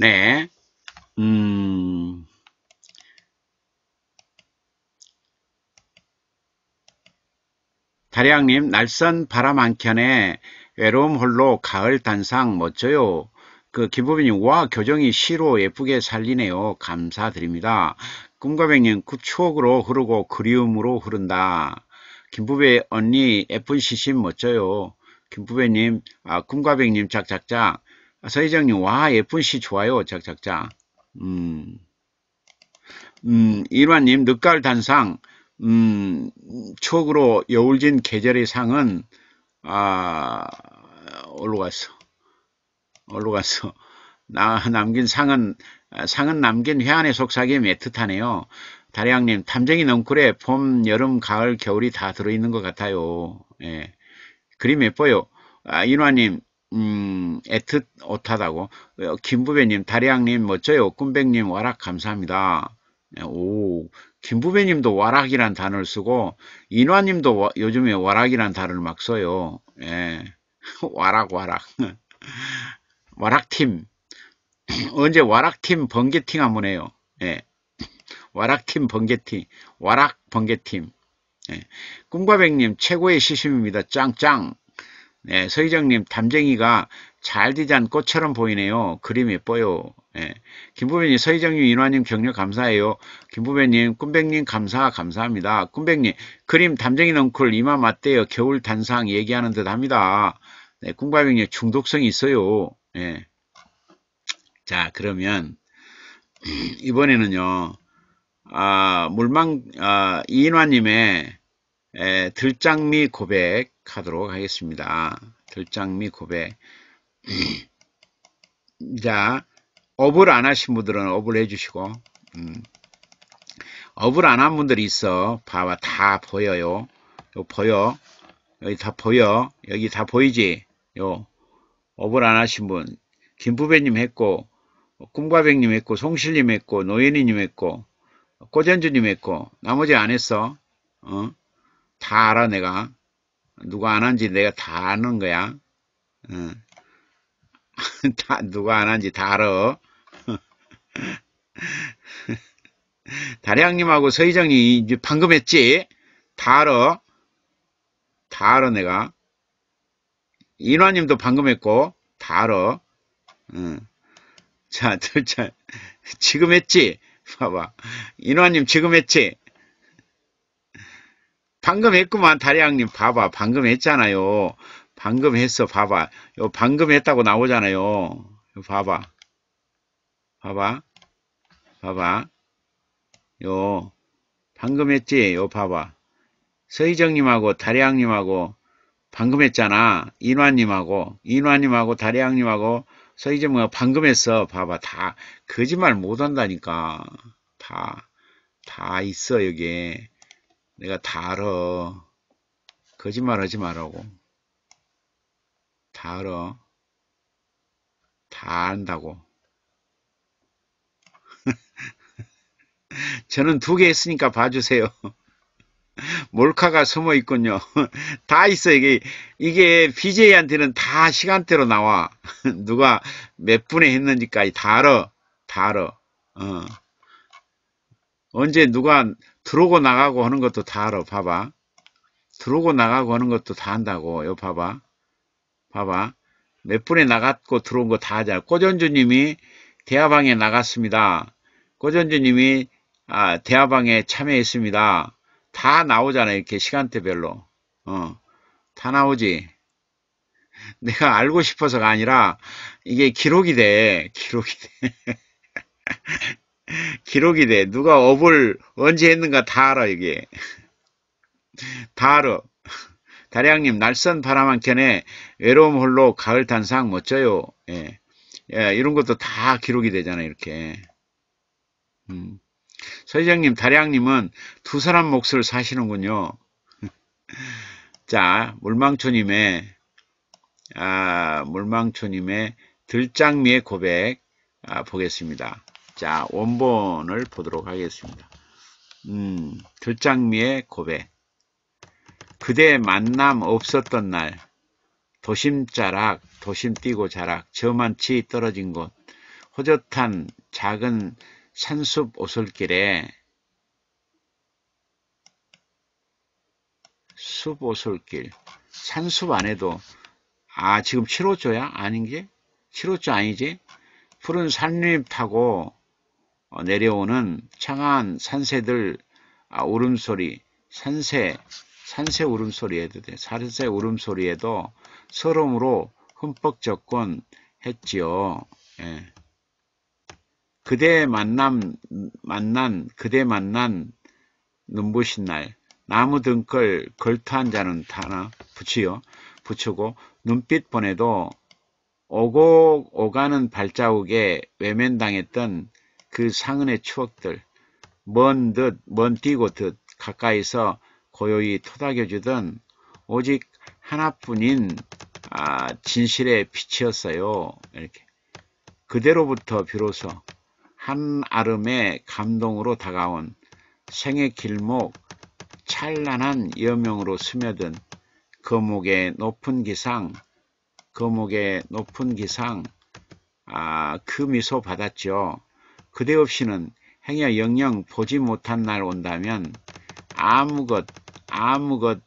네. 음, 다리양님, 날선 바람 한켠에 외로움 홀로 가을 단상 멋져요. 그 김부빈님, 와 교정이 시로 예쁘게 살리네요. 감사드립니다. 꿈과백님, 그 추억으로 흐르고 그리움으로 흐른다. 김부배 언니 예쁜 시심 멋져요. 김부배님, 아, 꿈과백님 짝짝짝. 서희정님, 와 예쁜 시 좋아요. 짝짝짝. 음, 음, 일화님, 늦가을 단상. 음, 추억으로 여울진 계절의 상은 아, 어디로 갔어? 어디로 갔어? 나, 남긴 상은, 상은 남긴 회한의 속삭임 애틋하네요. 다리양님, 탐정이 넝쿨에 봄, 여름, 가을, 겨울이 다 들어있는 것 같아요. 예. 그림 예뻐요. 아, 인화님, 음, 애틋 오타다고. 어, 김부배님, 다리양님, 멋져요. 꿈백님, 와락 감사합니다. 예, 오, 김부배님도 와락이란 단어를 쓰고, 인화님도 와, 요즘에 와락이란 단어를 막 써요. 예. 와락, 와락. 와락팀. 언제 와락팀 번개팅 한번 해요. 예. 와락팀 번개팅. 와락 번개팀. 예. 꿈과백님, 최고의 시심입니다. 짱짱. 네, 서희정님, 담쟁이가 잘 디자인 꽃처럼 보이네요. 그림 예뻐요. 예. 김부배님, 서희정님, 인화님 격려 감사해요. 김부배님, 꿈백님 감사 감사합니다. 꿈백님, 그림 담쟁이 넝쿨 이마 맞대요. 겨울 단상 얘기하는 듯 합니다. 네, 꿈과백님 중독성이 있어요. 예. 자, 그러면 이번에는요, 아, 물망, 아, 이인화님의 에, 들장미 고백 하도록 하겠습니다. 들장미 고백. 자, 업을 안 하신 분들은 업을 해주시고, 음, 업을 안 한 분들이 있어. 봐봐, 다 보여요. 요 보여. 여기 다 보여. 여기 다 보이지? 요, 업을 안 하신 분. 김부배님 했고, 꿈과백님 했고, 송실님 했고, 노현이님 했고, 꼬전주님 했고, 나머지 안 했어. 어? 다 알아, 내가. 누가 안 한지 내가 다 아는 거야. 어. 다, 누가 안 한지 다 알아. 다리양님하고 서희정이 이제 방금 했지? 다 알아. 다 알아, 내가. 인화님도 방금 했고, 다 알아. 어. 자, 자, 지금 했지? 봐봐. 인화님 지금 했지? 방금 했구만, 다리양님. 봐봐. 방금 했잖아요. 방금 했어. 봐봐. 요 방금 했다고 나오잖아요. 요 봐봐. 봐봐. 봐봐. 요 방금 했지? 요 봐봐. 서희정님하고 다리양님하고 방금 했잖아. 인화님하고 인화님하고 다리양님하고 서희정님하고 방금 했어. 봐봐. 다 거짓말 못한다니까. 다, 다 있어 여기에. 내가 다 알아. 거짓말 하지 말라고. 다 알아. 다 안다고. 저는 두 개 했으니까 봐주세요. 몰카가 숨어 있군요. 다 있어, 이게. 이게 비제이한테는 다 시간대로 나와. 누가 몇 분에 했는지까지 다 알아. 다 알아. 어. 언제 누가 들어오고 나가고 하는 것도 다 알아. 봐봐. 들어오고 나가고 하는 것도 다 한다고. 요 봐봐. 봐봐. 몇 분에 나갔고 들어온 거 다 하잖아. 꼬전주님이 대화방에 나갔습니다. 꼬전주님이 아, 대화방에 참여했습니다. 다 나오잖아. 이렇게 시간대별로. 어, 다 나오지. 내가 알고 싶어서가 아니라 이게 기록이 돼. 기록이 돼. 기록이 돼. 누가 업을 언제 했는가 다 알아. 이게. 다 알아. 다리양님, 날선 바람 한켠에 외로움 홀로 가을 단상 멋져요. 예. 예, 이런 것도 다 기록이 되잖아. 이렇게. 음. 서희정님, 다리양님은 두 사람 몫을 사시는군요. 자, 물망초님의, 아, 물망초님의 들장미의 고백, 아, 보겠습니다. 자, 원본을 보도록 하겠습니다. 음, 들장미의 고백. 그대 만남 없었던 날, 도심 자락, 도심 뛰고 자락, 저만치 떨어진 곳, 호젓한 작은 산숲 오솔길에 숲 오솔길 산숲 안에도 아 지금 칠 호조야? 아닌게? 칠 호조 아니지? 푸른 산림 타고 내려오는 청아한 산새들 아, 울음소리 산새 산새 울음소리에도 돼. 산새 울음소리에도 서름으로 흠뻑 젖곤 했지요. 예. 그대 만남 만난 그대 만난 눈부신 날 나무 등걸 걸터한 자는 타나 붙이요. 붙이고 눈빛 보내도 오고 오가는 발자국에 외면당했던 그 상흔의 추억들 먼 듯 먼 뛰고 듯 가까이서 고요히 토닥여주던 오직 하나뿐인 아, 진실의 빛이었어요. 이렇게 그대로부터 비로소 한 아름의 감동으로 다가온 생의 길목 찬란한 여명으로 스며든 거목의 높은 기상 거목의 높은 기상 아, 그 미소 받았죠. 그대 없이는 행여 영영 보지 못한 날 온다면 아무것 아무것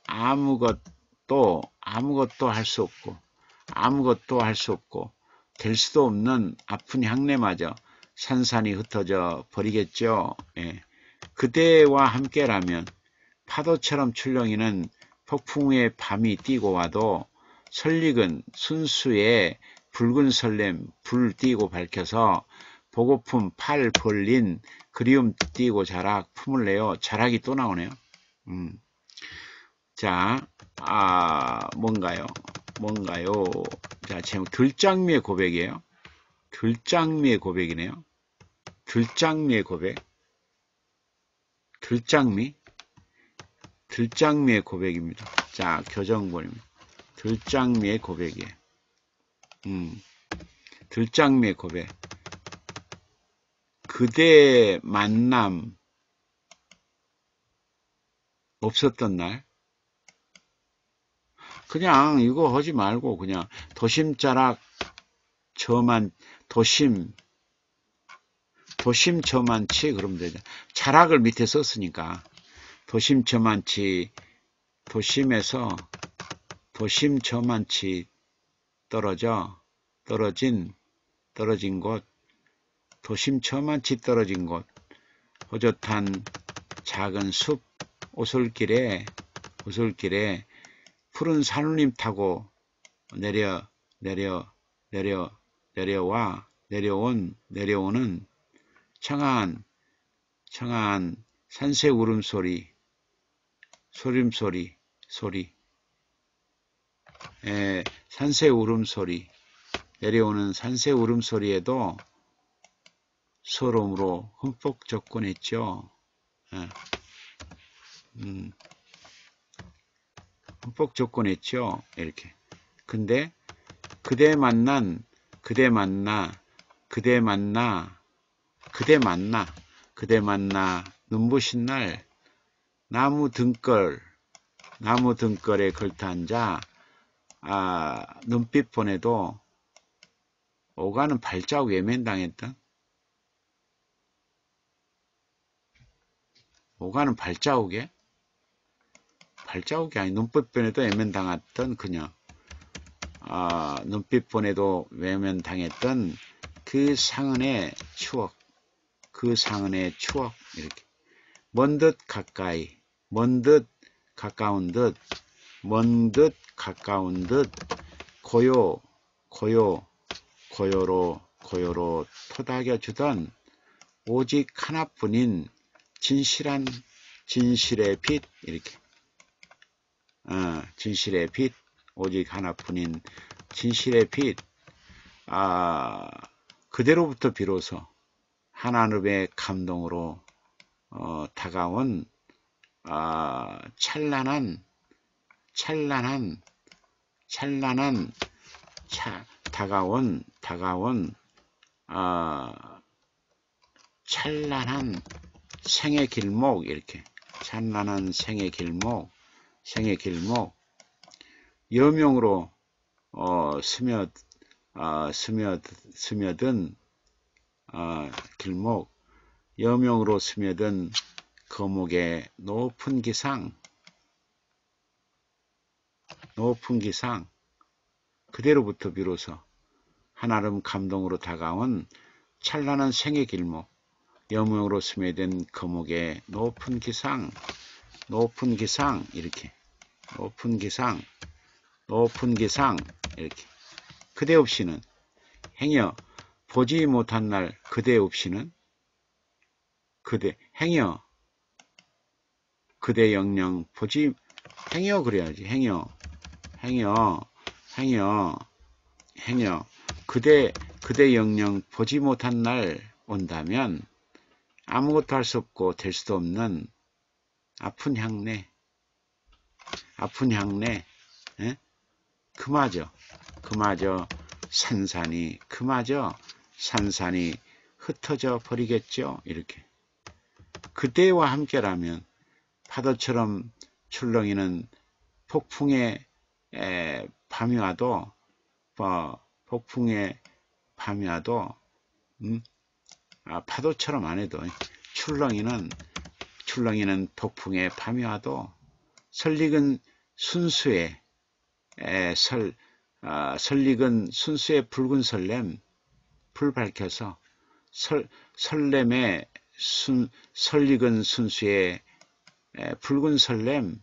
아무것도 아무것도 할 수 없고 아무것도 할 수 없고 될 수도 없는 아픈 향내마저 산산이 흩어져 버리겠죠. 예. 그대와 함께라면 파도처럼 출렁이는 폭풍의 밤이 뛰고 와도 설익은 순수의 붉은 설렘 불 띄고 밝혀서 보고품 팔 벌린 그리움 띄고 자락 품을 내요. 자락이 또 나오네요. 음. 자, 아, 뭔가요? 뭔가요? 자, 제목 들장미의 고백이에요. 들장미의 고백이네요. 들장미의 고백. 들장미? 들장미의 고백입니다. 자, 교정본입니다. 들장미의 고백이에요. 음, 들장미의 고백. 그대 만남 없었던 날? 그냥 이거 하지 말고 그냥 도심자락 저만 도심 도심 저만치 그러면 되죠. 자락을 밑에 썼으니까 도심 저만치 도심에서 도심 저만치 떨어져 떨어진 떨어진 곳 도심 저만치 떨어진 곳 호젓한 작은 숲 오솔길에 오솔길에 푸른 산울림 타고 내려 내려 내려 내려와 내려온 내려오는 청아한 청아한 산새 울음소리 소림소리 소리 에, 산새 울음소리 내려오는 산새 울음소리에도 서러움으로 흠뻑 젖곤했죠. 예. 음, 흠뻑 젖곤했죠. 이렇게. 근데 그대 만난 그대 만나 그대 만나 그대 만나 그대 만나 눈부신 날 나무 등걸 나무 등걸에 걸터앉아 아, 눈빛 보내도 오가는 발자국 외면당했던 오가는 발자국에 발자국이 아니 눈빛 보내도 외면당했던 그녀 아, 눈빛 보내도 외면당했던 그 상흔의 추억 그 상흔의 추억 이렇게 먼 듯 가까이 먼 듯 가까운 듯 먼 듯 가까운 듯 고요 고요 고요로 고요로 토닥여 주던 오직 하나뿐인 진실한 진실의 빛 이렇게 어, 진실의 빛 오직 하나뿐인 진실의 빛 아, 그대로부터 비로소 하나님의 감동으로 어, 다가온 아, 찬란한 찬란한 찬란한 차, 다가온 다가온 아, 찬란한 생의 길목 이렇게 찬란한 생의 길목 생의 길목 여명으로 어, 스며 어, 스며 스며든 어, 길목, 여명으로 스며든 거목의 높은 기상, 높은 기상, 그대로부터 비로소 한아름 감동으로 다가온 찬란한 생의 길목, 여명으로 스며든 거목의 높은 기상, 높은 기상, 이렇게 높은 기상, 높은 기상, 이렇게. 그대 없이는, 행여 보지 못한 날 그대 없이는, 그대, 행여 그대 영영 보지, 행여 그래야지. 행여, 행여, 행여, 행여 그대, 그대 영영 보지 못한 날 온다면 아무것도 할 수 없고 될 수도 없는 아픈 향내, 아픈 향내, 에? 그마저, 그마저 산산이, 그마저 산산이 흩어져 버리겠죠. 이렇게. 그대와 함께라면 파도처럼 출렁이는 폭풍의 에, 밤이 와도, 어, 폭풍의 밤이 와도, 음? 아, 파도처럼 안 해도 출렁이는, 출렁이는 폭풍의 밤이 와도 설익은 순수의 에, 설, 아, 설익은 순수의 붉은 설렘, 불 밝혀서 설, 설렘의 순, 설익은 순수의 에, 붉은 설렘,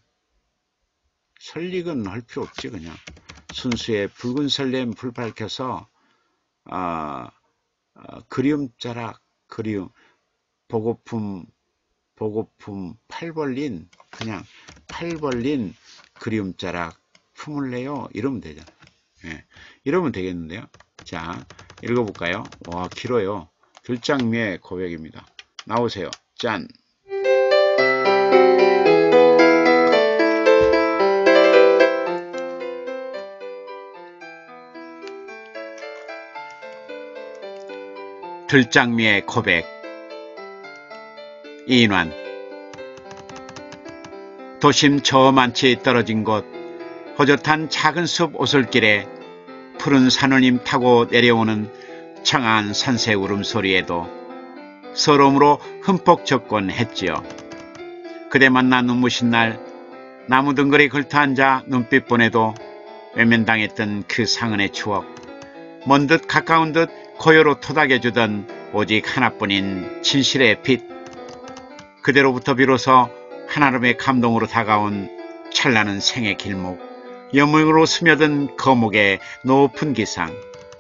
설익은 할 필요 없지, 그냥. 순수의 붉은 설렘 불 밝혀서, 아, 아, 그리움 자락, 그리움, 보고품, 보고품, 팔 벌린, 그냥 팔 벌린 그리움 자락 품을 내요. 이러면 되잖아. 예, 이러면 되겠는데요. 자, 읽어볼까요? 와, 길어요. 들장미의 고백입니다. 나오세요. 짠! 들장미의 고백. 이인환. 도심 저만치 떨어진 곳, 허젓한 작은 숲 오솔길에 푸른 산울림 타고 내려오는 청아한 산새 울음소리에도 서러움으로 흠뻑 젖곤 했지요. 그대 만나 눈부신 날 나무 덩굴에 걸터앉아 눈빛 보내도 외면당했던 그 상흔의 추억, 먼 듯 가까운 듯 고요로 토닥여주던 오직 하나뿐인 진실의 빛, 그대로부터 비로소 한아름의 감동으로 다가온 찬란한 생의 길목, 여명으로 스며든 거목의 높은 기상.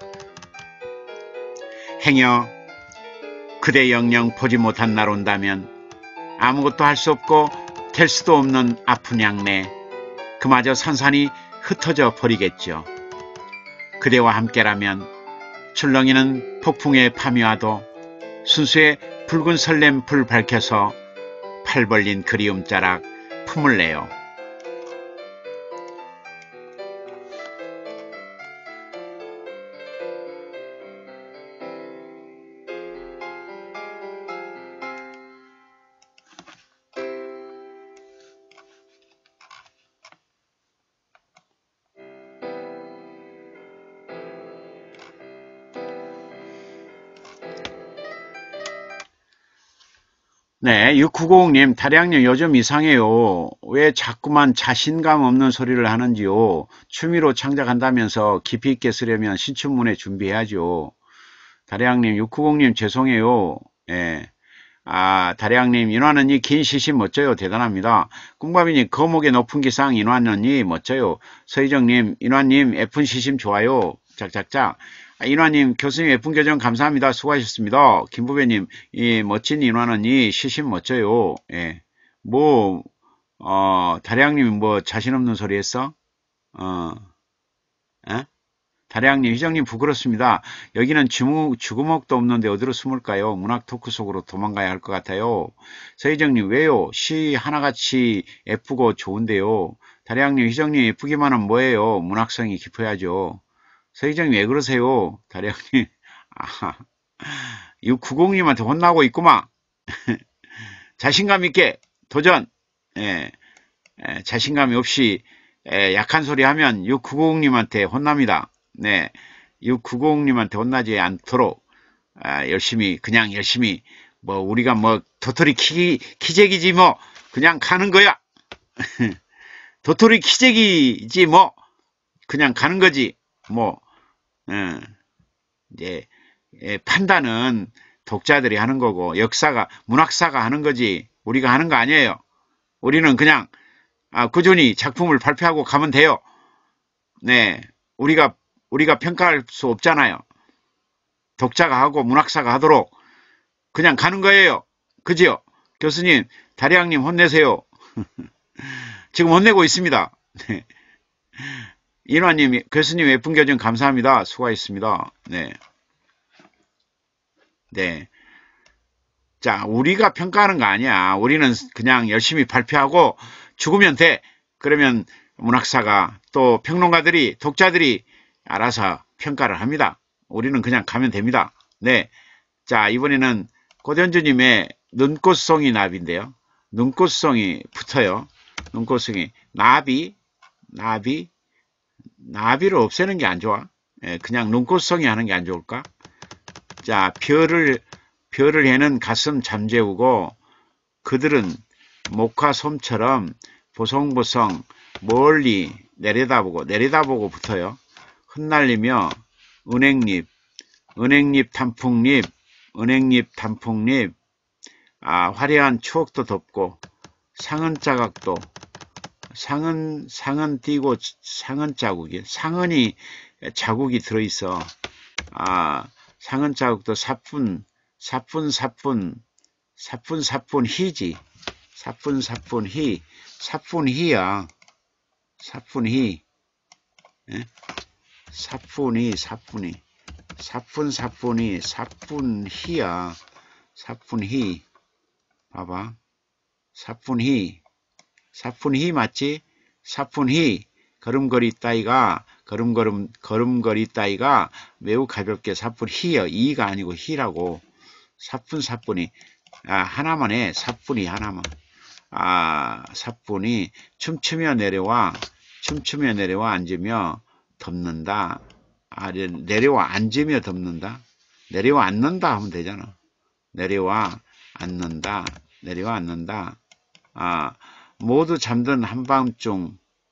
행여 그대 영영 보지 못한 날 온다면 아무것도 할 수 없고 될 수도 없는 아픈 양내, 그마저 산산이 흩어져 버리겠죠. 그대와 함께라면 출렁이는 폭풍의 밤이 와도 순수의 붉은 설렘 불 밝혀서 팔 벌린 그리움 자락 품을 내요. 네, 육구공님, 다량님 요즘 이상해요. 왜 자꾸만 자신감 없는 소리를 하는지요? 취미로 창작한다면서 깊이 있게 쓰려면 신춘문예 준비해야죠. 다량님, 육구공님 죄송해요. 예. 아, 다량님, 인화는이 긴 시신 멋져요. 대단합니다. 꿈밤이님, 거목의 높은 기상 인화는이 멋져요. 서희정님, 인화님, 예쁜 시심 좋아요. 짝짝짝. 아, 인화님, 교수님 예쁜 교정 감사합니다. 수고하셨습니다. 김부배님, 이 멋진 인화는 이 시심 멋져요. 예. 뭐, 어, 다량님 뭐 자신 없는 소리 했어? 어, 에? 다량님, 희정님 부끄럽습니다. 여기는 주먹, 주구먹도 없는데 어디로 숨을까요? 문학 토크 속으로 도망가야 할 것 같아요. 서희정님, 왜요? 시 하나같이 예쁘고 좋은데요. 다량님, 희정님 예쁘기만 하면 뭐예요? 문학성이 깊어야죠. 서희정님 왜 그러세요? 다량님. 아, 육구공님한테 혼나고 있구만. 자신감 있게 도전. 예, 예, 자신감이 없이 예, 약한 소리 하면 육구공님한테 혼납니다. 네, 육구공님한테 혼나지 않도록 아, 열심히 그냥 열심히 뭐 우리가 뭐 도토리 키, 키재기지 뭐 그냥 가는 거야. 도토리 키재기지 뭐 그냥 가는 거지. 뭐 어, 이제 예, 판단은 독자들이 하는 거고 역사가 문학사가 하는 거지 우리가 하는 거 아니에요. 우리는 그냥 아, 꾸준히 작품을 발표하고 가면 돼요. 네, 우리가 우리가 평가할 수 없잖아요. 독자가 하고 문학사가 하도록 그냥 가는 거예요. 그죠? 교수님, 다리왕님 혼내세요. 지금 혼내고 있습니다. 네. 인화님, 교수님 예쁜 교정 감사합니다. 수고하셨습니다. 네. 네. 자, 우리가 평가하는 거 아니야. 우리는 그냥 열심히 발표하고 죽으면 돼. 그러면 문학사가 또 평론가들이, 독자들이 알아서 평가를 합니다. 우리는 그냥 가면 됩니다. 네. 자, 이번에는 고전주님의 눈꽃송이 나비인데요. 눈꽃송이 붙어요. 눈꽃송이. 나비, 나비, 나비를 없애는 게 안 좋아. 예, 그냥 눈꽃송이 하는 게 안 좋을까? 자, 별을, 별을 해는 가슴 잠재우고 그들은 목화 솜처럼 보송보송 멀리 내려다보고, 내려다보고 붙어요. 흩날리며 은행잎, 은행잎 단풍잎, 은행잎 단풍잎, 아, 화려한 추억도 덮고 상은 자각도 상은 상은 띄고 상은 자국이 상은이 자국이 들어있어. 아, 상은 자국도 사뿐 사뿐 사뿐 사뿐 사뿐 희지. 사뿐 사뿐 희 사뿐 희야. 사뿐 희. 예? 사뿐이 사뿐이 사뿐 사뿐이 사뿐 희야. 사뿐 희. 봐봐. 사뿐 희. 사푼 희 맞지? 사푼 희. 걸음걸이 따위가 걸음걸음 걸음걸이 따위가 매우 가볍게 사푼 희여. 이가 아니고 희라고. 사푼 사푼이 아, 하나만 해. 사푼이 하나만. 아, 사푼이 춤추며 내려와 춤추며 내려와 앉으며 덮는다. 아, 내려와 앉으며 덮는다. 내려와 앉는다 하면 되잖아. 내려와 앉는다. 내려와 앉는다. 아, 모두 잠든 한밤중을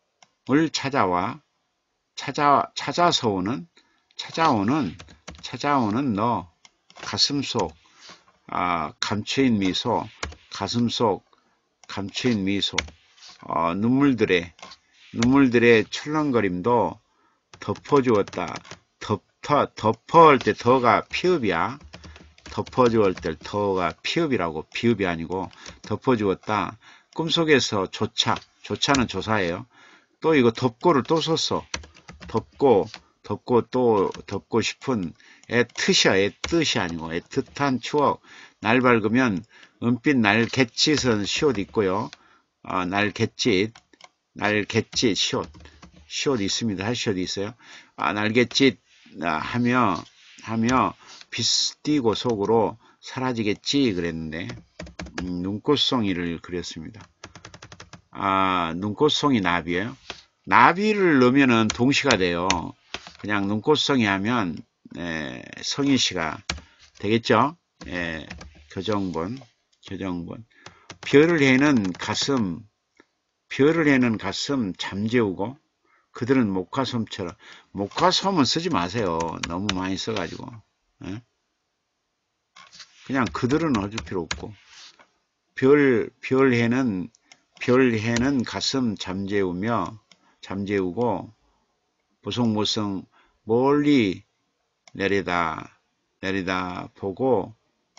찾아와 찾아 찾아서 오는 찾아오는 찾아오는 너 가슴속 아, 감추인 미소 가슴속 감추인 미소 어, 눈물들의 눈물들의 출렁거림도 덮어주었다. 덮어 덮어올 때 더가 피읍이야. 덮어주었을 때 더가 피읍이라고. 비읍이 아니고 덮어주었다. 꿈속에서 조차, 조차는 조사예요. 또 이거 덮고를 또 썼어. 덮고, 덮고 또 덮고 싶은 애뜻이야. 애뜻이 아니고 애틋한 추억. 날 밝으면 은빛 날갯짓은 시옷 있고요. 어, 날갯짓, 날갯짓 시옷, 시옷 있습니다. 할 시옷 있어요. 아, 날갯짓 하며 하며 빛 띄고 속으로 사라지겠지 그랬는데. 음, 눈꽃송이를 그렸습니다. 아, 눈꽃송이 나비예요. 나비를 넣으면은 동시가 돼요. 그냥 눈꽃송이 하면 에, 성희씨가 되겠죠. 에, 교정본, 교정본. 별을 해는 가슴, 별을 해는 가슴 잠재우고 그들은 목화솜처럼. 목화솜은 쓰지 마세요. 너무 많이 써가지고. 에? 그냥 그들은 어줄 필요 없고. 별, 별해는, 별해는 가슴 잠재우며, 잠재우고, 보송보송 멀리 내리다, 내리다 보고,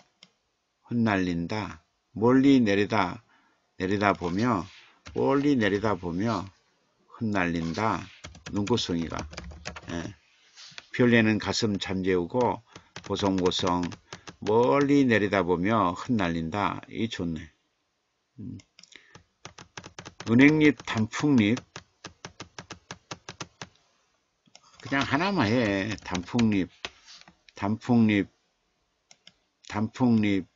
흩날린다. 멀리 내리다, 내리다 보며, 멀리 내리다 보며, 흩날린다. 눈꽃송이가. 예. 별해는 가슴 잠재우고, 보송보송 멀리 내려다보며 흩날린다. 이 좋네. 음. 은행잎, 단풍잎. 그냥 하나만 해. 단풍잎, 단풍잎, 단풍잎,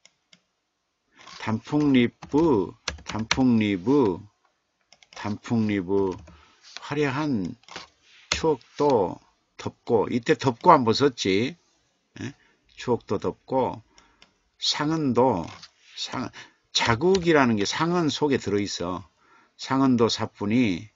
단풍잎의, 단풍잎의, 단풍잎의 화려한 추억도 덮고, 이때 덮고 한번 썼지. 에? 추억도 덮고 상은도 상, 자국이라는 게 상은 속에 들어있어. 상은도 사뿐히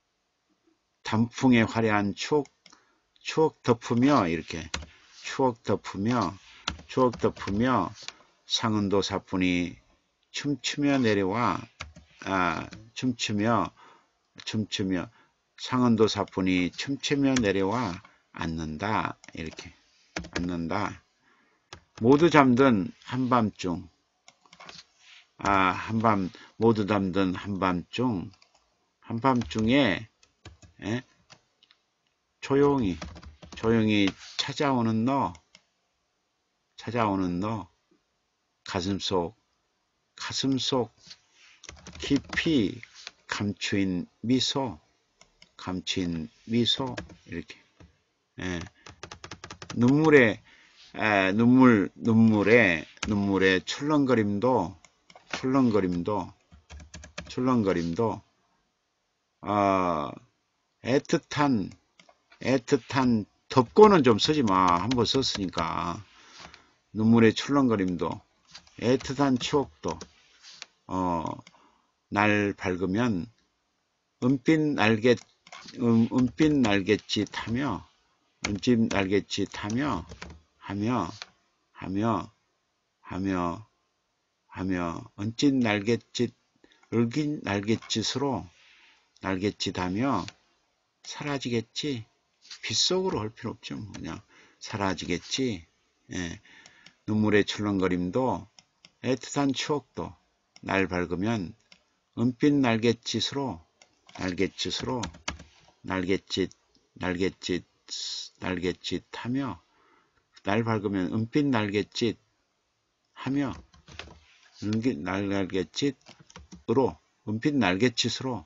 단풍에 화려한 추억, 추억 덮으며 이렇게 추억 덮으며 추억 덮으며 상은도 사뿐히 춤추며 내려와 아, 춤추며 춤추며 상은도 사뿐히 춤추며 내려와 앉는다. 이렇게 앉는다. 모두 잠든 한밤중 아 한밤 모두 잠든 한밤중 한밤중에 에? 조용히 조용히 찾아오는 너 찾아오는 너 가슴속 가슴속 깊이 감추인 미소 감추인 미소 이렇게 에. 눈물에 에, 눈물 눈물에 눈물에 출렁거림도 출렁거림도 출렁거림도 어, 애틋한 애틋한 덮고는 좀 쓰지 마. 한번 썼으니까. 눈물의 출렁거림도 애틋한 추억도 어, 날 밝으면 은빛 날갯 음, 은빛 날갯짓 하며 은빛 날갯짓 하며 하며 하며 하며 하며 은빛 날갯짓 을긴 날갯짓으로 날갯짓 하며 사라지겠지. 빗속으로 할 필요 없죠. 그냥 사라지겠지. 예. 눈물의 출렁거림도 애틋한 추억도 날 밝으면 은빛 날갯짓으로 날갯짓으로 날갯짓 날갯짓 날갯짓 하며 날 밝으면 은빛 날갯짓 하며 은빛 날갯짓으로 은빛 날갯짓으로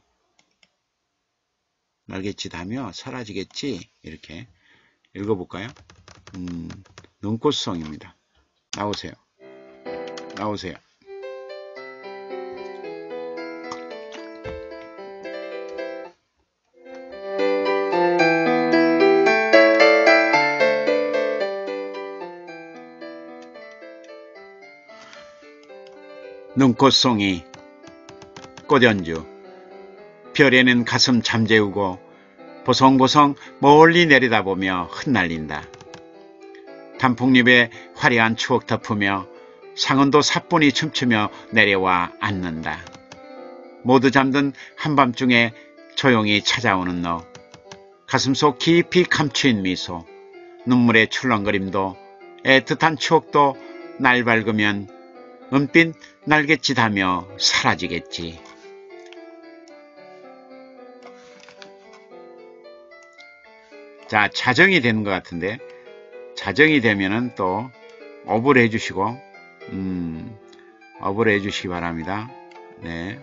날갯짓 하며 사라지겠지. 이렇게 읽어볼까요? 음, 눈꽃송입니다. 나오세요. 나오세요. 눈꽃송이 꽃연주 별에는 가슴 잠재우고 보송보송 멀리 내려다보며 흩날린다. 단풍잎에 화려한 추억 덮으며 상은도 사뿐히 춤추며 내려와 앉는다. 모두 잠든 한밤중에 조용히 찾아오는 너 가슴속 깊이 감추인 미소 눈물의 출렁거림도 애틋한 추억도 날 밝으면 은빛 날갯짓 하며 사라지겠지. 자, 자정이 되는 것 같은데, 자정이 되면은 또 업을 해주시고, 음, 업을 해주시기 바랍니다. 네.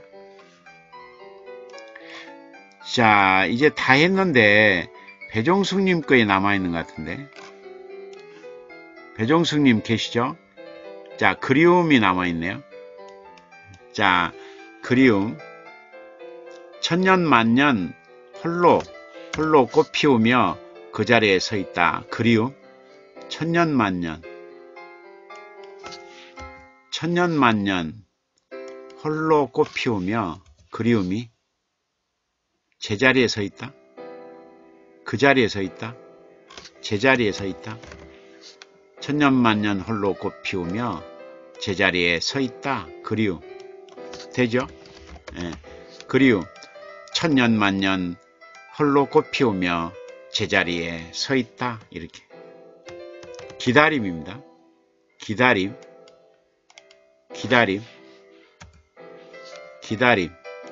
자, 이제 다 했는데, 배종숙님 거에 남아있는 것 같은데, 배종숙님 계시죠? 자, 그리움이 남아있네요. 자, 그리움. 천년만년 홀로, 홀로 꽃 피우며 그 자리에 서 있다. 그리움. 천년만년. 천년만년 홀로 꽃 피우며 그리움이 제자리에 서 있다. 그 자리에 서 있다. 제자리에 서 있다. 천년만년 홀로 꽃 피우며 제자리에 서 있다. 그리움. 되죠? 예. 그리움. 천년만년 홀로 꽃 피우며 제자리에 서 있다. 이렇게. 기다림입니다. 기다림. 기다림. 기다림.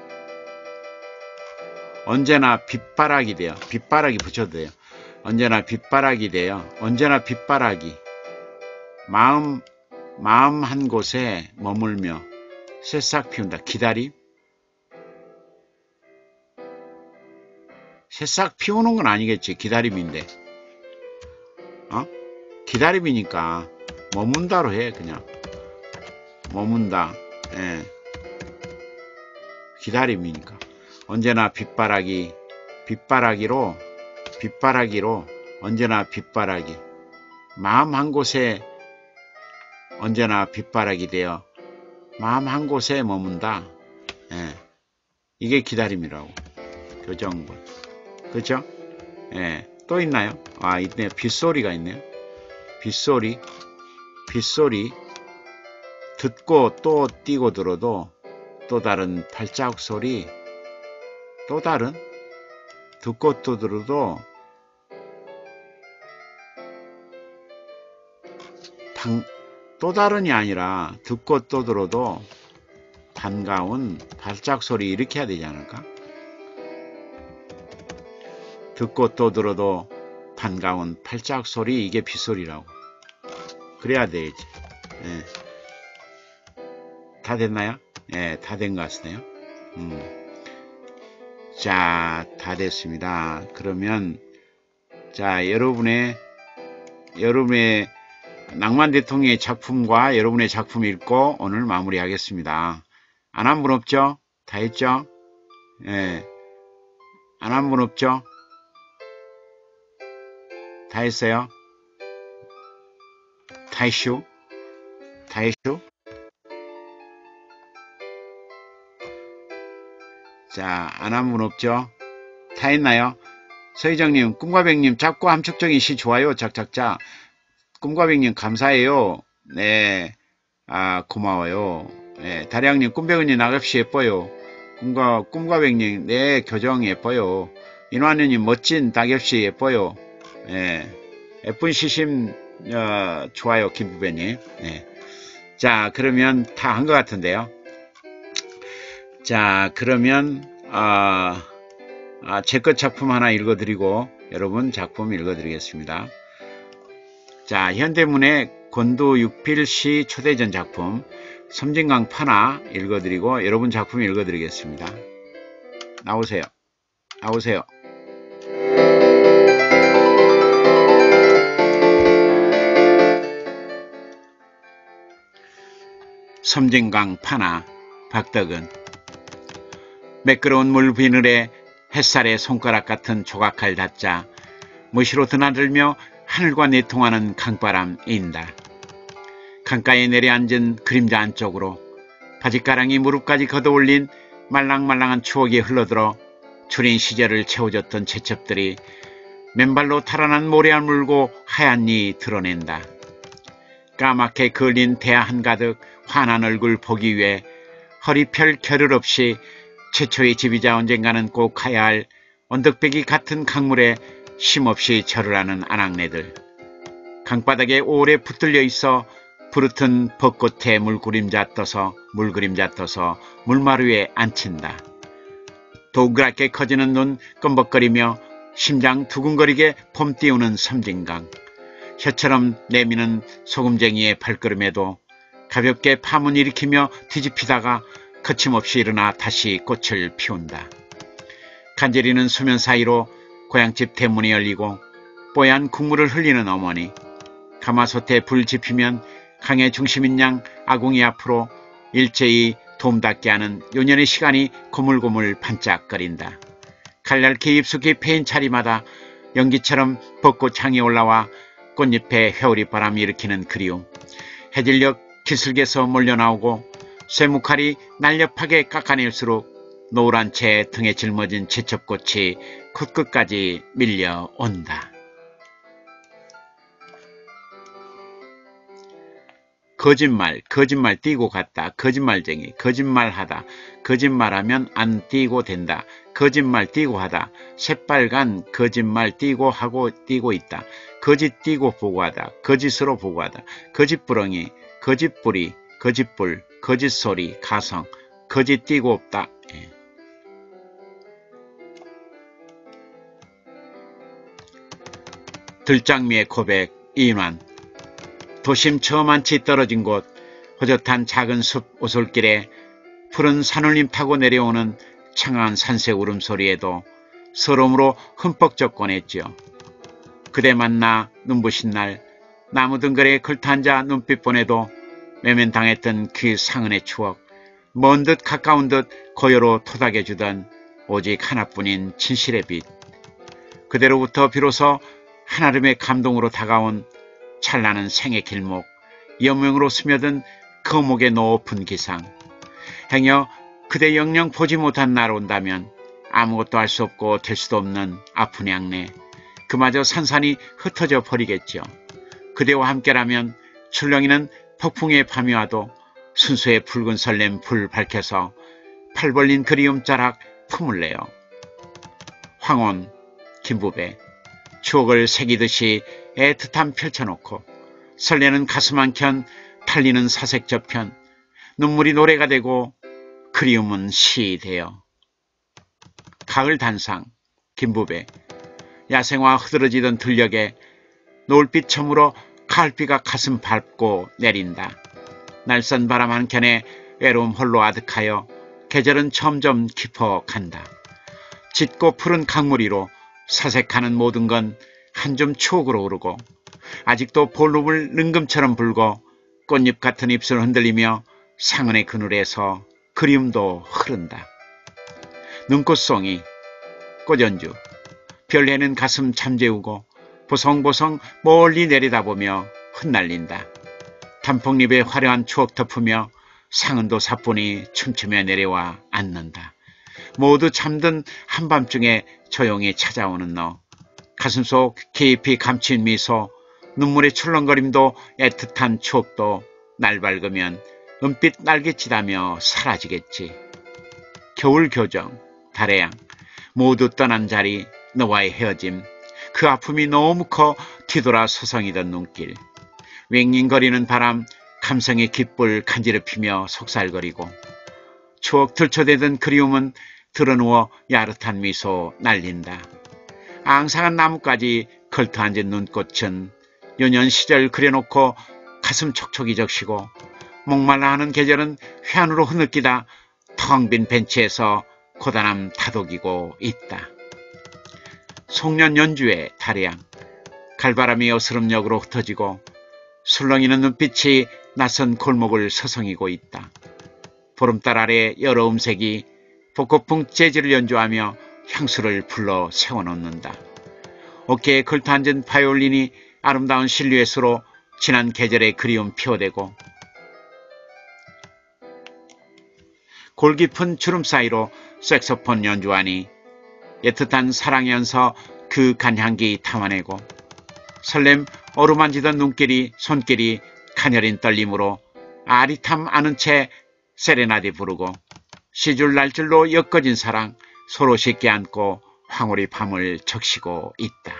언제나 빗바락이 돼요. 빗바락이 붙여도 돼요. 언제나 빗바락이 돼요. 언제나 빗바락이. 마음, 마음 한 곳에 머물며 새싹 피운다. 기다림. 새싹 피우는 건 아니겠지. 기다림인데. 어? 기다림이니까 머문다로 해. 그냥. 머문다. 예. 기다림이니까. 언제나 빗바라기, 빗바라기로, 빗바라기로, 언제나 빗바라기. 마음 한 곳에 언제나 빗바라기 되어 마음 한 곳에 머문다. 예. 이게 기다림이라고. 교정군. 그죠? 예. 또 있나요? 아, 있네요. 빗소리가 있네요. 빗소리. 빗소리. 듣고 또 뛰고 들어도 또 다른 발자국 소리. 또 다른? 듣고 또 들어도 방, 또 다른이 아니라 듣고 또 들어도 반가운 발자국 소리 이렇게 해야 되지 않을까? 듣고 또 들어도 반가운 발자국 소리, 이게 빗소리라고. 그래야 되지. 예. 다 됐나요? 예, 다 된 것 같으네요. 음. 자, 다 됐습니다. 그러면 자, 여러분의 여러분의 낭만 대통령의 작품과 여러분의 작품 읽고 오늘 마무리하겠습니다. 안 한 분 없죠? 다 했죠? 예. 안 한 분 없죠? 다 했어요? 다 했슈? 다 했슈? 자, 안 한 분 없죠? 다 했나요? 서희정님, 꿈과백님, 작고 함축적인 시 좋아요. 작작작. 꿈과백님, 감사해요. 네. 아, 고마워요. 네. 다량님, 꿈백언니 낙엽시 예뻐요. 꿈과, 꿈과백님, 네, 교정 예뻐요. 인화누님, 멋진 낙엽시 예뻐요. 네. 예쁜 시심, 어, 좋아요. 김부배님. 네. 자, 그러면 다 한 것 같은데요. 자, 그러면 아, 아, 제 것 작품 하나 읽어드리고 여러분 작품 읽어드리겠습니다. 자, 현대문의 권도육필시 초대전 작품 섬진강 파나 읽어드리고 여러분 작품 읽어드리겠습니다. 나오세요. 나오세요. 섬진강 파나 박덕은. 매끄러운 물 비늘에 햇살에 손가락 같은 조각칼 닿자 무시로 드나들며 하늘과 내통하는 강바람인다. 강가에 내려앉은 그림자 안쪽으로 바짓가랑이 무릎까지 걷어올린 말랑말랑한 추억이 흘러들어 추린 시절을 채워줬던 채첩들이 맨발로 탈환한 모래알 물고 하얀니 드러낸다. 까맣게 그을린 대야 한가득 환한 얼굴 보기 위해 허리펼 겨를 없이 최초의 지비자 언젠가는 꼭 가야 할 언덕배기 같은 강물에 쉼없이 절을 하는 아낙네들. 강바닥에 오래 붙들려 있어 부르튼 벚꽃에 물그림자 떠서 물그림자 떠서 물마루 위에 앉힌다. 동그랗게 커지는 눈 껌벅거리며 심장 두근거리게 폼 띄우는 섬진강. 혀처럼 내미는 소금쟁이의 발걸음에도 가볍게 파문 일으키며 뒤집히다가 거침없이 일어나 다시 꽃을 피운다. 간지리는 수면 사이로 고향집 대문이 열리고 뽀얀 국물을 흘리는 어머니. 가마솥에 불 지피면 강의 중심인 양 아궁이 앞으로 일제히 돔답게 하는 요년의 시간이 고물고물 반짝거린다. 칼날기 입숙이 패인 차리마다 연기처럼 벚꽃 향이 올라와 꽃잎에 회오리 바람이 일으키는 그리움. 해질녘 기슭에서 몰려나오고 쇠무칼이 날렵하게 깎아낼수록 노란 채 등에 짊어진 채첩꽃이 콧끝까지 밀려온다. 거짓말, 거짓말 띄고 갔다. 거짓말쟁이, 거짓말하다. 거짓말하면 안 띄고 된다. 거짓말 띄고 하다. 새빨간 거짓말 띄고 하고 띄고 있다. 거짓 띄고 보고하다. 거짓으로 보고하다. 거짓부렁이, 거짓뿌리, 거짓불, 거짓소리, 가성, 거짓 띄고 없다. 예. 들장미의 고백, 이인환. 도심 저 많이 떨어진 곳, 허젓한 작은 숲 오솔길에 푸른 산울림 타고 내려오는 청아한 산새 울음소리에도 서러움으로 흠뻑 젖곤했지요. 그대 만나 눈부신 날 나무 등걸에 걸터앉아 눈빛 보내도 외면당했던 그 상흔의 추억, 먼 듯 가까운 듯 고요로 토닥여주던 오직 하나뿐인 진실의 빛. 그대로부터 비로소 한아름의 감동으로 다가온 찬란한 생의 길목, 여명으로 스며든 거목의 높은 기상. 행여 그대 영영 보지 못한 날 온다면 아무것도 할 수 없고 될 수도 없는 아픈 양내 그마저 산산이 흩어져 버리겠죠. 그대와 함께라면 출렁이는 폭풍의 밤이 와도 순수의 붉은 설렘 불 밝혀서 팔 벌린 그리움 자락 품을 내요. 황혼, 김부배, 추억을 새기듯이 애틋함 펼쳐놓고 설레는 가슴 한켠 달리는 사색 저편, 눈물이 노래가 되고 그리움은 시 되어. 가을 단상, 김부배, 야생화 흐드러지던 들녘에 노을빛 저물어 가을비가 가슴 밟고 내린다. 날선 바람 한켠에 외로움 홀로 아득하여 계절은 점점 깊어간다. 짙고 푸른 강물 위로 사색하는 모든 건 한 줌 추억으로 오르고 아직도 볼륨을 능금처럼 불고 꽃잎 같은 입술 흔들리며 상은의 그늘에서 그리움도 흐른다. 눈꽃송이, 꽃연주, 별해는 가슴 잠재우고 보송보송 멀리 내려다보며 흩날린다. 단풍잎에 화려한 추억 덮으며 상은도 사뿐히 춤추며 내려와 앉는다. 모두 잠든 한밤중에 조용히 찾아오는 너. 가슴속 깊이 감춘 미소, 눈물의 출렁거림도 애틋한 추억도 날 밝으면 은빛 날개치다며 사라지겠지. 겨울 교정, 달의 양, 모두 떠난 자리, 너와의 헤어짐, 그 아픔이 너무 커 뒤돌아 서성이던 눈길. 웽웽거리는 바람, 감성의 깃불 간지럽히며 속살거리고 추억 들춰대던 그리움은 드러누워 야릇한 미소 날린다. 앙상한 나뭇가지 걸터앉은 눈꽃은 유년 시절 그려놓고 가슴 촉촉이 적시고 목말라 하는 계절은 회한으로 흐느끼다 텅 빈 벤치에서 고단함 다독이고 있다. 송년 연주의 달의양, 갈바람이 어스름역으로 흩어지고 술렁이는 눈빛이 낯선 골목을 서성이고 있다. 보름달 아래 여러 음색이 벚꽃풍 재즈를 연주하며 향수를 불러 세워놓는다. 어깨에 걸터앉은 바이올린이 아름다운 실루엣으로 지난 계절의 그리움 피워대고 골깊은 주름 사이로 색소폰 연주하니 애틋한 사랑의 연서 그 간향기 담아내고 설렘 어루만지던 눈길이 손길이 가녀린 떨림으로 아릿함 아는 채 세레나데 부르고 시줄 날줄로 엮어진 사랑 서로 쉽게 안고 황홀히 밤을 적시고 있다.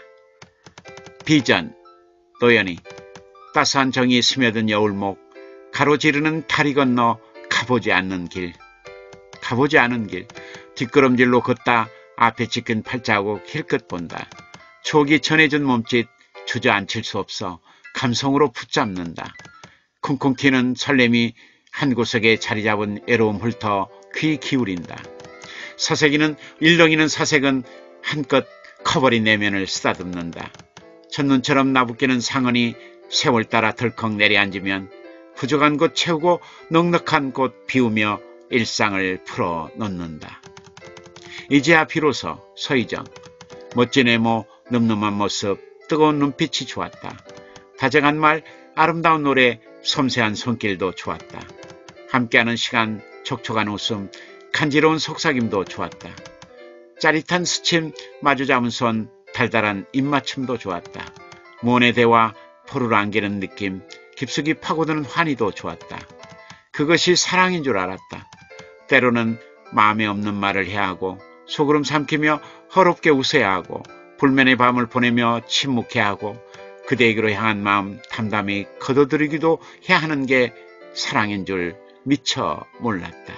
비전, 노연이, 따스한 정이 스며든 여울목, 가로지르는 다리 건너 가보지 않는 길. 가보지 않은 길, 뒷걸음질로 걷다 앞에 찍힌 팔자국 힐끗 본다. 추억이 전해준 몸짓 주저앉힐 수 없어 감성으로 붙잡는다. 쿵쿵 튀는 설렘이 한 구석에 자리 잡은 애로움 훑어 귀 기울인다. 서색이는 일렁이는 사색은 한껏 커버린 내면을 쓰다듬는다. 첫눈처럼 나부끼는 상은이 세월 따라 덜컥 내려앉으면 부족한 곳 채우고 넉넉한 곳 비우며 일상을 풀어놓는다. 이제야 비로소 서희정, 멋진 외모, 늠름한 모습, 뜨거운 눈빛이 좋았다. 다정한 말, 아름다운 노래, 섬세한 손길도 좋았다. 함께하는 시간, 촉촉한 웃음, 간지러운 속삭임도 좋았다. 짜릿한 스침, 마주 잡은 손, 달달한 입맞춤도 좋았다. 무언의 대화, 포를 안기는 느낌, 깊숙이 파고드는 환희도 좋았다. 그것이 사랑인 줄 알았다. 때로는 마음에 없는 말을 해야 하고 소구름 삼키며 허롭게 웃어야 하고 불면의 밤을 보내며 침묵해야 하고 그대에게로 향한 마음 담담히 거둬들이기도 해야 하는 게 사랑인 줄 미처 몰랐다.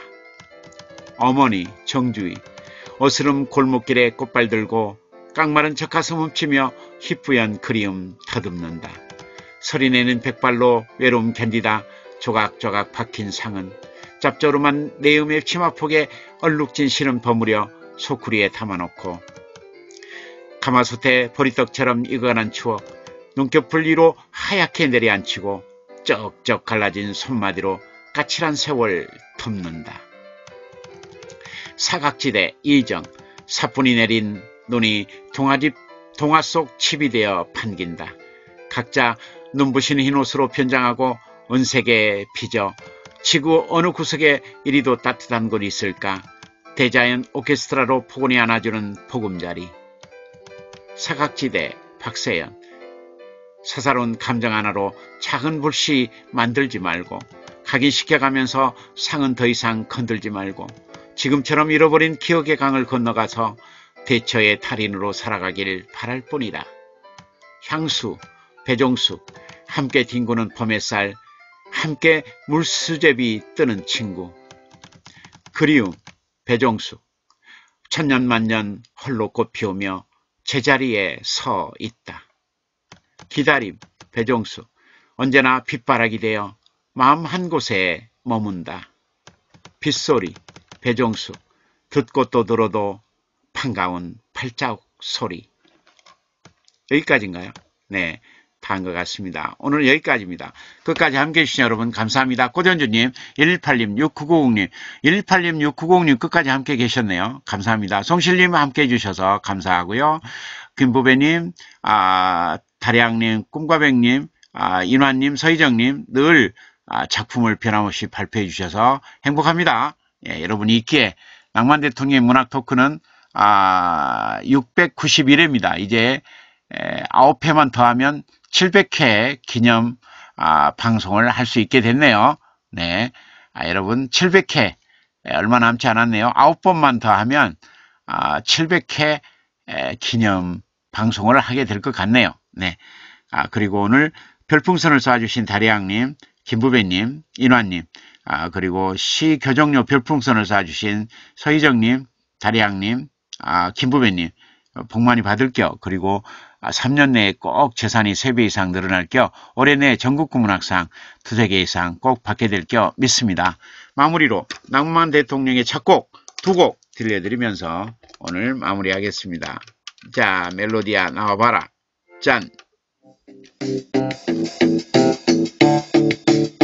어머니 정주희, 어스름 골목길에 꽃발 들고 깡마른 젖가슴 훔치며 희뿌연 그리움 더듬는다. 서리내는 백발로 외로움 견디다 조각조각 박힌 상은 짭조름한 내음의 치마폭에 얼룩진 실은 버무려 소쿠리에 담아놓고 가마솥에 보리떡처럼 익어가는 추억 눈꺼풀 위로 하얗게 내려앉히고 쩍쩍 갈라진 손마디로 까칠한 세월 덮는다. 사각지대 이정, 사뿐히 내린 눈이 동아집 동화 속 칩이 되어 판긴다. 각자 눈부신 흰옷으로 변장하고 온세계 빚어 지구 어느 구석에 이리도 따뜻한 곳이 있을까? 대자연 오케스트라로 포근히 안아주는 보금자리. 사각지대 박세연. 사사로운 감정 하나로 작은 불씨 만들지 말고 각인시켜가면서 상은 더 이상 건들지 말고 지금처럼 잃어버린 기억의 강을 건너가서 대처의 달인으로 살아가길 바랄 뿐이다. 향수, 배종숙, 함께 뒹구는 봄햇살, 함께 물수제비 뜨는 친구. 그리움, 배종숙. 천년만년 홀로 꽃 피우며 제자리에 서 있다. 기다림, 배종숙. 언제나 빗바라기 되어 마음 한 곳에 머문다. 빗소리, 배종숙. 듣고 또 들어도 반가운 발자국 소리. 여기까지인가요? 네, 다 한 것 같습니다. 오늘 여기까지입니다. 끝까지 함께해 주신 여러분 감사합니다. 고전주님, 일일팔님, 육구구공님, 일일팔님, 육구구공님 끝까지 함께 계셨네요. 감사합니다. 송실님 함께해 주셔서 감사하고요. 김부배님, 아, 다량님, 꿈과백님, 아, 인환님, 서희정님 늘 아, 작품을 변함없이 발표해 주셔서 행복합니다. 예, 여러분이 있기에 낭만 대통령의 문학 토크는 아, 육백구십일 회입니다. 이제 에, 아홉 회만 더하면 칠백 회 기념 아, 방송을 할 수 있게 됐네요. 네, 아, 여러분 칠백 회 에, 얼마 남지 않았네요. 아홉 번만 더하면 아, 칠백 회 에, 기념 방송을 하게 될 것 같네요. 네, 아, 그리고 오늘 별풍선을 쏴주신 다리양님, 김부배님, 인환님, 아, 그리고 시교정료 별풍선을 쏴주신 서희정님, 다리양님, 아, 김부배님, 복 많이 받을 겨. 그리고 삼 년 내에 꼭 재산이 세 배 이상 늘어날 겨. 올해 내 전국구문학상 두세 개 이상 꼭 받게 될 겨 믿습니다. 마무리로 낭만 대통령의 작곡 두 곡 들려드리면서 오늘 마무리하겠습니다. 자, 멜로디야 나와봐라. 짠!